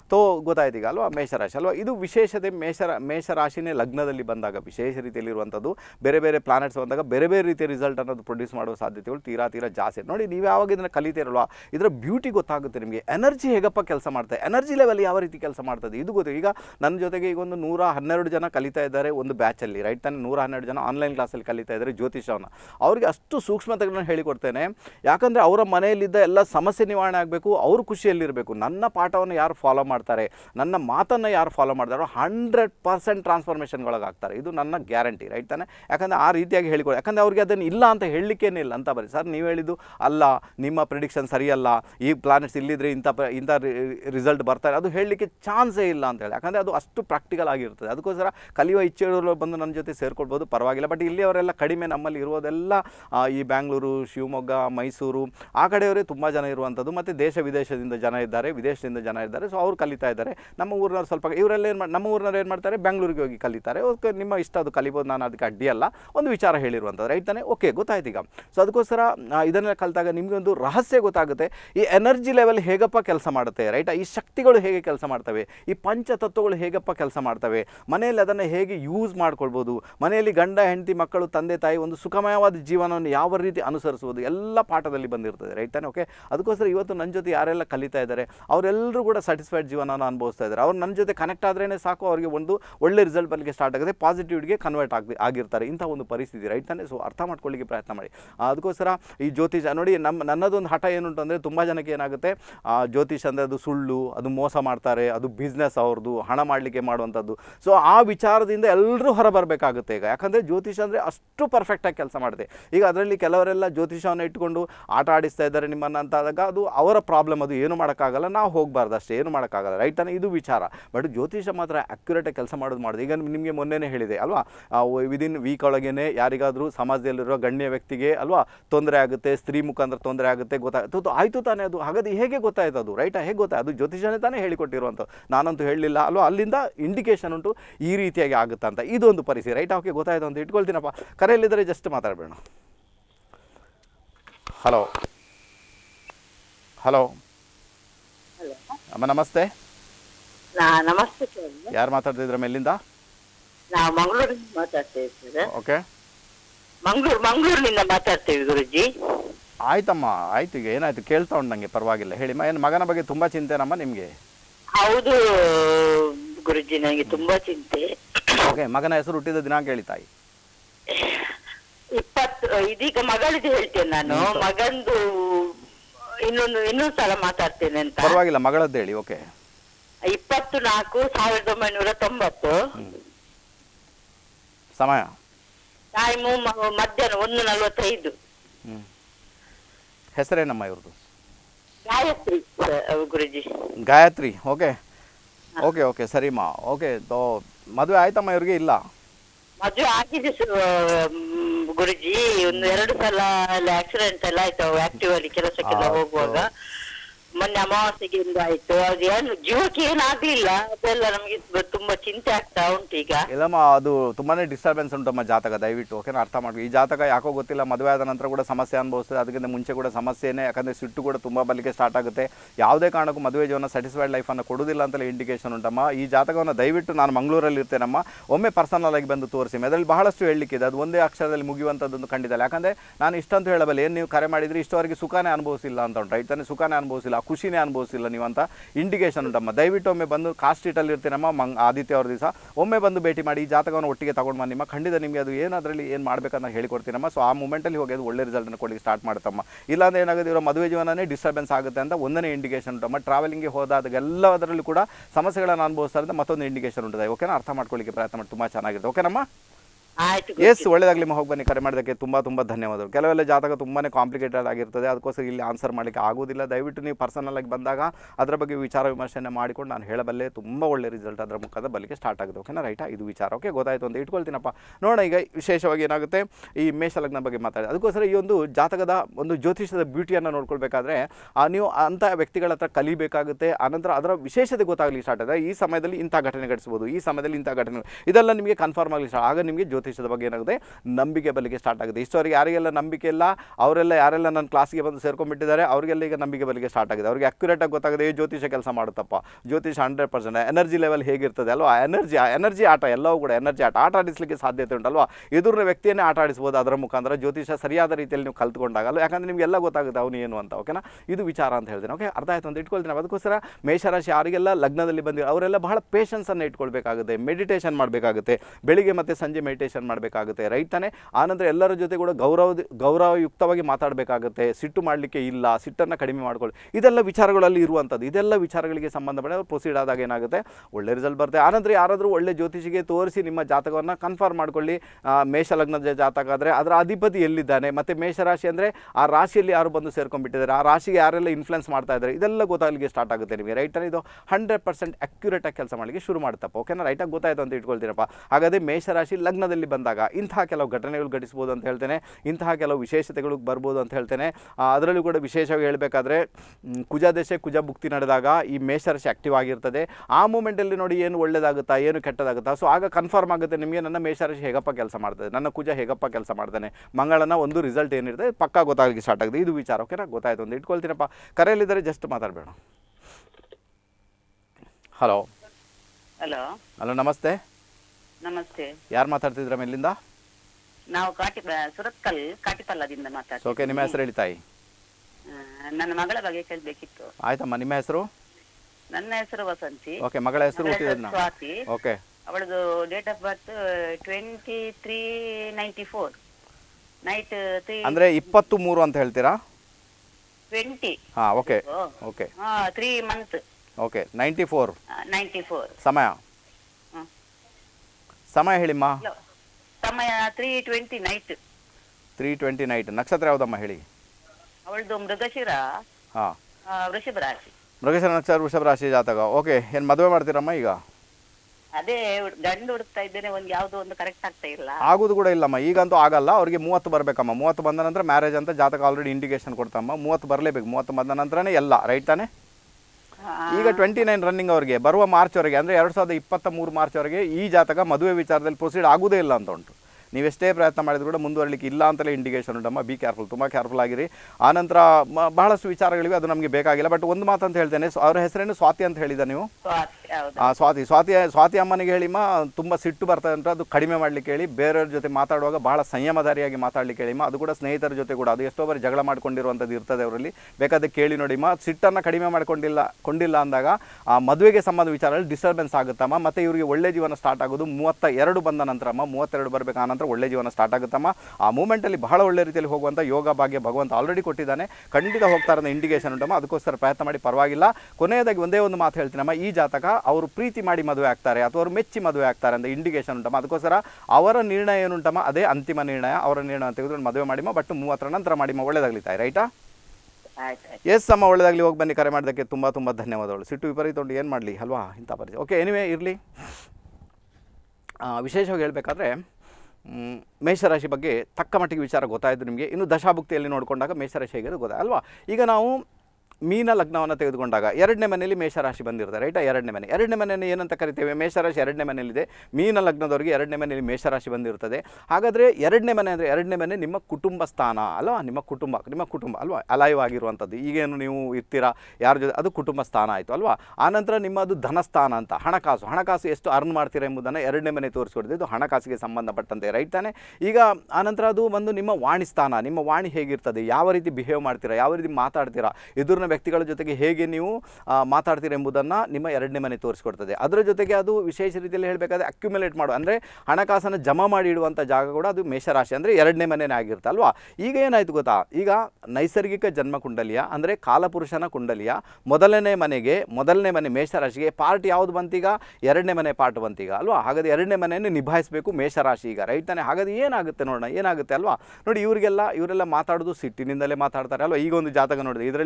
ತೋ ಗೊತ್ತಾಯ್ತು ಈಗ ಅಲ್ವಾ, ಮೇಷರಾಶಿ ಅಲ್ವಾ. ಇದು ವಿಶೇಷತೆ ಮೇಷರಾಶಿನೇ ಲಗ್ನದಲ್ಲಿ ಬಂದಾಗ ವಿಶೇಷ ರೀತಿಯಲ್ಲಿರುವಂಥದ್ದು. ಬೇರೆ ಬೇರೆ ಪ್ಲಾನೆಟ್ಸ್ ಬಂದಾಗ ಬೇರೆ ಬೇರೆ ರೀತಿಯ ರಿಸಲ್ಟ್ ಅನ್ನೋದು ಪ್ರೊಡ್ಯೂಸ್ ಮಾಡುವ ಸಾಧ್ಯತೆಗಳು ತೀರಾ ಜಾಸ್ತಿ. ನೋಡಿ, ನೀವು ಯಾವಾಗ ಇದನ್ನು ಕಲಿತೀರಲ್ವಾ, ಇದರ ಬ್ಯೂಟಿ ಗೊತ್ತಾಗುತ್ತೆ ನಿಮಗೆ. ಎನರ್ಜಿ ಹೇಗಪ್ಪ ಕೆಲಸ ಮಾಡ್ತಾರೆ, ಎನರ್ಜಿ ಲೆವೆಲ್ ಯಾವ ರೀತಿ ಕೆಲಸ ಮಾಡ್ತದೆ ಇದು ಗೊತ್ತು. ಈಗ ನನ್ನ ಜೊತೆಗೆ ಈಗ ಒಂದು 112 ಜನ ಕಲಿತಾ ಇದ್ದಾರೆ ಒಂದು ಬ್ಯಾಚಲ್ಲಿ, ರೈಟ್ ತಾನೆ. 112 ಜನ ಆನ್ಲೈನ್ ಕ್ಲಾಸಲ್ಲಿ ಕಲಿತಾ ಇದ್ದಾರೆ ಜ್ಯೋತಿಷವನ್ನು. ಅವರಿಗೆ ಅಷ್ಟು ಸೂಕ್ಷ್ಮತೆಗಳನ್ನ ಹೇಳಿಕೊಡ್ತೇನೆ. ಯಾಕಂದರೆ ಅವರ ಮನೆಯಲ್ಲಿದ್ದ ಎಲ್ಲ ಸಮಸ್ಯೆ ನಿವಾರಣೆ ಆಗಬೇಕು, ಅವರು ಖುಷಿಯಲ್ಲಿರಬೇಕು. ನನ್ನ ಪಾಠವನ್ನು ಯಾರು ಫಾಲೋ ಮಾಡ್ತಾರೆ, ನನ್ನ ಮಾತನ್ನು ಯಾರು ಫಾಲೋ ಮಾಡ್ತಾರೋ 100% ಟ್ರಾನ್ಸ್ಫಾರ್ಮೇಷನ್ಗಳಾಗ್ತಾರೆ. ಇದು ನನ್ನ ಗ್ಯಾರಂಟಿ, ರೈಟ್ ತಾನೆ. ಯಾಕಂದರೆ ಆ ರೀತಿಯಾಗಿ ಹೇಳಿಕೊಡಿ. ಯಾಕಂದರೆ ಅವ್ರಿಗೆ ಅದನ್ನು ಇಲ್ಲ ಅಂತ ಹೇಳಲಿಕ್ಕೇನೇ ಇಲ್ಲ ಅಂತ ಬರೀ ಸರ್ ನೀವು ಹೇಳಿದ್ದು ಅಲ್ಲ, ನಿಮ್ಮ ಪ್ರಿಡಿಕ್ಷನ್ ಸರಿಯಲ್ಲ, ಈ ಪ್ಲಾನೆಟ್ಸ್ ಇಲ್ಲಿದ್ರೆ ಇಂಥ ರಿಸಲ್ಟ್ ಬರ್ತಾರೆ, ಅದು ಹೇಳಲಿಕ್ಕೆ ಚಾನ್ಸೇ ಇಲ್ಲ ಅಂತ ಹೇಳಿ. ಯಾಕಂದರೆ ಅದು ಅಷ್ಟು ಪ್ರಾಕ್ಟಿಕಲ್ ಆಗಿರ್ತದೆ. ಅದಕ್ಕೋಸ್ಕರ ಕಲಿಯುವ ಇಚ್ಛೆಗಳು ಬಂದು ನನ್ನ ಜೊತೆ ಸೇರ್ಕೊಳ್ಬೋದು, ಪರವಾಗಿಲ್ಲ. ಬಟ್ ಇಲ್ಲಿ ಅವರೆಲ್ಲ ಕಡಿಮೆ, ನಮ್ಮಲ್ಲಿ ಇರುವುದೆಲ್ಲ ಈ ಬ್ಯಾಂಗ್ಳೂರು, ಶಿವಮೊಗ್ಗ, ಮೈಸೂರು ಆ ಕಡೆಯವರೇ ತುಂಬ ಜನ ಇರುವಂಥದ್ದು. ಮತ್ತು ದೇಶ ವಿದೇಶದಿಂದ ಜನ ಇದ್ದಾರೆ, ವಿದೇಶದಿಂದ ಜನ ಇದ್ದಾರೆ. ಸೊ ಅವ್ರು ಕಲಿತಾ ಇದ್ದಾರೆ. ನಮ್ಮ ಊರಿನವ್ರು ಸ್ವಲ್ಪ ಇವರೆಲ್ಲ ನಮ್ಮ ಊರಿನವ್ರು ಏನು ಮಾಡ್ತಾರೆ, ಬೆಂಗಳೂರಿಗೆ ಹೋಗಿ ಕಲಿತಾರೆ. ಓಕೆ, ನಿಮ್ಮ ಇಷ್ಟ, ಅದು ಕಲಿಬೋದು, ನಾನು ಅದಕ್ಕೆ ಅಡ್ಡಿಯಲ್ಲ. ಒಂದು ವಿಚಾರ ಹೇಳಿರುವಂಥದ್ದು, ರೈಟ್ ತಾನೆ. ಓಕೆ, ಗೊತ್ತಾಯ್ತು ಈಗ. ಸೊ ಅದಕ್ಕೋಸ್ಕರ ಇದನ್ನೆಲ್ಲ ಕಲಿತಾಗ ನಿಮಗೆ ಒಂದು ರಹಸ್ಯ ಗೊತ್ತಾಗುತ್ತೆ. ಈ ಎನರ್ಜಿ ಲೆವೆಲ್ ಹೇಗಪ್ಪ ಕೆಲಸ ಮಾಡುತ್ತೆ, ರೈಟ್. ಈ ಶಕ್ತಿಗಳು ಹೇಗೆ ಕೆಲಸ ಮಾಡ್ತವೆ, ಈ ಪಂಚತತ್ವಗಳು ಹೇಗಪ್ಪ ಕೆಲಸ ಮಾಡ್ತವೆ, ಮನೆಯಲ್ಲಿ ಅದನ್ನು ಹೇಗೆ ಯೂಸ್ ಮಾಡ್ಕೊಳ್ಬೋದು, ಮನೆಯಲ್ಲಿ ಗಂಡ ಹೆಂಡತಿ ಮಕ್ಕಳು ತಂದೆ ತಾಯಿ ಒಂದು ಸುಖಮಯವಾದ ಜೀವನವನ್ನು ಯಾವ ರೀತಿ ಅನುಸರಿಸುವುದು, ಎಲ್ಲ ಪಾಠದಲ್ಲಿ ಬಂದಿರ್ತದೆ, ರೈಟ್ ತಾನೆ. ಓಕೆ, ಅದಕ್ಕೋಸ್ಕರ ಇವತ್ತು ನನ್ನ ಜೊತೆ ಯಾರೆಲ್ಲ ಕಲಿತಾ ಇದ್ದಾರೆ ಅವರೆಲ್ಲರೂ ಕೂಡ ಸ್ಯಾಟಿಸ್ಫೈಡ್ ಜೀವನವನ್ನು ಅನುಭವಿಸ್ತಾ ಇದ್ದಾರೆ. ಅವ್ರು ನನ್ನ ಜೊತೆ ಕನೆಕ್ಟ್ ಆದ್ರೇ ಸಾಕು, ಅವರಿಗೆ ಒಂದು ಒಳ್ಳೆ ರಿಸಲ್ಟ್ ಬರಲಿಕ್ಕೆ ಸ್ಟಾರ್ಟ್ ಆಗುತ್ತೆ, ಪಾಸಿಟಿವ್ಗೆ ಕನ್ವರ್ಟ್ ಆಗಿರ್ತಾರೆ. ಇಂಥ ಒಂದು ಪರಿಸ್ಥಿತಿ, ರೈಟ್ ತಾನೆ. ಸೊ ಅರ್ಥ ಮಾಡ್ಕೊಳ್ಳಿಕ್ಕೆ ಪ್ರಯತ್ನ ಮಾಡಿ. ಅದಕ್ಕೋಸ್ಕರ ಈ ಜ್ಯೋತಿಷ ನೋಡಿ, ನನ್ನದೊಂದು ಹಠ ಏನುಂಟು ಅಂದರೆ, ತುಂಬ ಜನಕ್ಕೆ ಏನಾಗುತ್ತೆ, ಜ್ಯೋತಿಷ ಅಂದರೆ ಅದು ಸುಳ್ಳು, ಅದು ಮೋಸ ಮಾಡ್ತಾರೆ, ಅದು ಬಿಸ್ನೆಸ್ ಅವ್ರದ್ದು, ಹಣ ಮಾಡಲಿಕ್ಕೆ ಮಾಡುವಂಥದ್ದು. ಸೊ ಆ ವಿಚಾರದಿಂದ ಎಲ್ಲರೂ ಹೊರಬರಬೇಕಾಗುತ್ತೆ ಈಗ. ಯಾಕಂದರೆ ಜ್ಯೋತಿಷ ಅಂದರೆ ಅಷ್ಟು ಪರ್ಫೆಕ್ಟಾಗಿ ಕೆಲಸ ಮಾಡುತ್ತೆ. ಈಗ ಅದರಲ್ಲಿ ಕೆಲವರೆಲ್ಲ ಜ್ಯೋತಿಷವನ್ನು ಇಟ್ಕೊಂಡು ಆಟ ಆಡಿಸ್ತಾ ಇದ್ದಾರೆ ನಿಮ್ಮನ್ನು ಅಂತಾದಾಗ ಅದು ಅವರ ಪ್ರಾಬ್ಲಮ್, ಅದು ಏನು ಮಾಡೋಕ್ಕಾಗಲ್ಲ, ನಾವು ಹೋಗಬಾರ್ದು ಅಷ್ಟೇ, ಏನು ಮಾಡೋಕ್ಕಾಗಲ್ಲ, ರೈಟ್ ತಾನೆ. ಇದು ವಿಚಾರ. ಬಟ್ ಜ್ಯೋತಿಷ ಮಾತ್ರ ಆ್ಯಕ್ಯುರೇಟಾಗಿ ಕೆಲಸ ಮಾಡೋದು. ಈಗ ನಿಮಗೆ ಮೊನ್ನೆನೇ ಹೇಳಿದೆ ಅಲ್ವಾ, ವಿದಿನ್ ವೀಕ್ ಒಳಗೇ ಯಾರಿಗಾದರೂ ಸಮಾಜದಲ್ಲಿರುವ ಗಣ್ಯ ವ್ಯಕ್ತಿಗೆ ಅಲ್ವಾ ತೊಂದರೆ ಆಗುತ್ತೆ, ಸ್ತ್ರೀ ಮುಖಾಂತರ ತೊಂದರೆ ಆಗುತ್ತೆ, ಗೊತ್ತಾಯ್ತು ಆಯಿತು ತಾನೇ. ಅದು ಹಾಗಾದ್ರೆ ಹೇಗೆ ಗೊತ್ತಾಯ್ತು ಅದು, ರೈಟ್. ಹೇಗೆ ಗೊತ್ತಾಯ್ತು, ಅದು ಜ್ಯೋತಿಷನೇ ತಾನೇ ಹೇಳಿಕೊಟ್ಟಿರುವಂಥದ್ದು, ನಾನಂತೂ ಹೇಳಲಿಲ್ಲ ಅಲ್ವಾ. ಅಲ್ಲಿಂದ ಇಂಡಿಕೇಶನ್ ಉಂಟು ಈ ರೀತಿಯಾಗಿ ಆಗುತ್ತಾ ಅಂತ. ಇದೊಂದು ಪರಿಸ್ಥಿತಿ, ರೈಟ್. ಓಕೆ, ಗೊತ್ತಾಯ್ತು ಅಂತ ಇಟ್ಕೊಳ್ತೀನಪ್ಪ. ಕರೆಯಲ್ಲಿದ್ದರೆ ಜಸ್ಟ್ ಮಾತಾಡಬೇಡ. ಹಲೋ ಹಲೋ ಅಮ್ಮ, ನಮಸ್ತೆ. ನಮಸ್ತೆ ಸರ್. ಯಾರು ಮಾತಾಡ್ತಿದ್ರಮ್ಮ, ಎಲ್ಲಿಂದ? ನಾವು ಮಂಗಳೂರಿನಿಂದ ಮಾತಾಡ್ತೇವೆ ಸರ್. ಓಕೆ, ಮಂಗಳೂರಿನಿಂದ ಮಾತಾಡ್ತೇವೆ ಗುರುಜಿ. ಆಯ್ತಮ್ಮ, ಆಯ್ತು. ಈಗ ಏನಾಯ್ತು ಕೇಳ್ತಾ ಉಂಟು ನನಗೆ, ಪರವಾಗಿಲ್ಲ ಹೇಳಿಮ್ಮ. ಏನು ಮಗನ ಬಗ್ಗೆ ತುಂಬ ಚಿಂತೆನಮ್ಮ ನಿಮಗೆ? ಹೌದು ಗುರುಜಿ, ನನಗೆ ತುಂಬಾ ಚಿಂತೆ. ಓಕೆ, ಮಗನ ಹೆಸರು ಹುಟ್ಟಿದ ದಿನಾಂಕ ಹೇಳಿ ತಾಯಿ. 20 ಇದೀಗ ಮಗಳಿದ್ದು ಹೇಳ್ತೇನೆ ನಾನು. ಮಗಂದು ಇನ್ನೊಂದು ಸಲ ಮಾತಾಡ್ತೇನೆ ಅಂತ. ಪರವಾಗಿಲ್ಲ, ಮಗಳದ್ದು ಹೇಳಿ. ಓಕೆ, 24/1990. ಸಮಯ ಟೈಮು ಮಧ್ಯಾಹ್ನ 1:45. ಹೆಸರೇನಮ್ಮ ಇವ್ರದ್ದು? ಗಾಯತ್ರಿ ಗುರುಜಿ. ಗಾಯತ್ರಿ. ಓಕೆ ಓಕೆ ಓಕೆ, ಸರಿಮ್ಮ. ಓಕೆ, ಮದುವೆ ಆಯ್ತಮ್ಮ ಇವ್ರಿಗೆ? ಇಲ್ಲ, ಮದುವೆ ಆಗಿದೆ ಗುರುಜಿ. 1-2 ಸಲ ಆಕ್ಸಿಡೆಂಟ್ ಎಲ್ಲ ಆಯ್ತು ಆಕ್ಟಿವ್ ಅಲ್ಲಿ ಕೆಲಸಕ್ಕೆಲ್ಲ ಹೋಗುವಾಗ. ಮೊನ್ನೆ ಅಮಾವಾಸ್ಯೆಗೆ ಆಯ್ತು. ಅದೇನು ಜೀವಕ್ಕೆ ಏನಾಗ್ಲಿಲ್ಲ, ಅದೆಲ್ಲ ನಮ್ಗೆ ತುಂಬಾ ಚಿಂತೆ ಆಗ್ತಾ ಉಂಟು ಈಗ. ಇಲ್ಲಮ್ಮ, ಅದು ತುಂಬಾನೇ ಡಿಸ್ಟರ್ಬೆನ್ಸ್ ಉಂಟಮ್ಮ ಜಾತಕ, ದಯವಿಟ್ಟು ಓಕೆನಾ ಅರ್ಥ ಮಾಡಿ. ಈ ಜಾತಕ ಯಾಕೋ ಗೊತ್ತಿಲ್ಲ, ಮದುವೆ ಆದ ನಂತರ ಕೂಡ ಸಮಸ್ಯೆ ಅನುಭವಿಸ್ತದೆ, ಅದಕ್ಕಿಂತ ಮುಂಚೆ ಕೂಡ ಸಮಸ್ಯೆನೇ. ಯಾಕಂದರೆ ಸಿಟ್ಟು ಕೂಡ ತುಂಬ ಬರಲಿಕ್ಕೆ ಸ್ಟಾರ್ಟ್ ಆಗುತ್ತೆ. ಯಾವುದೇ ಕಾರಣಕ್ಕೂ ಮದುವೆ ಜೀವನ ಸ್ಯಾಟಿಸ್ಫೈಡ್ ಲೈಫನ್ನು ಕೊಡೋದಿಲ್ಲ ಅಂತಲೇ ಇಂಡಿಕೇಶನ್ ಉಂಟಮ್ಮ. ಈ ಜಾತಕವನ್ನು ದಯವಿಟ್ಟು, ನಾನು ಮಂಗಳೂರಲ್ಲಿ ಇರ್ತೇನಮ್ಮ, ಒಮ್ಮೆ ಪರ್ಸನಲ್ ಆಗಿ ಬಂದು ತೋರಿಸಿ. ಅದರಲ್ಲಿ ಬಹಳಷ್ಟು ಹೇಳಲಿಕ್ಕಿದೆ, ಅದು ಒಂದೇ ಅಕ್ಷರದಲ್ಲಿ ಮುಗಿಯುವಂಥದ್ದೊಂದು ಖಂಡಿತ. ಯಾಕಂದರೆ ನಾನು ಇಷ್ಟಂತೂ ಹೇಳಬಲ್ಲ, ಏನು ನೀವು ಕರೆ ಮಾಡಿದರೆ ಇಷ್ಟವರೆಗೆ ಸುಖನೇ ಅನುಭವಿಸಿಲ್ಲ ಅಂತ ಉಂಟು, ರೈಟ್ ತಾನೆ. ಸುಖನೇ ಅನುಭವಿಸಿಲ್ಲ, ಖುಷಿನೇ ಅನುಭವಿಸಿಲ್ಲ ನೀವು ಅಂತ ಇಂಡಿಕೇಶನ್ ಉಂಟಮ್ಮ. ದಯವಿಟ್ಟು ಒಮ್ಮೆ ಬಂದು, ಕಾಸ್ಟ್ ಸ್ಟ್ರೀಟಲ್ಲಿ ಇರ್ತೀನಮ್ಮ, ಆದಿತ್ಯ ಅವ್ರ ದಿವಸ ಒಮ್ಮೆ ಬಂದು ಭೇಟಿ ಮಾಡಿ. ಈ ಜಾತಕವನ್ನು ಒಟ್ಟಿಗೆ ತಗೊಂಡು ಬನ್ನಿಮ್ಮ, ಖಂಡಿತ ನಿಮಗೆ ಅದು ಏನು ಅದರಲ್ಲಿ ಏನು ಮಾಡಬೇಕಂತ ಹೇಳಿಕೊಡ್ತೀನಮ್ಮ. ಸೊ ಆ ಮೂಮೆಂಟಲ್ಲಿ ಹೋಗಿ ಅದು ಒಳ್ಳೆ ರಿಸಲ್ಟನ್ನು ಕೊಡಲಿಕ್ಕೆ ಸ್ಟಾರ್ಟ್ ಮಾಡುತ್ತಮ್ಮ. ಇಲ್ಲಾಂದರೆ ಏನಾಗುತ್ತೆ, ಇವರ ಮದುವೆ ಜೀವನನೇ ಡಿಸ್ಟರ್ಬೆನ್ಸ್ ಆಗುತ್ತೆ ಅಂತ ಒಂದನೇ ಇಂಡಿಕೇಶನ್ ಉಂಟಮ್ಮ. ಟ್ರಾವೆಲಿಂಗ್ಗೆ ಹೋದಾಗೆಲ್ಲದರಲ್ಲೂ ಕೂಡ ಸಮಸ್ಯೆಗಳನ್ನು ಅನುಭವಿಸ್ತಾರೆ ಅಂತ ಮತ್ತೊಂದು ಇಂಡಿಕೇಶನ್ ಉಂಟು. ಓಕೆನಾ, ಅರ್ಥ ಮಾಡ್ಕೊಳ್ಳಿಕ್ಕೆ ಪ್ರಯತ್ನ ಮಾಡಿ, ತುಂಬ ಚೆನ್ನಾಗಿರುತ್ತೆ. ಓಕೆನಮ್ಮ, ಎಸ್, ಒಳ್ಳೆಯದಾಗಲಿ. ಹೋಗಿ ಬನ್ನಿ. ಕರೆ ಮಾಡೋದಕ್ಕೆ ತುಂಬ ಧನ್ಯವಾದಗಳು. ಕೆಲವೆಲ್ಲ ಜಾತಕ ತುಂಬಾ ಕಾಂಪ್ಲಿಕೇಟೆಡ್ ಆಗಿರ್ತದೆ, ಅದಕ್ಕೋಸ್ಕರ ಇಲ್ಲಿ ಆನ್ಸರ್ ಮಾಡಲಿಕ್ಕೆ ಆಗೋದಿಲ್ಲ. ದಯವಿಟ್ಟು ನೀವು ಪರ್ಸನಲ್ ಆಗಿ ಬಂದಾಗ ಅದರ ಬಗ್ಗೆ ವಿಚಾರ ವಿಮರ್ಶೆಯನ್ನು ಮಾಡಿಕೊಂಡು ನಾನು ಹೇಳಬಲ್ಲೆ, ತುಂಬ ಒಳ್ಳೆ ರಿಸಲ್ಟ್ ಅದರ ಮುಖಾಂತರ ಬರಲಿಕ್ಕೆ ಸ್ಟಾರ್ಟ್ ಆಗುತ್ತೆ. ಓಕೆನಾ, ರೈಟಾ, ಇದು ವಿಚಾರ. ಓಕೆ, ಗೊತ್ತಾಯಿತು ಅಂತ ಇಟ್ಕೊಳ್ತೀನಪ್ಪ. ನೋಡೋಣ ಈಗ ವಿಶೇಷವಾಗಿ ಏನಾಗುತ್ತೆ, ಈ ಮೇಷಲಗ್ನ ಬಗ್ಗೆ ಮಾತಾಡಿ. ಅದಕ್ಕೋಸ್ಕರ ಈ ಒಂದು ಜಾತಕದ ಒಂದು ಜ್ಯೋತಿಷದ ಬ್ಯೂಟಿಯನ್ನು ನೋಡ್ಕೊಳ್ಬೇಕಾದ್ರೆ ನೀವು ಅಂಥ ವ್ಯಕ್ತಿಗಳ ಹತ್ರ ಕಲಿಬೇಕಾಗುತ್ತೆ. ಆನಂತರ ಅದರ ವಿಶೇಷತೆ ಗೊತ್ತಾಗಲಿಕ್ಕೆ ಸ್ಟಾರ್ಟ್ ಆಗಿದೆ. ಈ ಸಮಯದಲ್ಲಿ ಇಂಥ ಘಟನೆ ಘಟಿಸ್ಬೋದು, ಈ ಸಮಯದಲ್ಲಿ ಇಂಥ ಘಟನೆ, ಇದೆಲ್ಲ ನಿಮಗೆ ಕನ್ಫರ್ಮ್ ಆಗಲಿ ಸ್ಟಾರ್ಟ್ ಆಗ ನಿಮಗೆ ಜ್ಯೋತಿಷದ ಬಗ್ಗೆ ಏನಾಗುತ್ತೆ ನಂಬಿಕೆ ಬರಲಿಕ್ಕೆ ಸ್ಟಾರ್ಟ್ ಆಗುತ್ತೆ. ಇಷ್ಟವರೆಗೆ ಯಾರಿಗೆಲ್ಲ ನಂಬಿಕೆ ಇಲ್ಲ ಅವರೆಲ್ಲ ಯಾರೆಲ್ಲ ನನ್ನ ಕ್ಲಾಸ್ಗೆ ಬಂದು ಸೇರ್ಕೊಂಡ್ಬಿಟ್ಟಿದ್ದಾರೆ ಅವರಿಗೆಲ್ಲ ಈಗ ನಂಬಿಕೆ ಬರಲಿಕ್ಕೆ ಸ್ಟಾರ್ಟ್ ಆಗಿದೆ. ಅವ್ರಿಗೆ ಅಕ್ಯುರೇಟಾಗಿ ಗೊತ್ತಾಗಿದೆ ಜ್ಯೋತಿಷ ಕೆಲಸ ಮಾಡುತ್ತಪ್ಪ, ಜ್ಯೋತಿಷ 100%. ಎನರ್ಜಿ ಲೆವೆಲ್ ಹೇಗಿರ್ತದೆ ಅಲ್ವಾ, ಎನರ್ಜಿ ಆಟ ಎಲ್ಲವೂ ಕೂಡ ಎನರ್ಜಿ ಆಟ ಆಡಿಸಲಿಕ್ಕೆ ಸಾಧ್ಯತೆ ಉಂಟಲ್ವಾ. ಎದುರಿನ ವ್ಯಕ್ತಿಯನ್ನೇ ಆಟ ಆಡಿಸ್ಬೋದು ಅದರ ಮುಖಾಂತರ ಜ್ಯೋತಿಷ ಸರಿಯಾದ ರೀತಿಯಲ್ಲಿ ನೀವು ಕಲ್ತ್ಕೊಂಡಾಗಲ್ಲ, ಯಾಕಂದರೆ ನಿಮಗೆಲ್ಲ ಗೊತ್ತಾಗುತ್ತೆ ಅವನು ಏನು ಅಂತ. ಓಕೆನಾ, ಇದು ವಿಚಾರ ಅಂತ ಹೇಳ್ತೀನಿ. ಓಕೆ, ಅರ್ಥ ಆಯಿತು ಅಂತ ಇಟ್ಕೊಳ್ತೀನಿ. ಅದಕ್ಕೋಸ್ಕರ ಮೇಷರಾಶಿ ಯಾರಿಗೆಲ್ಲ ಲಗ್ನದಲ್ಲಿ ಬಂದಿರೋ ಅವರೆಲ್ಲ ಬಹಳ ಪೇಷನ್ಸನ್ನು ಇಟ್ಕೊಳ್ಬೇಕಾಗುತ್ತೆ, ಮೆಡಿಟೇಷನ್ ಮಾಡಬೇಕಾಗುತ್ತೆ, ಬೆಳಿಗ್ಗೆ ಮತ್ತು ಸಂಜೆ ಮೆಡಿಟೇಷನ್ ಮಾಡಬೇಕಾಗುತ್ತೆ, ರೈಟ್ ತಾನೆ. ಆನಂತರ ಎಲ್ಲರ ಜೊತೆ ಕೂಡ ಗೌರವಯುಕ್ತವಾಗಿ ಮಾತಾಡಬೇಕಾಗುತ್ತೆ, ಸಿಟ್ಟು ಮಾಡಲಿಕ್ಕೆ ಇಲ್ಲ, ಸಿಟ್ಟನ್ನು ಕಡಿಮೆ ಮಾಡ್ಕೊಳ್ಳಿ. ಇದೆಲ್ಲ ವಿಚಾರಗಳಲ್ಲಿ ಇರುವಂಥದ್ದು. ಇದೆಲ್ಲ ವಿಚಾರಗಳಿಗೆ ಸಂಬಂಧಪಟ್ಟ ಪ್ರೊಸೀಡ್ ಆದಾಗ ಏನಾಗುತ್ತೆ ಒಳ್ಳೆ ರಿಸಲ್ಟ್ ಬರುತ್ತೆ. ಆನಂತರ ಯಾರಾದರೂ ಒಳ್ಳೆ ಜ್ಯೋತಿಷಿಗೆ ತೋರಿಸಿ ನಿಮ್ಮ ಜಾತಕವನ್ನು ಕನ್ಫರ್ಮ್ ಮಾಡ್ಕೊಳ್ಳಿ. ಮೇಷ ಲಗ್ನದ ಜಾತಕ ಆದರೆ ಅದರ ಅಧಿಪತಿ ಎಲ್ಲಿದ್ದಾನೆ, ಮತ್ತು ಮೇಷರಾಶಿ ಅಂದರೆ ಆ ರಾಶಿಯಲ್ಲಿ ಯಾರು ಬಂದು ಸೇರ್ಕೊಂಡ್ಬಿಟ್ಟಿದ್ದಾರೆ, ಆ ರಾಶಿಗೆ ಯಾರೆಲ್ಲ ಇನ್ಫ್ಲುಯೆನ್ಸ್ ಮಾಡ್ತಾ ಇದ್ದಾರೆ, ಇದೆಲ್ಲ ಗೊತ್ತಾಗಲಿಕ್ಕೆ ಸ್ಟಾರ್ಟ್ ಆಗುತ್ತೆ ನಿಮಗೆ, ರೈಟ್. ಇದು 100% ಅಕ್ಯುರೇಟಾಗಿ ಕೆಲಸ ಮಾಡಲಿಕ್ಕೆ ಶುರು ಮಾಡುತ್ತಪ್ಪ. ಓಕೆನಾ, ರೈಟಾಗಿ ಗೊತ್ತಾಯಿತು ಅಂತ ಇಟ್ಕೊಳ್ತೀನಪ್ಪ. ಹಾಗಾದರೆ ಮೇಷರಾಶಿ ಲಗ್ನದಲ್ಲಿ ಬಂದಾಗ ಇಂತಹ ಕೆಲವು ಘಟನೆಗಳು ಘಟಿಸ್ಬೋದು ಅಂತ ಹೇಳ್ತೇನೆ, ಇಂತಹ ಕೆಲವು ವಿಶೇಷತೆಗಳು ಬರ್ಬೋದು ಅಂತ ಹೇಳ್ತೇನೆ. ಅದರಲ್ಲೂ ಕೂಡ ವಿಶೇಷವಾಗಿ ಹೇಳಬೇಕಾದ್ರೆ ಕುಜ ದಶೆ ಕುಜ ಭುಕ್ತಿ ನಡೆದಾಗ ಈ ಮೇಷರಾಶಿ ಆಕ್ಟಿವ್ ಆಗಿರ್ತದೆ. ಆ ಮೂಮೆಂಟಲ್ಲಿ ನೋಡಿ ಏನು ಒಳ್ಳೇದಾಗುತ್ತಾ ಏನು ಕೆಟ್ಟದಾಗುತ್ತಾ. ಸೊ ಆಗ ಕನ್ಫರ್ಮ್ ಆಗುತ್ತೆ ನಿಮಗೆ ನನ್ನ ಮೇಷರಾಶಿ ಹೇಗಪ್ಪ ಕೆಲಸ ಮಾಡ್ತದೆ, ನನ್ನ ಕುಜ ಹೇಗಪ್ಪ ಕೆಲಸ ಮಾಡ್ತಾನೆ, ಮಂಗಳನ ಒಂದು ರಿಸಲ್ಟ್ ಏನಿರ್ತದೆ ಪಕ್ಕಾ ಗೊತ್ತಾಗಲಿಕ್ಕೆ ಸ್ಟಾರ್ಟ್ ಆಗಿದೆ. ಇದು ವಿಚಾರ. ಓಕೆನಾ, ಗೊತ್ತಾಯಿತು ಅಂತ ಇಟ್ಕೊಳ್ತೀನಪ್ಪ. ಕರೆಯಲ್ಲಿದ್ದರೆ ಜಸ್ಟ್ ಮಾತಾಡಬೇಡ. ಹಲೋ ಹಲೋ ಹಲೋ, ನಮಸ್ತೆ. ನಮಸ್ತೆ. ಯಾರು ಮಾತಾಡ್ತಿದ್ರ ಮೇಲಿಂದ? ನಾವು ಸುರತ್ಕಲ್ ಕಾಟಿಪಲ್ಲದಿಂದ ಮಾತಾಡ್ತೀವಿ. ಓಕೆ, ನಿಮ್ಮ ಹೆಸರು ಹೇಳಿ ತಾಯಿ. ನನ್ನ ಮಗಳ ಬಗ್ಗೆ ಕೇಳಬೇಕಿತ್ತು. ಆಯ್ತಮ್ಮ, ನಿಮ್ಮ ಹೆಸರು? ನನ್ನ ಹೆಸರು ವಸಂತಿ. ಓಕೆ, ಮಗಳ ಹೆಸರು ಹುಟ್ಟಿದ? ಸ್ವಾತಿ. ಓಕೆ, ಅವಳದು ಡೇಟ್ ಆಫ್ ಬರ್ತ್ 23/94 ನೈಟ್ 3 ಅಂದ್ರೆ 23 ಅಂತ ಹೇಳ್ತೀರಾ? 20. ಹಾ, ಓಕೆ ಓಕೆ. 3 ಮಂತ್. ಓಕೆ, 94. ಸಮಯ ಹ್ಮ್. ಸಮಯ ಹೇಳಿಮ್ಮ. ಸಮಯ 3:20 ನೈಟ್. 3:20 ನೈಟ್. ನಕ್ಷತ್ರ ಯಾವುದಮ್ಮ ಹೇಳಿ? ಅವಳದು ಮೃಗಶಿರ. ಹಾ, ವೃಷಭ ರಾಶಿ. ಮೃಗಶಿರ ನಕ್ಷತ್ರ ವೃಷಭ ರಾಶಿ ಜಾತಕ. ಓಕೆ, ಏನು ಮದುವೆ ಮಾಡ್ತೀರಮ್ಮ ಈಗ? ಅದೇ ಗಂಡು ಹುಡುಕ್ತಾ ಇದ್ದೇನೆ, ಒಂದು ಯಾವ್ದೋ ಒಂದು ಕರೆಕ್ಟ್ ಆಗ್ತಾ ಇಲ್ಲ. ಆಗೋದು ಕೂಡ ಇಲ್ಲಮ್ಮ, ಈಗಂತೂ ಆಗಲ್ಲ. ಅವ್ರಿಗೆ 30 ಬರಬೇಕಮ್ಮ. 30 ಬಂದ ನಂತರ ಮ್ಯಾರೇಜ್ ಅಂತ ಜಾತಕ ಆಲ್ರೆಡಿ ಇಂಡಿಕೇಶನ್ ಕೊಡ್ತಮ್ಮ. 30 ಬರಲೇಬೇಕು. 30 ಬಂದ ನಂತರನೇ ಎಲ್ಲ, ರೈಟ್ ತಾನೆ? ಈಗ 29 ರನ್ನಿಂಗ್ ಅವ್ರಿಗೆ ಬರುವ ಮಾರ್ಚ್ವರೆಗೆ, ಅಂದರೆ 2023 ಮಾರ್ಚ್ವರೆಗೆ ಈ ಜಾತಕ ಮದುವೆ ವಿಚಾರದಲ್ಲಿ ಪ್ರೊಸೀಡ್ ಆಗೋದೇ ಇಲ್ಲ ಅಂತ ಉಂಟು. ನೀವೆಷ್ಟೇ ಪ್ರಯತ್ನ ಮಾಡಿದ್ರು ಕೂಡ ಮುಂದುವರಲಿಕ್ಕೆ ಇಲ್ಲ ಅಂತಲೇ ಇಂಡಿಕೇಶನ್ ಉಂಟಮ್ಮ. ಬಿ ಕೇರ್ಫುಲ್, ತುಂಬ ಕೇರ್ಫುಲ್ ಆಗಿರಿ. ಆನಂತರ ಬಹಳಷ್ಟು ವಿಚಾರಗಳಿವೆ, ಅದು ನಮಗೆ ಬೇಕಾಗಿಲ್ಲ. ಬಟ್ ಒಂದು ಮಾತು ಅಂತ ಹೇಳ್ತೇನೆ, ಅವ್ರ ಹೆಸರೇನು ಸ್ವಾತಿ ಅಂತ ಹೇಳಿದ ನೀವು? ಸ್ವಾತಿ ಅಮ್ಮನಿಗೆ ಹೇಳಿಮ್ಮ, ತುಂಬ ಸಿಟ್ಟು ಬರ್ತದೆ ಅಂತ ಅದು ಕಡಿಮೆ ಮಾಡಲಿಕ್ಕೆ ಹೇಳಿ. ಬೇರೆಯವ್ರ ಜೊತೆ ಮಾತಾಡುವಾಗ ಬಹಳ ಸಂಯಮಧಾರಿಯಾಗಿ ಮಾತಾಡಲಿಕ್ಕೆ ಹೇಳಿಮ್ಮ. ಅದು ಕೂಡ ಸ್ನೇಹಿತರ ಜೊತೆ ಕೂಡ, ಅದು ಎಷ್ಟೋ ಬಾರಿ ಜಗಳ ಮಾಡ್ಕೊಂಡಿರುವಂಥದ್ದು ಇರ್ತದೆ ಅವರಲ್ಲಿ, ಬೇಕಾದ್ರೆ ಕೇಳಿ ನೋಡಿಮ್ಮ. ಸಿಟ್ಟನ್ನು ಕಡಿಮೆ ಕೊಂಡಿಲ್ಲ ಅಂದಾಗ ಆ ಮದುವೆಗೆ ಸಂಬಂಧ ವಿಚಾರದಲ್ಲಿ ಡಿಸ್ಟರ್ಬೆನ್ಸ್ ಆಗುತ್ತಮ್ಮ. ಮತ್ತು ಇವರಿಗೆ ಒಳ್ಳೆ ಜೀವನ ಸ್ಟಾರ್ಟ್ ಆಗೋದು 32 ಬಂದ ನಂತರ ಅಮ್ಮ. 32 ಬರಬೇಕು, ಆನಂತರ ಒಳ್ಳೆ ಜೀವನ ಸ್ಟಾರ್ಟ್ ಆಗುತ್ತಮ್ಮ. ಆ ಮೂಮೆಂಟಲ್ಲಿ ಬಹಳ ಒಳ್ಳೆ ರೀತಿಯಲ್ಲಿ ಹೋಗುವಂಥ ಯೋಗ ಭಾಗ್ಯ ಭಗವಂತ ಆಲ್ರೆಡಿ ಕೊಟ್ಟಿದ್ದಾನೆ. ಖಂಡಿತ ಹೋಗ್ತಾರೆ ಅನ್ನೋ ಇಂಡಿಕೇಶನ್ ಉಂಟಮ್ಮ. ಅದಕ್ಕೋಸ್ಕರ ಪ್ರಯತ್ನ ಮಾಡಿ, ಪರವಾಗಿಲ್ಲ. ಕೊನೆಯದಾಗಿ ಒಂದೇ ಒಂದು ಮಾತು ಹೇಳ್ತೀನಮ್ಮ, ಈ ಜಾತಕ ಅವರು ಪ್ರೀತಿ ಮಾಡಿ ಮದುವೆ ಆಗ್ತಾರೆ ಅಥವಾ ಅವರು ಮೆಚ್ಚಿ ಮದುವೆ ಆಗ್ತಾರೆ ಅಂತ ಇಂಡಿಕೇಶನ್ ಉಂಟಮ್ಮ. ಅದಕ್ಕೋಸ್ಕರ ಅವರ ನಿರ್ಣಯ ಏನುಂಟಮ್ಮ ಅದೇ ಅಂತಿಮ ನಿರ್ಣಯ. ಅವರ ನಿರ್ಣಯ ತೆಗೆದುಕೊಂಡು ಮದುವೆ ಮಾಡಿಮ್ಮ. ಬಟ್ 30 ನಂತರ ಮಾಡಿಮ್ಮ. ಒಳ್ಳೆದಾಗ್ಲಿತಾಯಿ, ರೈಟಾ? ಎಸ್ ಅಮ್ಮ, ಒಳ್ಳೆದಾಗಲಿ. ಹೋಗಿ ಬನ್ನಿ. ಕರೆ ಮಾಡೋದಕ್ಕೆ ತುಂಬ ತುಂಬ ಧನ್ಯವಾದಗಳು. ಸಿಟ್ಟು ವಿಪರೀತ ಉಂಟು, ಏನು ಮಾಡಲಿ ಅಲ್ವಾ, ಇಂಥ ಪರಿಚಯ. ಓಕೆ, ಎನಿವೇ ಇರಲಿ. ವಿಶೇಷವಾಗಿ ಹೇಳಬೇಕಾದ್ರೆ ಮೇಷರಾಶಿ ಬಗ್ಗೆ ತಕ್ಕ ಮಟ್ಟಿಗೆ ವಿಚಾರ ಗೊತ್ತಾಯಿತು ನಿಮಗೆ. ಇನ್ನು ದಶಾಭುಕ್ತಿಯಲ್ಲಿ ನೋಡಿಕೊಂಡಾಗ ಮೇಷರಾಶಿ ಹೇಗೆ ಗೊತ್ತಾಗ ಅಲ್ವಾ. ಈಗ ನಾವು ಮೀನ ಲಗ್ನವನ್ನು ತೆಗೆದುಕೊಂಡಾಗ 2ನೇ ಮನೆಯಲ್ಲಿ ಮೇಷರಾಶಿ ಬಂದಿರ್ತಾರೆ, ರೈಟಾ? 2ನೇ ಮನೆಯನ್ನು ಏನಂತ ಕರಿತೇವೆ? ಮೇಷರಾಶಿ 2ನೇ ಮನೆಯಲ್ಲಿದೆ. ಮೀನ ಲಗ್ನದವರಿಗೆ 2ನೇ ಮನೆಯಲ್ಲಿ ಮೇಷರಾಶಿ ಬಂದಿರ್ತದೆ. ಹಾಗಾದರೆ 2ನೇ ಮನೆ ಅಂದರೆ 2ನೇ ಮನೆ ನಿಮ್ಮ ಕುಟುಂಬ ಸ್ಥಾನ ಅಲ್ವಾ? ನಿಮ್ಮ ಕುಟುಂಬ ಅಲ್ವಾ? ಅಲೈವ್ ಆಗಿರುವಂಥದ್ದು. ಈಗೇನು ನೀವು ಇರ್ತೀರಾ ಯಾರ ಜೊತೆ, ಅದು ಕುಟುಂಬ ಸ್ಥಾನ ಆಯಿತು ಅಲ್ವಾ? ಆನಂತರ ನಿಮ್ಮದು ಧನಸ್ಥಾನ ಅಂತ, ಹಣಕಾಸು ಎಷ್ಟು ಅರ್ನ್ ಮಾಡ್ತೀರಾ ಎಂಬುದನ್ನು 2ನೇ ಮನೆ ತೋರಿಸ್ಕೊಡ್ತದೆ. ಇದು ಹಣಕಾಸಿಗೆ ಸಂಬಂಧಪಟ್ಟಂತೆ, ರೈಟ್ ತಾನೆ? ಈಗ ಆನಂತರ ಅದು ಒಂದು ನಿಮ್ಮ ವಾಣಿ ಸ್ಥಾನ. ನಿಮ್ಮ ವಾಣಿ ಹೇಗಿರ್ತದೆ, ಯಾವ ರೀತಿ ಬಿಹೇವ್ ಮಾಡ್ತೀರಾ, ಯಾವ ರೀತಿ ಮಾತಾಡ್ತೀರಾ, ಎದುರಿನ ವ್ಯಕ್ತಿಗಳ ಜೊತೆಗೆ ಹೇಗೆ ನೀವು ಮಾತಾಡ್ತೀರಾ ಎಂಬುದನ್ನು ನಿಮ್ಮ 2ನೇ ಮನೆ ತೋರಿಸ್ಕೊಡ್ತದೆ. ಅದರ ಜೊತೆಗೆ ಅದು ವಿಶೇಷ ರೀತಿಯಲ್ಲಿ ಹೇಳಬೇಕಾದ್ರೆ ಅಕ್ಯುಮುಲೇಟ್ ಮಾಡುವ, ಅಂದರೆ ಹಣಕಾಸನ್ನು ಜಮಾ ಮಾಡಿ ಇಡುವಂಥ ಜಾಗ ಕೂಡ ಅದು ಮೇಷರಾಶಿ, ಅಂದರೆ 2ನೇ ಮನೆಯೇ ಆಗಿರುತ್ತೆ ಅಲ್ವಾ? ಈಗ ಏನಾಯಿತು ಗೊತ್ತಾ, ಈಗ ನೈಸರ್ಗಿಕ ಜನ್ಮ ಕುಂಡಲಿಯ ಅಂದರೆ ಕಾಲಪುರುಷನ ಕುಂಡಲಿಯ ಮೊದಲನೇ ಮನೆ ಮೇಷರಾಶಿಗೆ ಪಾರ್ಟ್ ಯಾವುದು ಬಂತೀಗ? 2ನೇ ಮನೆ ಪಾರ್ಟ್ ಬಂತೀಗ ಅಲ್ವಾ? ಹಾಗಾದರೆ 2ನೇ ಮನೆಯನ್ನು ನಿಭಾಯಿಸಬೇಕು ಮೇಷರಾಶಿ ಈಗ, ರೈಟ್ ತಾನೆ? ಹಾಗಾದರೆ ಏನಾಗುತ್ತೆ ನೋಡೋಣ, ಏನಾಗುತ್ತೆ ಅಲ್ವಾ? ನೋಡಿ, ಇವರೆಲ್ಲ ಮಾತಾಡೋದು ಸಿಟ್ಟಿನಿಂದಲೇ ಮಾತಾಡ್ತಾರೆ ಅಲ್ವಾ? ಈಗ ಒಂದು ಜಾತಕ ನೋಡಿದೆ, ಇದರಲ್ಲಿ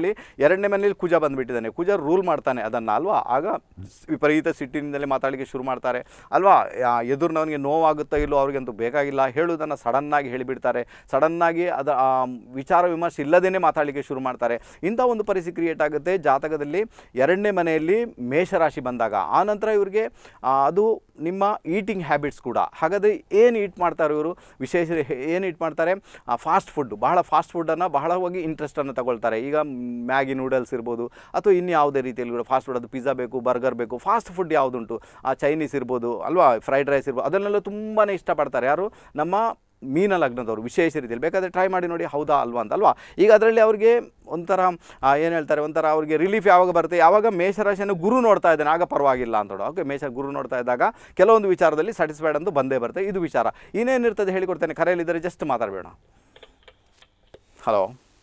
ಎರಡನೇ ಮನೆಯಲ್ಲಿ ಕುಜ ಬಂದುಬಿಟ್ಟಿದ್ದಾನೆ, ಕುಜ ರೂಲ್ ಮಾಡ್ತಾನೆ ಅದನ್ನು ಅಲ್ವಾ. ಆಗ ವಿಪರೀತ ಸಿಟ್ಟಿನಿಂದಲೇ ಮಾತಾಡಲಿಕ್ಕೆ ಶುರು ಮಾಡ್ತಾರೆ ಅಲ್ವಾ. ಎದುರಿನವನಿಗೆ ನೋವಾಗುತ್ತೋ ಇಲ್ಲೋ ಅವ್ರಿಗಂತೂ ಬೇಕಾಗಿಲ್ಲ, ಹೇಳುವುದನ್ನು ಸಡನ್ನಾಗಿ ಹೇಳಿಬಿಡ್ತಾರೆ, ಸಡನ್ನಾಗಿ ಅದ ವಿಚಾರ ವಿಮರ್ಶೆ ಇಲ್ಲದೇ ಮಾತಾಡಲಿಕ್ಕೆ ಶುರು ಮಾಡ್ತಾರೆ. ಇಂಥ ಒಂದು ಪರಿಸ್ಥಿತಿ ಕ್ರಿಯೇಟ್ ಆಗುತ್ತೆ ಜಾತಕದಲ್ಲಿ ಎರಡನೇ ಮನೆಯಲ್ಲಿ ಮೇಷರಾಶಿ ಬಂದಾಗ. ಆನಂತರ ಇವರಿಗೆ ಅದು ನಿಮ್ಮ ಈಟಿಂಗ್ ಹ್ಯಾಬಿಟ್ಸ್ ಕೂಡ. ಹಾಗಾದರೆ ಏನು ಈಟ್ ಮಾಡ್ತಾರೆ ಇವರು, ವಿಶೇಷ ಏನು ಈಟ್ ಮಾಡ್ತಾರೆ, ಫಾಸ್ಟ್ ಫುಡ್, ಬಹಳ ಫಾಸ್ಟ್ ಫುಡ್ಡನ್ನು ಬಹಳವಾಗಿ ಇಂಟ್ರೆಸ್ಟನ್ನು ತಗೊಳ್ತಾರೆ. ಈಗ ಮ್ಯಾಗಿ ನೂಡಲ್ಸ್ ಇರ್ಬೋದು ಅಥವಾ ಇನ್ಯಾವುದೇ ರೀತಿಯಲ್ಲಿ ಕೂಡ ಫಾಸ್ಟ್ ಫುಡ್, ಅದು ಪಿಜ್ಜಾ ಬೇಕು, ಬರ್ಗರ್ ಬೇಕು, ಫಾಸ್ಟ್ ಫುಡ್ ಯಾವುದುಂಟು, ಚೈನೀಸ್ ಇರ್ಬೋದು ಅಲ್ವಾ, ಫ್ರೈಡ್ ರೈಸ್ ಇರ್ಬೋದು, ಅದನ್ನೆಲ್ಲ ತುಂಬಾ ಇಷ್ಟಪಡ್ತಾರೆ. ಯಾರು, ನಮ್ಮ ಮೀನ ಲಗ್ನದವರು ವಿಶೇಷ ರೀತಿಯಲ್ಲಿ. ಬೇಕಾದರೆ ಟ್ರೈ ಮಾಡಿ ನೋಡಿ ಹೌದಾ ಅಲ್ವಾ ಅಂತ ಅಲ್ವಾ. ಈಗ ಅದರಲ್ಲಿ ಅವ್ರಿಗೆ ಒಂಥರ ಏನು ಹೇಳ್ತಾರೆ, ಒಂಥರ ಅವ್ರಿಗೆ ರಿಲೀಫ್ ಯಾವಾಗ ಬರುತ್ತೆ, ಯಾವಾಗ ಮೇಷರಾಶಿಯನ್ನು ಗುರು ನೋಡ್ತಾ ಇದ್ದಾನೆ ಆಗ ಪರವಾಗಿಲ್ಲ ಅಂತೋಡು. ಓಕೆ, ಗುರು ನೋಡ್ತಾ ಇದ್ದಾಗ ಕೆಲವೊಂದು ವಿಚಾರದಲ್ಲಿ ಸ್ಯಾಟಿಸ್ಫೈಡ್ ಅಂತೂ ಬಂದೇ ಬರುತ್ತೆ. ಇದು ವಿಚಾರ ಇನ್ನೇನಿರ್ತದೆ ಹೇಳಿಕೊಡ್ತೇನೆ. ಕರೆಯಲ್ಲಿದ್ದರೆ ಜಸ್ಟ್ ಮಾತಾಡಬೇಡ. ಹಲೋ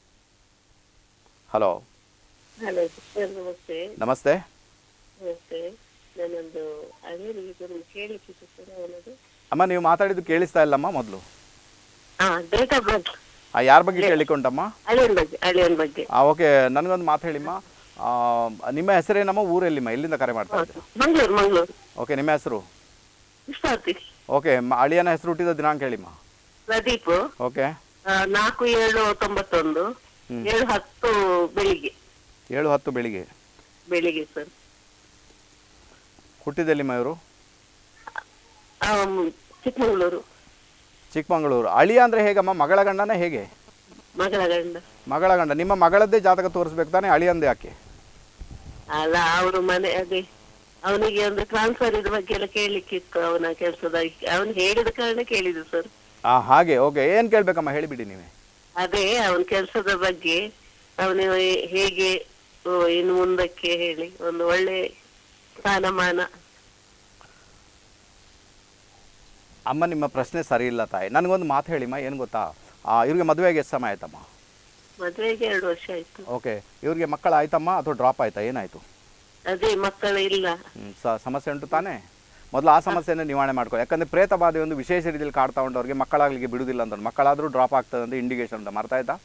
ಹಲೋ ಹಲೋ ಸರ್, ನಮಸ್ತೆ. ನಮಸ್ತೆ. ನಮಸ್ತೆ. ನಾನೊಂದು ಅದೇ ಕೇಳಿಕ್ಕಿತ್ತು ಸರ್. ಅವನದು ಅಮ್ಮ ನೀವು ಮಾತಾಡಿದ್ದು ಕೇಳಿಸ್ತಾ ಇಲ್ಲಮ್ಮ ಮೊದಲು. ಡೇಟ್ ಆಫ್ ಬರ್ತ್ ಯಾರ ಬಗ್ಗೆ ಕೇಳಿಕೊಂಡಮ್ಮ? ಅಳಿಯನ್ ಬಗ್ಗೆ. ಓಕೆ, ನನಗೊಂದು ಮಾತು ಹೇಳಿಮ್ಮ, ನಿಮ್ಮ ಹೆಸರೇನಮ್ಮ, ಊರೆಲ್ಲಿಮ್ಮ, ಎಲ್ಲಿಂದ ಕರೆ ಮಾಡ್ತಾ ಇದ್ದೀರಾ? ಮಂಗಳೂರು. ಓಕೆ, ನಿಮ್ಮ ಹೆಸರು? ವಿಶ್ವಾಸಿ. ಓಕೆ, ಅಳಿಯನ ಹೆಸರು ಹುಟ್ಟಿದ ದಿನಾಂಕ ಹೇಳಿಮ್ಮ. ಪ್ರದೀಪ್. ಓಕೆ, 4/7/91, 7:10 ಬೆಳಿಗ್ಗೆ. 7:10 ಬೆಳಿಗ್ಗೆ ಬೆಳಿಗ್ಗೆ ಸರ್. ಹುಟ್ಟಿದೆಲ್ಲಿಮ್ಮ ಇವರು? ಚಿಕ್ಕಮಗಳೂರು. ಚಿಕ್ಕಮಗಳೂರು. ಅಳಿಯ ಅಂದರೆ ಹೇಗಮ್ಮ, ಮಗಳ ಗಂಡನ ಹೇಗೆ? ಮಗಳ ಗಂಡ. ಮಗಳ ಗಂಡ. ನಿಮ್ಮ ಮಗಳದ್ದೇ ಜಾತಕ ತೋರಿಸ್ಬೇಕು ತಾನೆ, ಅಳಿಯಂದೇ ಯಾಕೆ? ಅಲ್ಲ, ಅವರು ಮನೆ ಅದೇ ಅವನಿಗೆ ಒಂದು ಟ್ರಾನ್ಸ್ಫರ್ ಇದ್ರ ಬಗ್ಗೆ ಎಲ್ಲ ಕೇಳಲಿಕ್ಕಿತ್ತು, ಅವನ ಕೆಲಸದ. ಅವನು ಹೇಳಿದ ಕಾರಣ ಕೇಳಿದ್ದು ಸರ್. ಹಾಗೆ. ಓಕೆ, ಏನು ಕೇಳಬೇಕಮ್ಮ ಹೇಳಿಬಿಡಿ ನೀವೇ. ಅದೇ ಅವನ ಕೆಲಸದ ಬಗ್ಗೆ, ಅವನು ಹೇಗೆ ಇನ್ನು ಮುಂದಕ್ಕೆ ಹೇಳಿ, ಒಂದು ಒಳ್ಳೆ ಸ್ಥಾನಮಾನ. ಅಮ್ಮ ನಿಮ್ಮ ಪ್ರಶ್ನೆ ಸರಿ ಇಲ್ಲ ತಾಯಿ. ನನಗೊಂದು ಮಾತು ಹೇಳಿಮ್ಮ, ಏನು ಗೊತ್ತಾ, ಇವ್ರಿಗೆ ಮದುವೆಗೆ ಎಷ್ಟು ಸಮಯ ಆಯ್ತಮ್ಮ? ಮದುವೆಗೆ 2 ವರ್ಷ ಆಯ್ತು. ಓಕೆ, ಇವ್ರಿಗೆ ಮಕ್ಕಳು ಆಯ್ತಮ್ಮ ಅಥವಾ ಡ್ರಾಪ್ ಆಯ್ತಾ, ಏನಾಯ್ತು? ಅದೇ ಮಕ್ಕಳು ಇಲ್ಲ. ಸಮಸ್ಯೆ ಉಂಟು ತಾನೇ. ಮೊದಲು ಆ ಸಮಸ್ಯೆಯನ್ನು ನಿವಾರಣೆ ಮಾಡ್ಕೊ. ಯಾಕಂದರೆ ಪ್ರೇತ ಬಾಧೆ ಒಂದು ವಿಶೇಷ ರೀತಿಯಲ್ಲಿ ಕಾಡ್ತಾ ಉಂಟವ್ರಿಗೆ, ಮಕ್ಕಳಾಗಲಿಕ್ಕೆ ಬಿಡುವುದಿಲ್ಲ ಅಂತ. ಮಕ್ಕಳಾದರೂ ಡ್ರಾಪ್ ಆಗ್ತದೆ ಅಂತ ಇಂಡಿಕೇಶನ್ ಅಂತ. ಅರ್ಥ ಆಯ್ತಾ?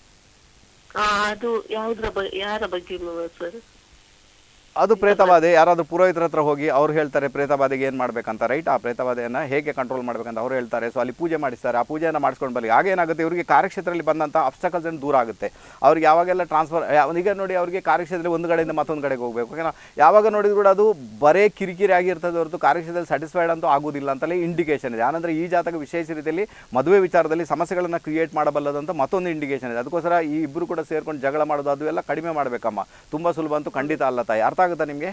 ಅದು ಯಾರ ಬಗ್ಗೆ ಸರ್? ಅದು ಪ್ರೇತಬಾಧೆ. ಯಾರಾದರೂ ಪುರೋಹಿತರ ಹತ್ರ ಹೋಗಿ ಅವ್ರು ಹೇಳ್ತಾರೆ ಪ್ರೇತಬಾಧೆಗೆ ಏನು ಮಾಡಬೇಕಂತ, ರೈಟ್? ಆ ಪ್ರೇತಬಾಧೆಯನ್ನು ಹೇಗೆ ಕಂಟ್ರೋಲ್ ಮಾಡಬೇಕಂತ ಅವ್ರು ಹೇಳ್ತಾರೆ. ಸೊ ಅಲ್ಲಿ ಪೂಜೆ ಮಾಡಿಸ್ತಾರೆ, ಆ ಪೂಜೆಯನ್ನು ಮಾಡಿಸ್ಕೊಂಡು ಬರಲಿ. ಆಗೇನಾಗುತ್ತೆ, ಇವರಿಗೆ ಕಾರ್ಯಕ್ಷೇತ್ರದಲ್ಲಿ ಬಂದಂಥ ಅಬ್ಸ್ಟಕಲ್ಸ್ ಏನು ದೂರ ಆಗುತ್ತೆ. ಅವ್ರಿಗೆ ಯಾವಾಗೆಲ್ಲ ಟ್ರಾನ್ಸ್ಫರ್, ಈಗ ನೋಡಿ ಅವರಿಗೆ ಕಾರ್ಯಕ್ಷೇತ್ರದಲ್ಲಿ ಒಂದು ಕಡೆಯಿಂದ ಮತ್ತೊಂದು ಕಡೆಗೆ ಹೋಗಬೇಕು. ಓಕೆನಾ? ಯಾವಾಗ ನೋಡಿದ್ರು ಕೂಡ ಅದು ಬರೇ ಕಿರಿಕಿರಿ ಆಗಿರ್ತದೆ ಹೊರತು ಕಾರ್ಯಕ್ಷೇತ್ರದಲ್ಲಿ ಸ್ಯಾಟಿಸ್ಫೈಡ್ ಅಂತೂ ಆಗೋದಿಲ್ಲ ಅಂತಲೇ ಇಂಡಿಕೇಶನ್ ಇದೆ. ಆನಂತರ ಈ ಜಾತಕ ವಿಶೇಷ ರೀತಿಯಲ್ಲಿ ಮದುವೆ ವಿಚಾರದಲ್ಲಿ ಸಮಸ್ಯೆಗಳನ್ನು ಕ್ರಿಯೇಟ್ ಮಾಡಬಲ್ಲದಂತ ಮತ್ತೊಂದು ಇಂಡಿಕೇಶನ್ ಇದೆ. ಅದಕ್ಕೋಸ್ಕರ ಈ ಇಬ್ಬರು ಕೂಡ ಸೇರ್ಕೊಂಡು ಜಗಳ ಮಾಡೋದು ಅದು ಎಲ್ಲ ಕಡಿಮೆ ಮಾಡಬೇಕಮ್ಮ. ತುಂಬ ಸುಲಭ ಅಂತೂ ಖಂಡಿತ ಅಲ್ಲ ತಾಯಿ. ಅರ್ಥ ಆಗುತ್ತಾ ನಿಮಗೆ?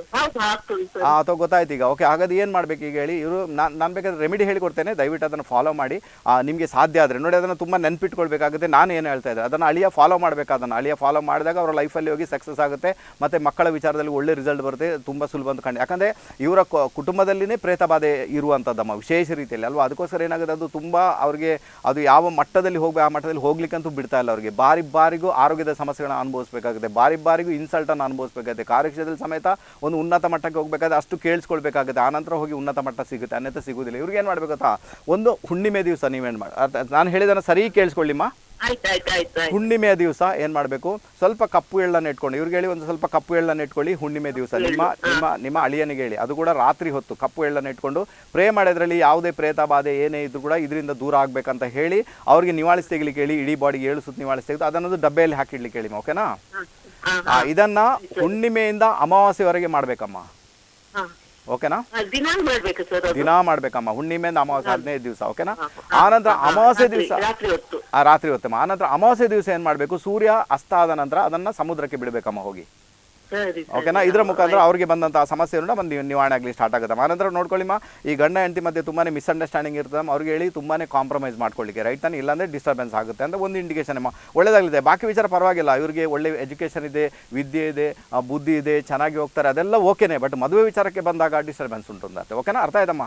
ಅಥವಾ ಗೊತ್ತಾಯ್ತು ಈಗ? ಓಕೆ, ಹಾಗಾದ್ರೆ ಏನು ಮಾಡಬೇಕು ಈಗ ಹೇಳಿ. ಇವರು ನಾನು ಬೇಕಾದ್ರೆ ರೆಮಿಡಿ ಹೇಳಿಕೊಡ್ತೇನೆ, ದಯವಿಟ್ಟು ಅದನ್ನು ಫಾಲೋ ಮಾಡಿ. ನಿಮಗೆ ಸಾಧ್ಯ ಆದರೆ ನೋಡಿ, ಅದನ್ನು ತುಂಬ ನೆನ್ಪಿಟ್ಕೊಳ್ಬೇಕಾಗುತ್ತೆ. ನಾನು ಏನು ಹೇಳ್ತಾ ಇದ್ದೆ ಅದನ್ನು ಅಳಿಯ ಫಾಲೋ ಮಾಡಬೇಕು. ಅದನ್ನು ಅಳಿಯ ಫಾಲೋ ಮಾಡಿದಾಗ ಅವರ ಲೈಫಲ್ಲಿ ಹೋಗಿ ಸಕ್ಸಸ್ ಆಗುತ್ತೆ, ಮತ್ತು ಮಕ್ಕಳ ವಿಚಾರದಲ್ಲಿ ಒಳ್ಳೆ ರಿಸಲ್ಟ್ ಬರುತ್ತೆ. ತುಂಬ ಸುಲಭ ಅಂತ ಕಂಡು. ಯಾಕಂದರೆ ಇವರ ಕುಟುಂಬದಲ್ಲಿನೇ ಪ್ರೇತ ಬಾಧೆ ಇರುವಂಥದ್ದಮ್ಮ ವಿಶೇಷ ರೀತಿಯಲ್ಲಿ ಅಲ್ವಾ. ಅದಕ್ಕೋಸ್ಕರ ಏನಾಗುತ್ತೆ, ಅದು ತುಂಬ ಅವ್ರಿಗೆ ಅದು ಯಾವ ಮಟ್ಟದಲ್ಲಿ ಹೋಗಬೇಕು ಆ ಮಟ್ಟದಲ್ಲಿ ಹೋಗ್ಲಿಕ್ಕಂತೂ ಬಿಡ್ತಾ ಇಲ್ಲ. ಅವರಿಗೆ ಬಾರಿಗೂ ಆರೋಗ್ಯದ ಸಮಸ್ಯೆಗಳನ್ನ ಅನುಭವಿಸಬೇಕಾಗುತ್ತೆ, ಬಾರಿಗೂ ಇನ್ಸಲ್ಟನ್ನು ಅನುಭವಿಸಬೇಕಾಗುತ್ತೆ. ಕಾರ್ಯಕ್ಷೇತ್ರದಲ್ಲಿ ಸಮೇತ ಒಂದು ಉನ್ನತ ಮಟ್ಟಕ್ಕೆ ಹೋಗಬೇಕಾದ್ರೆ ಅಷ್ಟು ಕೇಳಿಸ್ಕೊಳ್ಬೇಕಾಗುತ್ತೆ. ಆನಂತರ ಹೋಗಿ ಉನ್ನತ ಮಟ್ಟ ಸಿಗುತ್ತೆ, ಅನ್ಯಥ ಸಿಗುವುದಿಲ್ಲ. ಇವ್ರಿಗೆ ಏನು ಮಾಡಬೇಕು ಗೊತ್ತಾ, ಒಂದು ಹುಣ್ಣಿಮೆ ದಿವಸ ನೀವೇನು ಮಾಡಿ, ನಾನು ಹೇಳಿದನ್ನು ಸರಿ ಕೇಳಿಸ್ಕೊಳ್ಳಿಮ್ಮ. ಹುಣ್ಣಿಮೆಯ ದಿವಸ ಏನು ಮಾಡಬೇಕು, ಸ್ವಲ್ಪ ಕಪ್ಪು ಎಳ್ಳನ್ನು ಇಟ್ಕೊಂಡು, ಇವ್ರಿಗೆ ಹೇಳಿ ಒಂದು ಸ್ವಲ್ಪ ಕಪ್ಪು ಎಳ್ಳನ್ನು ಇಟ್ಕೊಳ್ಳಿ. ಹುಣ್ಣಿಮೆ ದಿವಸ ನಿಮ್ಮ ಅಳಿಯನಿಗೆ ಹೇಳಿ, ಅದು ಕೂಡ ರಾತ್ರಿ ಹೊತ್ತು ಕಪ್ಪು ಎಳ್ಳನ್ನು ಇಟ್ಕೊಂಡು ಪ್ರೇ ಮಾಡೋದ್ರಲ್ಲಿ ಯಾವುದೇ ಪ್ರೇತ ಬಾಧೆ ಏನೇ ಇದ್ರೂ ಕೂಡ ಇದರಿಂದ ದೂರ ಆಗಬೇಕಂತ ಹೇಳಿ ಅವ್ರಿಗೆ ನಿವಾಳಿಸಿ ತೆಗಿಲಿಕ್ಕೆ ಹೇಳಿ. ಇಡೀ ಬಾಡಿಗೆ 7 ಸುತ್ತು ನಿವಾಳಿಸಿ ತೆಗೆದು ಅದನ್ನೊಂದು ಡಬ್ಬೆಯಲ್ಲಿ ಹಾಕಿಡ್ಲಿಕ್ಕೆ ಹೇಳಿ. ಓಕೆನಾ? ಇದನ್ನ ಹುಣ್ಣಿಮೆಯಿಂದ ಅಮಾವಾಸ್ಯೆವರೆಗೆ ಮಾಡ್ಬೇಕಮ್ಮ. ಓಕೆನಾ? ದಿನಾ ಮಾಡ್ಬೇಕಮ್ಮ. ಹುಣ್ಣಿಮೆಯಿಂದ ಅಮಾವಾಸ್ಯೆ 15 ದಿವಸ. ಓಕೆನಾ? ಆನಂತರ ಅಮಾವಾಸ್ಯೆ ದಿವಸ ರಾತ್ರಿ ಹೊತ್ತಮ್ಮ. ಆನಂತರ ಅಮಾವಾಸ್ಯೆ ದಿವಸ ಏನ್ ಮಾಡ್ಬೇಕು, ಸೂರ್ಯ ಅಸ್ತ ಆದ ನಂತರ ಅದನ್ನ ಸಮುದ್ರಕ್ಕೆ ಬಿಡ್ಬೇಕಮ್ಮ ಹೋಗಿ. ಓಕೆನಾ? ಇದರ ಮುಖಾಂತರ ಅವ್ರಿಗೆ ಬಂದಂತಹ ಸಮಸ್ಯೆಯನ್ನು ಬಂದು ನಿವಾರಣೆ ಆಗಲಿ ಸ್ಟಾರ್ಟ್ ಆಗುತ್ತೆ. ಆನಂತರ ನೋಡ್ಕೊಳ್ಳಿಮ್ಮ, ಈ ಗಂಡ ಹೆಂಡತಿ ಮಧ್ಯೆ ತುಂಬಾ ಮಿಸ್ಅಂಡರ್ಸ್ಟ್ಯಾಂಡಿಂಗ್ ಇರ್ತದೆ. ಅವ್ರಿಗೆ ಹೇಳಿ ತುಂಬಾನೇ ಕಾಂಪ್ರಮೈಸ್ ಮಾಡ್ಕೊಳ್ಳಿಕ್ಕೆ, ರೈಟ್ ತಾನೆ? ಇಲ್ಲಾಂದ್ರೆ ಡಿಸ್ಟರ್ಬೆನ್ಸ್ ಆಗುತ್ತೆ ಅಂತ ಒಂದು ಇಂಡಿಕೇಶನ್ ಅಮ್ಮ. ಒಳ್ಳೇದಾಗಲಿದೆ. ಬಾಕಿ ವಿಚಾರ ಪರವಾಗಿಲ್ಲ, ಇವರಿಗೆ ಒಳ್ಳೆ ಎಜುಕೇಷನ್ ಇದೆ, ವಿದ್ಯೆ ಇದೆ, ಬುದ್ಧಿ ಇದೆ, ಚೆನ್ನಾಗಿ ಹೋಗ್ತಾರೆ, ಅದೆಲ್ಲ ಓಕೆನೆ. ಬಟ್ ಮದುವೆ ವಿಚಾರಕ್ಕೆ ಬಂದಾಗ ಡಿಸ್ಟರ್ಬೆನ್ಸ್ ಉಂಟು ಅಂತ. ಓಕೆನಾ? ಅರ್ಥ ಆಯ್ತಮ್ಮ?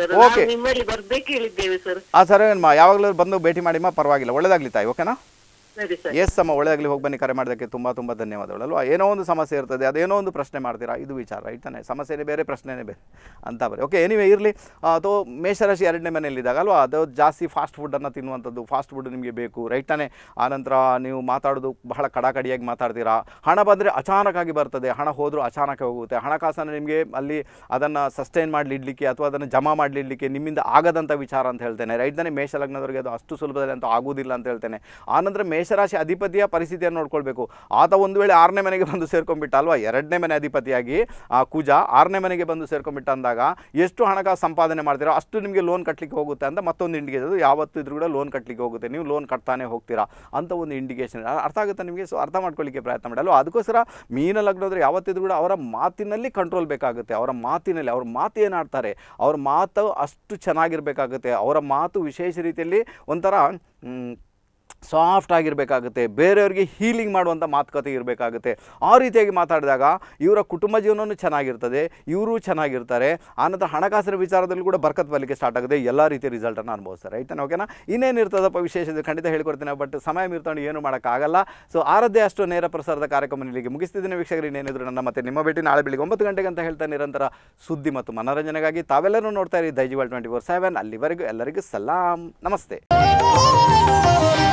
ಓಕೆ ಸರ್, ಯಾವಾಗಲೂ ಬಂದು ಭೇಟಿ ಮಾಡಿಮ್ಮ, ಪರವಾಗಿಲ್ಲ. ಒಳ್ಳೇದಾಗ್ಲಿ ತಾಯಿ. ಓಕೆನಾ? ಸರಿ ಸರ್. ಎಸ್ ಅಮ್ಮ, ಒಳ್ಳೆದಾಗಲಿ, ಹೋಗಿ ಬನ್ನಿ. ಕರೆ ಮಾಡೋದಕ್ಕೆ ತುಂಬ ತುಂಬ ಧನ್ಯವಾದಗಳು ಅಲ್ವಾ. ಏನೋ ಒಂದು ಸಮಸ್ಯೆ ಇರ್ತದೆ, ಅದೇನೋ ಒಂದು ಪ್ರಶ್ನೆ ಮಾಡ್ತೀರಾ, ಇದು ವಿಚಾರ ರೈಟ್ ತಾನೆ. ಸಮಸ್ಯೆನೇ ಬೇರೆ, ಪ್ರಶ್ನೆನೇ ಬೇರೆ ಅಂತ ಬರೀ. ಓಕೆ, ಎನಿವೆ ಇರಲಿ. ಅಥವಾ ಮೇಷರಾಶಿ 2ನೇ ಮನೆಯಲ್ಲಿದ್ದಾಗ ಅಲ್ವಾ, ಅದು ಜಾಸ್ತಿ ಫಾಸ್ಟ್ ಫುಡ್ಡನ್ನು ತಿನ್ನುವಂಥದ್ದು, ಫಾಸ್ಟ್ ಫುಡ್ ನಿಮಗೆ ಬೇಕು ರೈಟ್ ತಾನೆ. ಆನಂತರ ನೀವು ಮಾತಾಡೋದು ಬಹಳ ಕಡಾಕಡಿಯಾಗಿ ಮಾತಾಡ್ತೀರಾ. ಹಣ ಬಂದರೆ ಅಚಾನಕ್ಕಾಗಿ ಬರ್ತದೆ, ಹಣ ಹೋದರೂ ಅಚಾನಕ್ಕೆ ಹೋಗುತ್ತೆ. ಹಣಕಾಸನ್ನು ನಿಮಗೆ ಅಲ್ಲಿ ಅದನ್ನು ಸಸ್ಟೈನ್ ಮಾಡಲಿಡ್ಲಿಕ್ಕೆ ಅಥವಾ ಅದನ್ನು ಜಮಾ ಮಾಡಲಿಡ್ಲಿಕ್ಕೆ ನಿಮ್ಮಿಂದ ಆಗದಂಥ ವಿಚಾರ ಅಂತ ಹೇಳ್ತೇನೆ ರೈಟ್ ತಾನೆ. ಮೇಷ ಲಗ್ನದವರಿಗೆ ಅದು ಅಷ್ಟು ಸುಲಭದಲ್ಲಿ ಅಂತೂ ಆಗುವುದಿಲ್ಲ ಅಂತ ಹೇಳ್ತೇನೆ. ಆನಂತರ ಮೇಷರಾಶಿ ಅಧಿಪತಿಯ ಪರಿಸ್ಥಿತಿಯನ್ನು ನೋಡ್ಕೊಳ್ಬೇಕು. ಆತ ಒಂದು ವೇಳೆ 6ನೇ ಮನೆಗೆ ಬಂದು ಸೇರ್ಕೊಂಡ್ಬಿಟ್ಟ ಅಲ್ವಾ, 2ನೇ ಮನೆ ಅಧಿಪತಿಯಾಗಿ ಕುಜ 6ನೇ ಮನೆಗೆ ಬಂದು ಸೇರ್ಕೊಂಡ್ಬಿಟ್ಟ ಅಂದಾಗ ಎಷ್ಟು ಹಣಕಾಸು ಸಂಪಾದನೆ ಮಾಡ್ತೀರೋ ಅಷ್ಟು ನಿಮಗೆ ಲೋನ್ ಕಟ್ಟಲಿಕ್ಕೆ ಹೋಗುತ್ತೆ ಅಂತ ಮತ್ತೊಂದು ಇಂಡಿಕೇಶನ್. ಯಾವತ್ತೂ ಇದ್ರೂ ಕೂಡ ಲೋನ್ ಕಟ್ಟಲಿಕ್ಕೆ ಹೋಗುತ್ತೆ, ನೀವು ಲೋನ್ ಕಟ್ತಾನೆ ಹೋಗ್ತೀರಾ ಅಂತ ಒಂದು ಇಂಡಿಕೇಶನ್. ಅರ್ಥ ಆಗುತ್ತೆ ನಿಮಗೆ? ಸೊ ಅರ್ಥ ಮಾಡ್ಕೊಳ್ಳಿಕ್ಕೆ ಪ್ರಯತ್ನ ಮಾಡಿ ಅಲ್ವಾ. ಅದಕ್ಕೋಸ್ಕರ ಮೀನ ಲಗ್ನದ್ರೆ ಯಾವತ್ತಿದ್ರೂ ಕೂಡ ಅವರ ಮಾತಿನಲ್ಲಿ ಕಂಟ್ರೋಲ್ ಬೇಕಾಗುತ್ತೆ. ಅವರ ಮಾತಿನಲ್ಲಿ, ಅವ್ರ ಮಾತು ಏನಾಡ್ತಾರೆ, ಅವ್ರ ಮಾತು ಅಷ್ಟು ಚೆನ್ನಾಗಿರಬೇಕಾಗುತ್ತೆ. ಅವರ ಮಾತು ವಿಶೇಷ ರೀತಿಯಲ್ಲಿ ಒಂಥರ ಸಾಫ್ಟ್ ಆಗಿರಬೇಕಾಗುತ್ತೆ, ಬೇರೆಯವರಿಗೆ ಹೀಲಿಂಗ್ ಮಾಡುವಂಥ ಮಾತುಕತೆ ಇರಬೇಕಾಗುತ್ತೆ. ಆ ರೀತಿಯಾಗಿ ಮಾತಾಡಿದಾಗ ಇವರ ಕುಟುಂಬ ಜೀವನವೂ ಚೆನ್ನಾಗಿರ್ತದೆ, ಇವರು ಚೆನ್ನಾಗಿರ್ತಾರೆ. ಆನಂತರ ಹಣಕಾಸಿನ ವಿಚಾರದಲ್ಲಿ ಕೂಡ ಬರ್ಕತ್ ಬರಲಿಕ್ಕೆ ಸ್ಟಾರ್ಟ್ ಆಗುತ್ತೆ, ಎಲ್ಲ ರೀತಿಯ ರಿಸಲ್ಟನ್ನು ಅನುಭವಿಸ್ತಾರೆ ರೈತನ. ಓಕೆನಾ? ಇನ್ನೇನಿರ್ತದಪ್ಪ ವಿಶೇಷತೆ ಖಂಡಿತ ಹೇಳ್ಕೊಡ್ತೀನಿ, ಬಟ್ ಸಮಯ ಮೀರ್ಕೊಂಡು ಏನು ಮಾಡೋಕ್ಕಾಗಲ್ಲ. ಸೊ ಆರದ್ದೇ ಅಷ್ಟು ನೇರ ಪ್ರಸಾರದ ಕಾರ್ಯಕ್ರಮ ಇಲ್ಲಿಗೆ ಮುಗಿಸ್ತಿದ್ದೀನಿ ವೀಕ್ಷಕರು. ಇನ್ನೇನಿದ್ರು ನನ್ನ ಮತ್ತೆ ನಿಮ್ಮ ಭೇಟಿ ನಾಳೆ ಬೆಳಿಗ್ಗೆ 9 ಗಂಟೆಗೆ ಅಂತ ಹೇಳ್ತಾ ನಿರಂತರ ಸುದ್ದಿ ಮತ್ತು ಮನೋರಂಜನೆಗಾಗಿ ತಾವೆಲ್ಲರೂ ನೋಡ್ತಾ ಇರಿ ದೈಜಿವಾಲ್ 24/7. ಅಲ್ಲಿವರೆಗೂ ಎಲ್ಲರಿಗೂ ಸಲಾಂ, ನಮಸ್ತೆ.